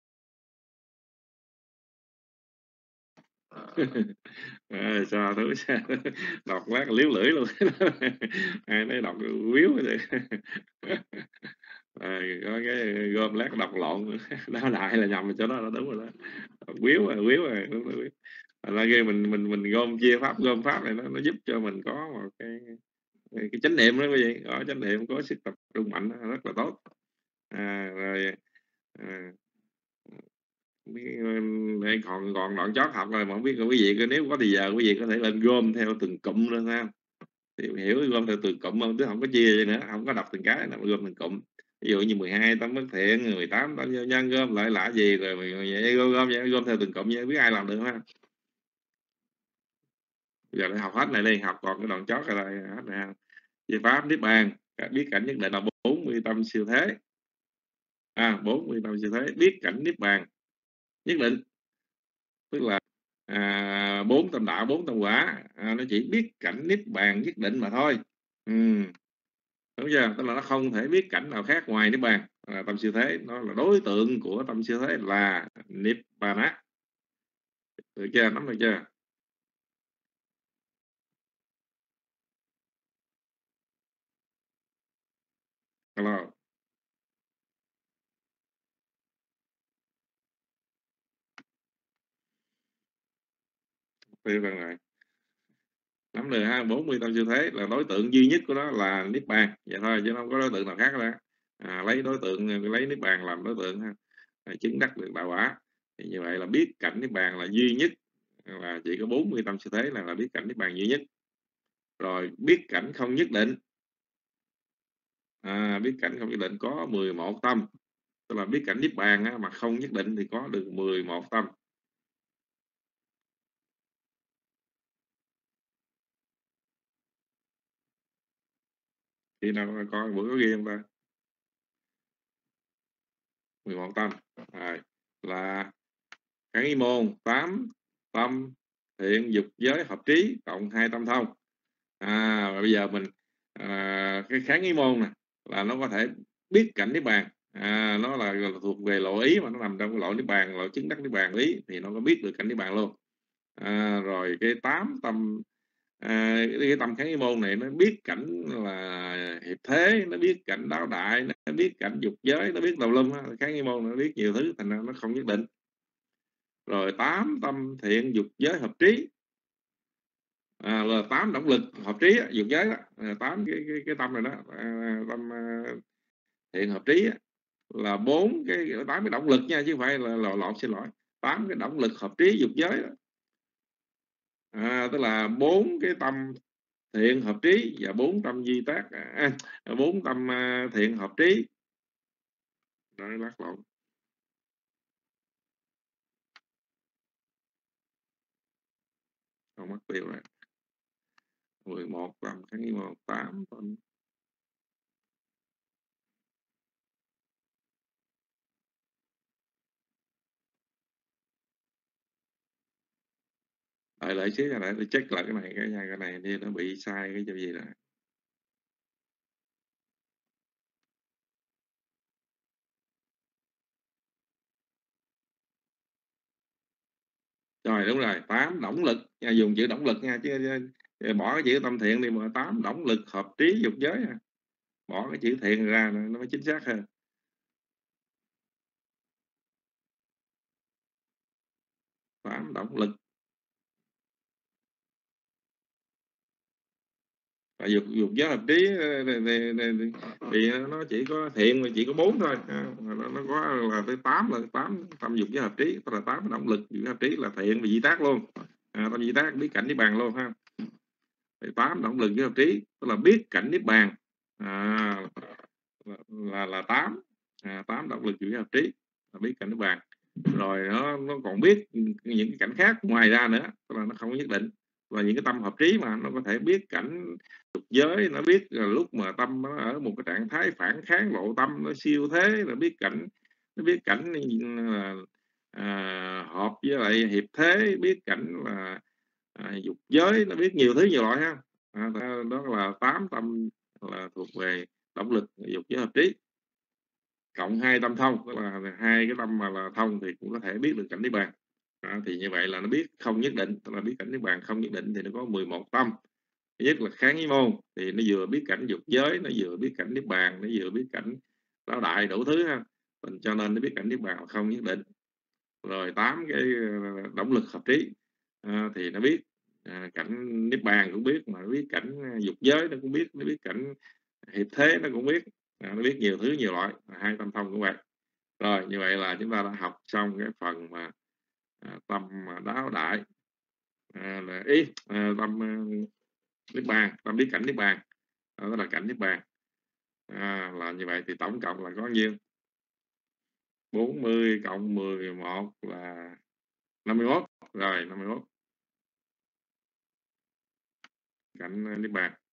À, sao thứ sao đọc lát liếu lưỡi luôn. Ai nói đọc quýu vậy. À, có cái gom lát đọc lộn. Đó đại là nhầm chỗ đó là đúng rồi đó. Quýu rồi, quýu rồi, đúng rồi. Là khi mình mình mình gom chia pháp, gom pháp này nó nó giúp cho mình có một cái cái chánh niệm đó quý vị, có chánh niệm, có sức tập trung mạnh rất là tốt. À, rồi à, đây còn còn đoạn chót học rồi mà không biết quý vị nếu có thì giờ quý vị có thể lên gom theo từng cụm luôn ha, thì hiểu gom theo từng cụm không, chứ không có chia nữa, không có đọc từng cái nào mà gom từng cụm. Ví dụ như mười hai tâm bất thiện, mười tám tâm vô nhân, gom lại là gì rồi vậy, gom gom vậy, gom theo từng cụm vậy biết ai làm được ha. Giờ để học hết này đi, học còn cái đoạn chót rồi đây hết này ha. Về pháp niết bàn, biết cảnh nhất định là bốn mươi tâm siêu thế. À, bốn mươi tâm siêu thế, biết cảnh niết bàn nhất định, tức là à, bốn tâm đạo, bốn tâm quả, à, nó chỉ biết cảnh niết bàn nhất định mà thôi. Ừ. Đúng chưa? Tức là nó không thể biết cảnh nào khác ngoài niết bàn. là tâm siêu thế, nó là đối tượng của tâm siêu thế là Nibbana. Được chưa? Nắm được chưa? Hello. Tiêu rồi. Nắm được ha, bốn mươi tâm siêu thế là đối tượng duy nhất của nó là Niết Bàn. Vậy thôi, chứ không có đối tượng nào khác nữa. À, lấy đối tượng, lấy Niết Bàn làm đối tượng ha. À, chứng đắc được đạo quả. Thì như vậy là biết cảnh Niết Bàn là duy nhất, là chỉ có bốn mươi tâm siêu thế là, là biết cảnh Niết Bàn duy nhất. Rồi biết cảnh không nhất định. À, biết cảnh không nhất định có mười một tâm. Tức là biết cảnh Niết Bàn á, mà không nhất định thì có được mười một tâm. Thì nào coi bữa có ghi không ta? mười một tâm. Rồi, là kháng ý môn tám tâm thiện dục giới hợp trí cộng hai tâm thông. À, và bây giờ mình à, cái kháng ý môn nè là nó có thể biết cảnh Niết Bàn. À, nó là, là thuộc về lộ ý, mà nó nằm trong cái lộ Niết Bàn, lộ chứng đắc Niết Bàn lý, thì nó có biết được cảnh Niết Bàn luôn. À, rồi cái tám tâm à, cái tâm kháng ý môn này nó biết cảnh là hiệp thế, nó biết cảnh đáo đại, nó biết cảnh dục giới, nó biết tùm lum. Kháng ý môn nó biết nhiều thứ, thành ra nó không nhất định. Rồi tám tâm thiện dục giới hợp trí, à, là tám động lực hợp trí á, dục giới đó, tám cái, cái cái tâm này đó, à, tâm à, thiện hợp trí á, là bốn cái tám cái động lực nha, chứ không phải là lộn lộn xin lỗi, tám cái động lực hợp trí dục giới đó. À, tức là bốn cái tâm thiện hợp trí và bốn tâm di tác, à, bốn tâm à, thiện hợp trí. Rồi lắc lộn. Không mất tiêu rồi. mười một tâm kháng nghi một, tám tâm. Đợi lại xíu, lại tôi check lại cái này, cái cái này đi, nó bị sai cái chỗ gì rồi. Rồi đúng rồi, tám động lực nha, dùng chữ động lực nha, chứ, chứ bỏ cái chữ tâm thiện đi, mà tám động lực hợp trí dục giới, bỏ cái chữ thiện ra nó mới chính xác hơn. Tám động lực và dục dục giới hợp trí thì, thì, thì, thì nó chỉ có thiện mà chỉ có bốn thôi, nó, nó có là tới tám, là tám tâm dục giới hợp trí, tức là tám động lực dục giới hợp trí là thiện và di tác luôn. À, tâm di tác biết cảnh Niết Bàn luôn ha. Tám động lực giới hợp trí tức là biết cảnh Niết Bàn, à, là là tám, à, tám động lực giới hợp trí là biết cảnh Niết Bàn. Rồi nó nó còn biết những cái cảnh khác ngoài ra nữa, tức là nó không nhất định, và những cái tâm hợp trí mà nó có thể biết cảnh dục giới, nó biết là lúc mà tâm nó ở một cái trạng thái phản kháng lộ tâm, nó siêu thế, là biết cảnh, nó biết cảnh là à, hợp với lại hiệp thế, biết cảnh là à, dục giới, nó biết nhiều thứ nhiều loại ha. À, đó là tám tâm là thuộc về động lực dục giới hợp trí cộng hai tâm thông, tức là hai cái tâm mà là thông thì cũng có thể biết được cảnh Niết Bàn. À, thì như vậy là nó biết không nhất định, tức là biết cảnh Niết Bàn không nhất định thì nó có mười một tâm. Thứ nhất là kháng ý môn, thì nó vừa biết cảnh dục giới, nó vừa biết cảnh Niết Bàn, nó vừa biết cảnh đáo đại đủ thứ ha, cho nên nó biết cảnh Niết Bàn không nhất định. Rồi tám cái động lực hợp trí, à, thì nó biết à, cảnh Niết Bàn cũng biết, mà nó biết cảnh dục giới nó cũng biết, nó biết cảnh hiệp thế nó cũng biết, à, nó biết nhiều thứ nhiều loại, hai tâm thông cũng vậy. Rồi như vậy là chúng ta đã học xong cái phần mà à, tâm mà đáo đại, à, là ý à, tâm à, Niết Bàn, tâm biết cảnh Niết Bàn, đó là cảnh Niết Bàn. À, là như vậy thì tổng cộng là có nhiêu? bốn mươi cộng mười một là năm mươi mốt. Rồi năm mươi mốt cảnh Niết Bàn.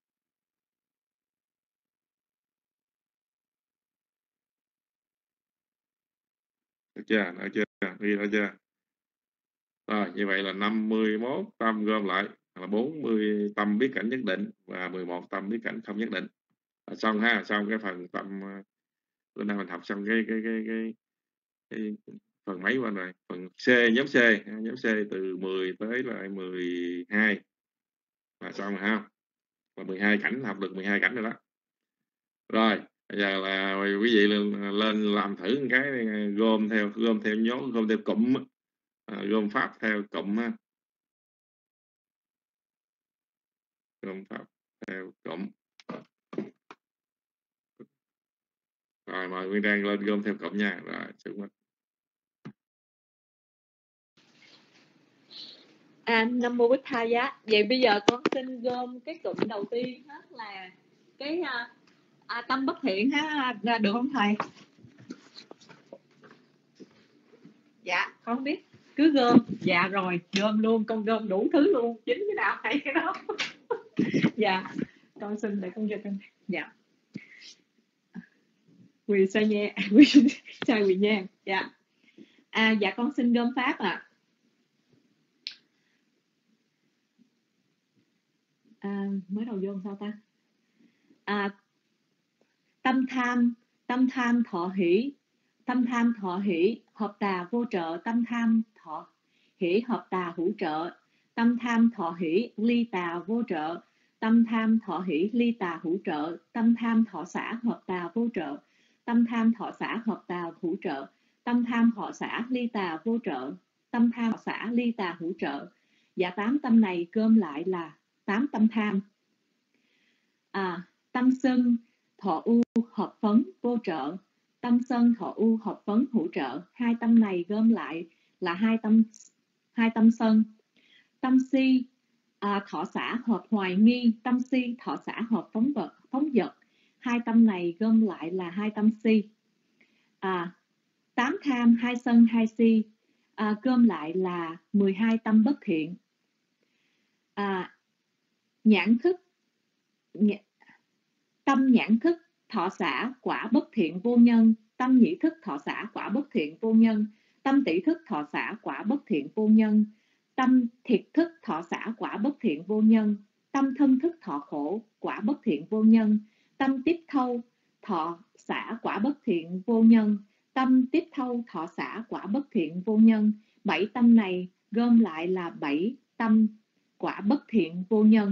Được chưa? Được chưa? Ghi ra chưa? Rồi như vậy là năm mươi mốt tâm gom lại là bốn mươi tâm biết cảnh nhất định và mười một tâm biết cảnh không nhất định. Xong ha, xong cái phần tâm bữa nay mình học xong cái cái cái cái, cái phần mấy qua rồi, phần C, nhóm C, nhóm C từ mười tới lại mười hai là xong rồi ha, và mười hai cảnh, học được mười hai cảnh rồi đó. Rồi bây giờ là quý vị lên, lên làm thử một cái, gom theo gom theo nhóm, gom theo cụm, à, gom pháp theo cụm ha, gom pháp theo cụm. Rồi mời Nguyên Trang lên gom theo cụm nha. Rồi xuống mất. À, Nam Mô Bích Tha Giá. Vậy bây giờ con xin gom cái cụm đầu tiên đó là cái à, à, tâm bất thiện ha, được không thầy? Dạ con không biết, cứ gom. Dạ rồi gom luôn, con gom đủ thứ luôn, chính cái nào hay cái đó. Dạ con xin để con cho con. Dạ quỳ sa nha, quỳ sa quỳ nha. Dạ à, dạ con xin gom pháp ạ. À. À, mới đầu vô sao ta? À, tâm tham, tâm tham thọ hỷ, tâm tham thọ hỷ, hợp tà vô trợ, tâm tham thọ hỷ, hợp tà hữu trợ, tâm tham thọ hỷ, ly tà vô trợ, tâm tham thọ hỷ, ly tà hữu trợ, tâm tham thọ xả, hợp tà vô trợ, tâm tham thọ xả, hợp tà hữu trợ, tâm tham thọ xả, ly tà vô trợ, tâm tham thọ xả, ly tà hữu trợ. Dạ tám tâm này gom lại là tám tâm tham. À, tâm sân thọ u hợp phấn vô trợ, tâm sân thọ u hợp phấn hữu trợ. Hai tâm này gom lại là hai tâm hai tâm sân. Tâm si à, thọ xả hợp hoài nghi, tâm si thọ xả hợp phóng vật phóng vật. Hai tâm này gom lại là hai tâm si. À, tám tham, hai sân, hai si à, gom lại là mười hai tâm bất thiện. À, nhãn thức nh... tâm nhãn thức thọ xả quả bất thiện vô nhân, tâm nhĩ thức thọ xả quả bất thiện vô nhân, tâm tỷ thức thọ xả quả bất thiện vô nhân, tâm thiệt thức thọ xả quả bất thiện vô nhân, tâm thân thức thọ khổ quả bất thiện vô nhân, tâm tiếp thâu thọ xả quả bất thiện vô nhân, tâm tiếp thâu thọ xả quả bất thiện vô nhân. Bảy tâm này gom lại là bảy tâm quả bất thiện vô nhân.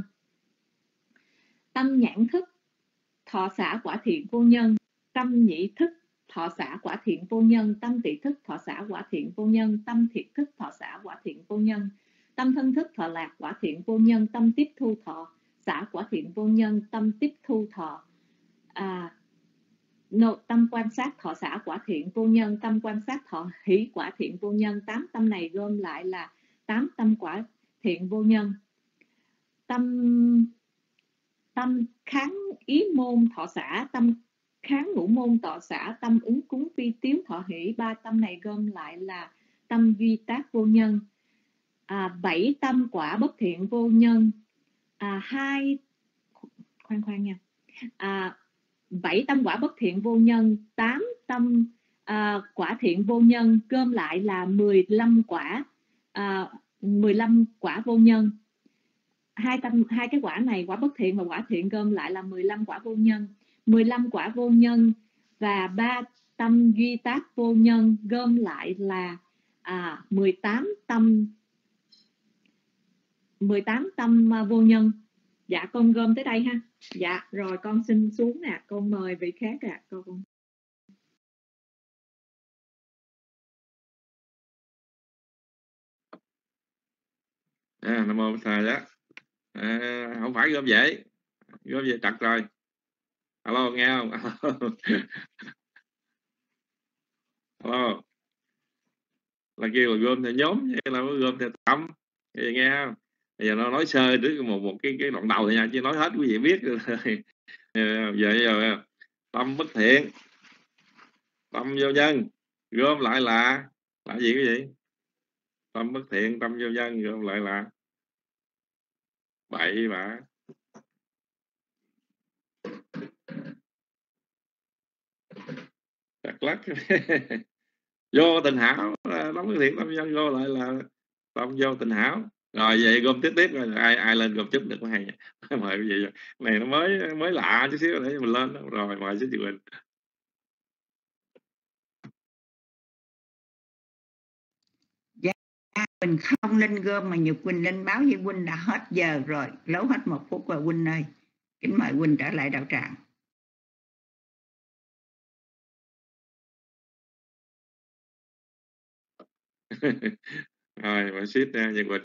Tâm nhãn thức thọ xả quả thiện vô nhân, tâm nhĩ thức thọ xả quả thiện vô nhân, tâm tỷ thức thọ xả quả thiện vô nhân, tâm thiệt thức thọ xả quả thiện vô nhân, tâm thân thức thọ lạc quả thiện vô nhân, tâm tiếp thu thọ xả quả thiện vô nhân, tâm tiếp thu thọ à, no, tâm quan sát thọ xả quả thiện vô nhân, tâm quan sát thọ hỷ quả thiện vô nhân. Tám tâm này gom lại là tám tâm quả thiện vô nhân. Tâm tâm kháng ý môn thọ xả, tâm kháng ngũ môn thọ xả, tâm ứng cúng phi tiếu thọ hỷ. Ba tâm này gom lại là tâm duy tác vô nhân. À, bảy tâm quả bất thiện vô nhân. À, hai khoan khoan nha. À, bảy tâm quả bất thiện vô nhân, tám tâm à, quả thiện vô nhân, gom lại là mười lăm quả à, mười lăm quả vô nhân. Hai tâm hai cái quả này, quả bất thiện và quả thiện, gom lại là mười lăm quả vô nhân. mười lăm quả vô nhân và ba tâm duy tác vô nhân gom lại là à, mười tám tâm mười tám tâm vô nhân. Dạ con gom tới đây ha. Dạ rồi con xin xuống nè, con mời vị khác ạ. À. Con à, Nam Mô Thầy đó. À, không phải gom dễ, gom về trật rồi. Alo nghe không? Alo là kêu là gom theo nhóm, hay là gom theo tâm, vậy nghe không? Bây giờ nó nói sơ trước một một cái cái đoạn đầu thôi nha, chứ nói hết quý vị biết rồi. Giờ giờ tâm bất thiện, tâm vô nhân, gom lại là là gì cái gì? Tâm bất thiện, tâm vô nhân, gom lại là bậy bạ. Chặt lắc. Vô tình hảo, tâm bất thiện, tâm vô nhân, gom lại là tâm vô tình hảo. Rồi vậy gom tiếp tiếp rồi ai ai lên gom chút được có hay. Mời quý vị, này nó mới mới lạ chút xíu để mình lên. Rồi mời xin chị Quỳnh. Quỳnh không lên gom mà Nhật Quỳnh lên báo với huynh là hết giờ rồi, lấu hết một phút rồi huynh ơi. Kính mời huynh trở lại đạo tràng. Rồi, bà ship Nhật Quỳnh